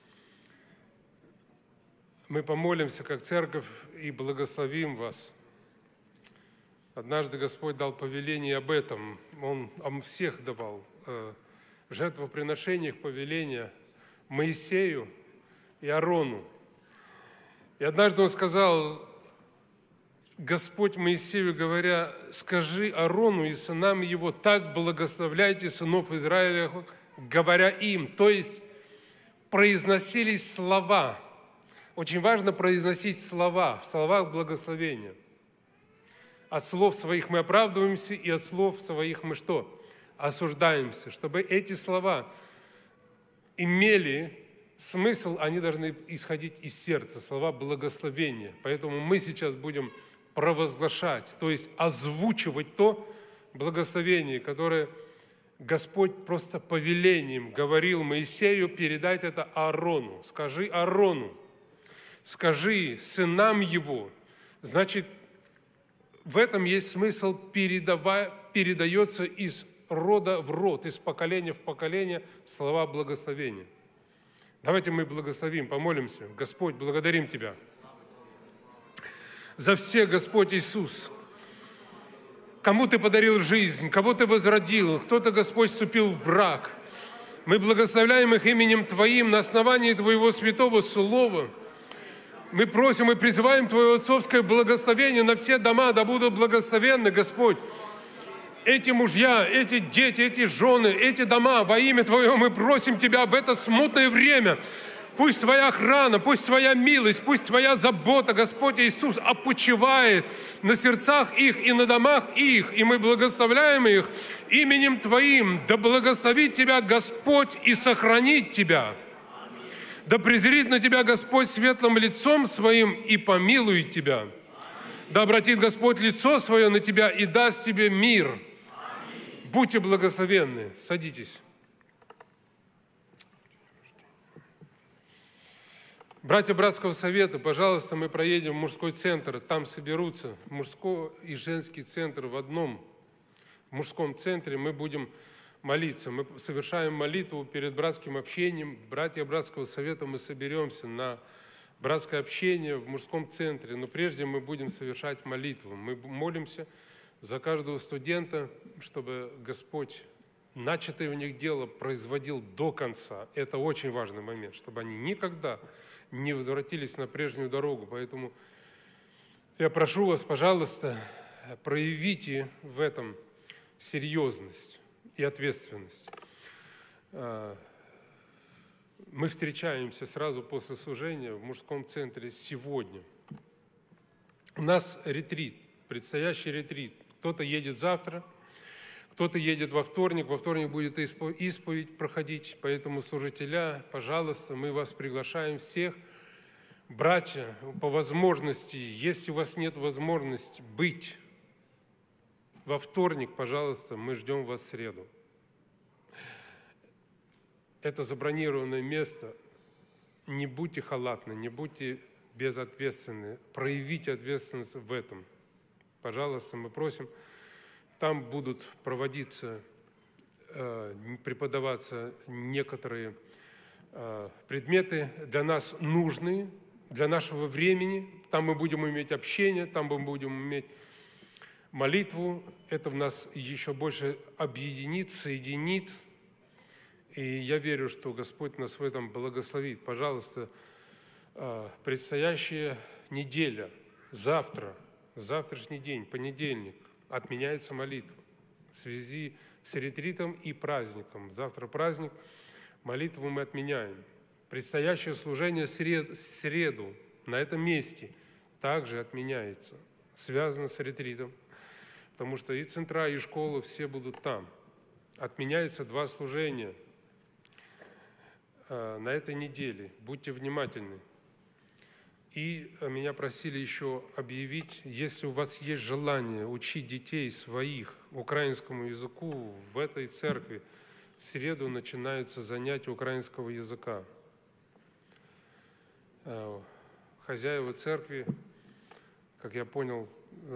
Мы помолимся, как церковь, и благословим вас. Однажды Господь дал повеление об этом. Он о всех давал. В жертвоприношениях повеления Моисею и Аарону. И однажды Он сказал, Господь Моисею говоря, скажи Аарону и сынам его, так благословляйте сынов Израиля, говоря им. То есть произносились слова. Очень важно произносить слова, в словах благословения. От слов своих мы оправдываемся, и от слов своих мы что? Осуждаемся. Чтобы эти слова имели смысл, они должны исходить из сердца, слова благословения. Поэтому мы сейчас будем провозглашать, то есть озвучивать то благословение, которое Господь просто повелением говорил Моисею передать это Аарону. Скажи Аарону, скажи сынам его. Значит, в этом есть смысл, передавая, передается из рода в род, из поколения в поколение слова благословения. Давайте мы благословим, помолимся. Господь, благодарим Тебя за всех, Господь Иисус. Кому Ты подарил жизнь, кого Ты возродил, кто-то, Господь, вступил в брак. Мы благословляем их именем Твоим на основании Твоего святого слова. Мы просим и призываем Твое отцовское благословение на все дома, да будут благословенны, Господь. Эти мужья, эти дети, эти жены, эти дома, во имя Твое мы просим Тебя в это смутное время. Пусть Твоя охрана, пусть Твоя милость, пусть Твоя забота, Господь Иисус, опочивает на сердцах их и на домах их, и мы благословляем их именем Твоим. Да благословит Тебя Господь и сохранит Тебя. Да презрит на Тебя Господь светлым лицом Своим и помилует Тебя. Да обратит Господь лицо Свое на Тебя и даст Тебе мир. Будьте благословенны. Садитесь. Братья Братского Совета, пожалуйста, мы проедем в мужской центр. Там соберутся мужской и женский центр в одном. В мужском центре мы будем молиться. Мы совершаем молитву перед братским общением. Братья Братского Совета, мы соберемся на братское общение в мужском центре. Но прежде мы будем совершать молитву. Мы молимся за каждого студента, чтобы Господь начатое у них дело производил до конца. Это очень важный момент, чтобы они никогда не возвратились на прежнюю дорогу. Поэтому я прошу вас, пожалуйста, проявите в этом серьезность и ответственность. Мы встречаемся сразу после служения в мужском центре сегодня. У нас ретрит, предстоящий ретрит. Кто-то едет завтра, кто-то едет во вторник, во вторник будет исповедь проходить, поэтому служителя, пожалуйста, мы вас приглашаем всех Братья, по возможности, если у вас нет возможности быть во вторник, пожалуйста, мы ждем вас в среду. Это забронированное место. Не будьте халатны, не будьте безответственны. Проявите ответственность в этом. Пожалуйста, мы просим. Там будут проводиться, э, преподаваться некоторые э, предметы для нас нужные, для нашего времени. Там мы будем иметь общение, там мы будем иметь молитву. Это в нас еще больше объединит, соединит. И я верю, что Господь нас в этом благословит. Пожалуйста, предстоящая неделя, завтра, завтрашний день, понедельник, отменяется молитва в связи с ретритом и праздником. Завтра праздник, молитву мы отменяем. Предстоящее служение в среду на этом месте также отменяется, связано с ретритом, потому что и центра, и школы все будут там. Отменяются два служения на этой неделе. Будьте внимательны. И меня просили еще объявить, если у вас есть желание учить детей своих украинскому языку в этой церкви, в среду начинаются занятия украинского языка. Хозяева церкви, как я понял,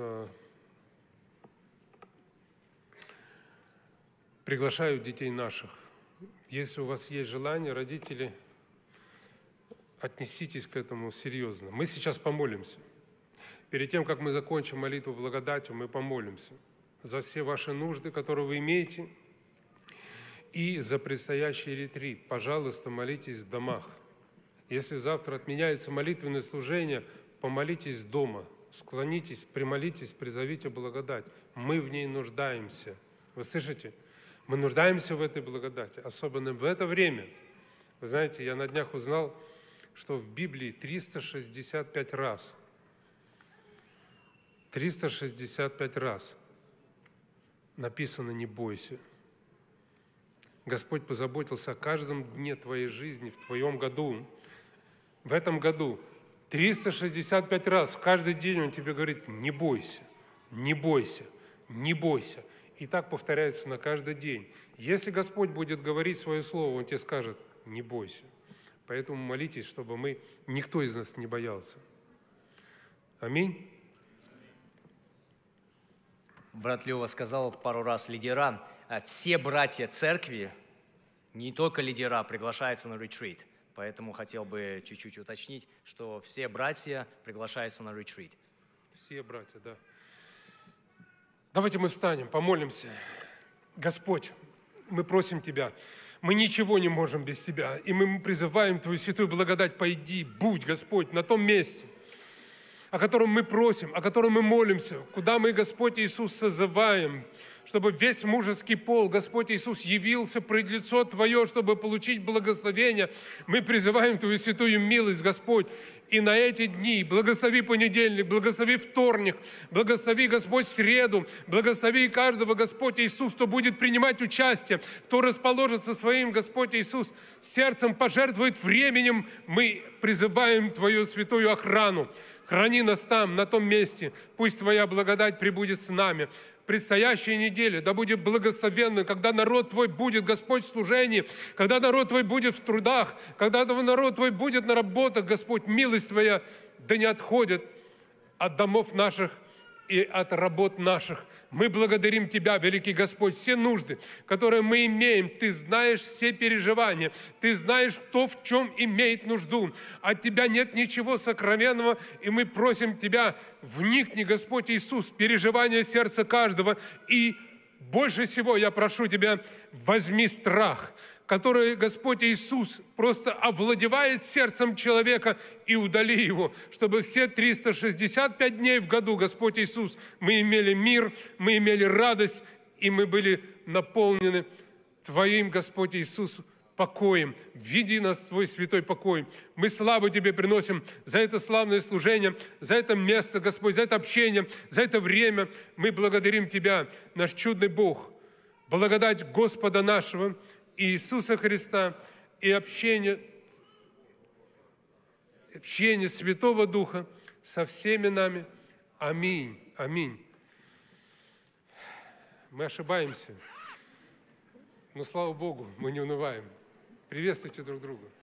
приглашают детей наших. Если у вас есть желание, родители, отнеситесь к этому серьезно. Мы сейчас помолимся. Перед тем, как мы закончим молитву благодатью, мы помолимся за все ваши нужды, которые вы имеете, и за предстоящий ретрит. Пожалуйста, молитесь в домах. Если завтра отменяется молитвенное служение, помолитесь дома, склонитесь, примолитесь, призовите благодать. Мы в ней нуждаемся. Вы слышите? Мы нуждаемся в этой благодати, особенно в это время. Вы знаете, я на днях узнал, что в Библии триста шестьдесят пять раз, триста шестьдесят пять раз написано «не бойся». Господь позаботился о каждом дне твоей жизни, в твоем году. В этом году триста шестьдесят пять раз в каждый день Он тебе говорит «не бойся, не бойся, не бойся». И так повторяется на каждый день. Если Господь будет говорить свое слово, Он тебе скажет «не бойся». Поэтому молитесь, чтобы мы, никто из нас не боялся. Аминь. Брат Лева сказал пару раз лидера. Все братья церкви, не только лидера, приглашаются на ретрит. Поэтому хотел бы чуть-чуть уточнить, что все братья приглашаются на ретрит. Все братья, да. Давайте мы встанем, помолимся. Господь, мы просим Тебя, мы ничего не можем без Тебя, и мы призываем Твою святую благодать, пойди, будь, Господь, на том месте, о котором мы просим, о котором мы молимся, куда мы, Господь Иисус, созываем, чтобы весь мужеский пол, Господь Иисус, явился пред лицо Твое, чтобы получить благословение. Мы призываем Твою святую милость, Господь, и на эти дни благослови понедельник, благослови вторник, благослови, Господь, среду, благослови каждого, Господь Иисус, кто будет принимать участие, кто расположится своим, Господь Иисус, сердцем, пожертвует временем. Мы призываем Твою святую охрану. Храни нас там, на том месте. Пусть Твоя благодать пребудет с нами. Предстоящая неделя да будет благословенна, когда народ Твой будет, Господь, в служении, когда народ Твой будет в трудах, когда народ Твой будет на работах, Господь, милость Твоя да не отходит от домов наших и от работ наших. Мы благодарим Тебя, великий Господь, все нужды, которые мы имеем. Ты знаешь все переживания, Ты знаешь, кто в чем имеет нужду. От Тебя нет ничего сокровенного, и мы просим Тебя, вникни, Господь Иисус, в переживания сердца каждого. И больше всего я прошу Тебя, возьми страх, который, Господь Иисус, просто овладевает сердцем человека, и удали его, чтобы все триста шестьдесят пять дней в году, Господь Иисус, мы имели мир, мы имели радость, и мы были наполнены Твоим, Господь Иисус, покоем. Введи нас в Твой святой покой. Мы славу Тебе приносим за это славное служение, за это место, Господь, за это общение, за это время. Мы благодарим Тебя, наш чудный Бог. Благодать Господа нашего Иисуса Христа и общение общение Святого Духа со всеми нами. Аминь. Аминь. Мы ошибаемся, но слава Богу, мы не унываем. Приветствуйте друг друга.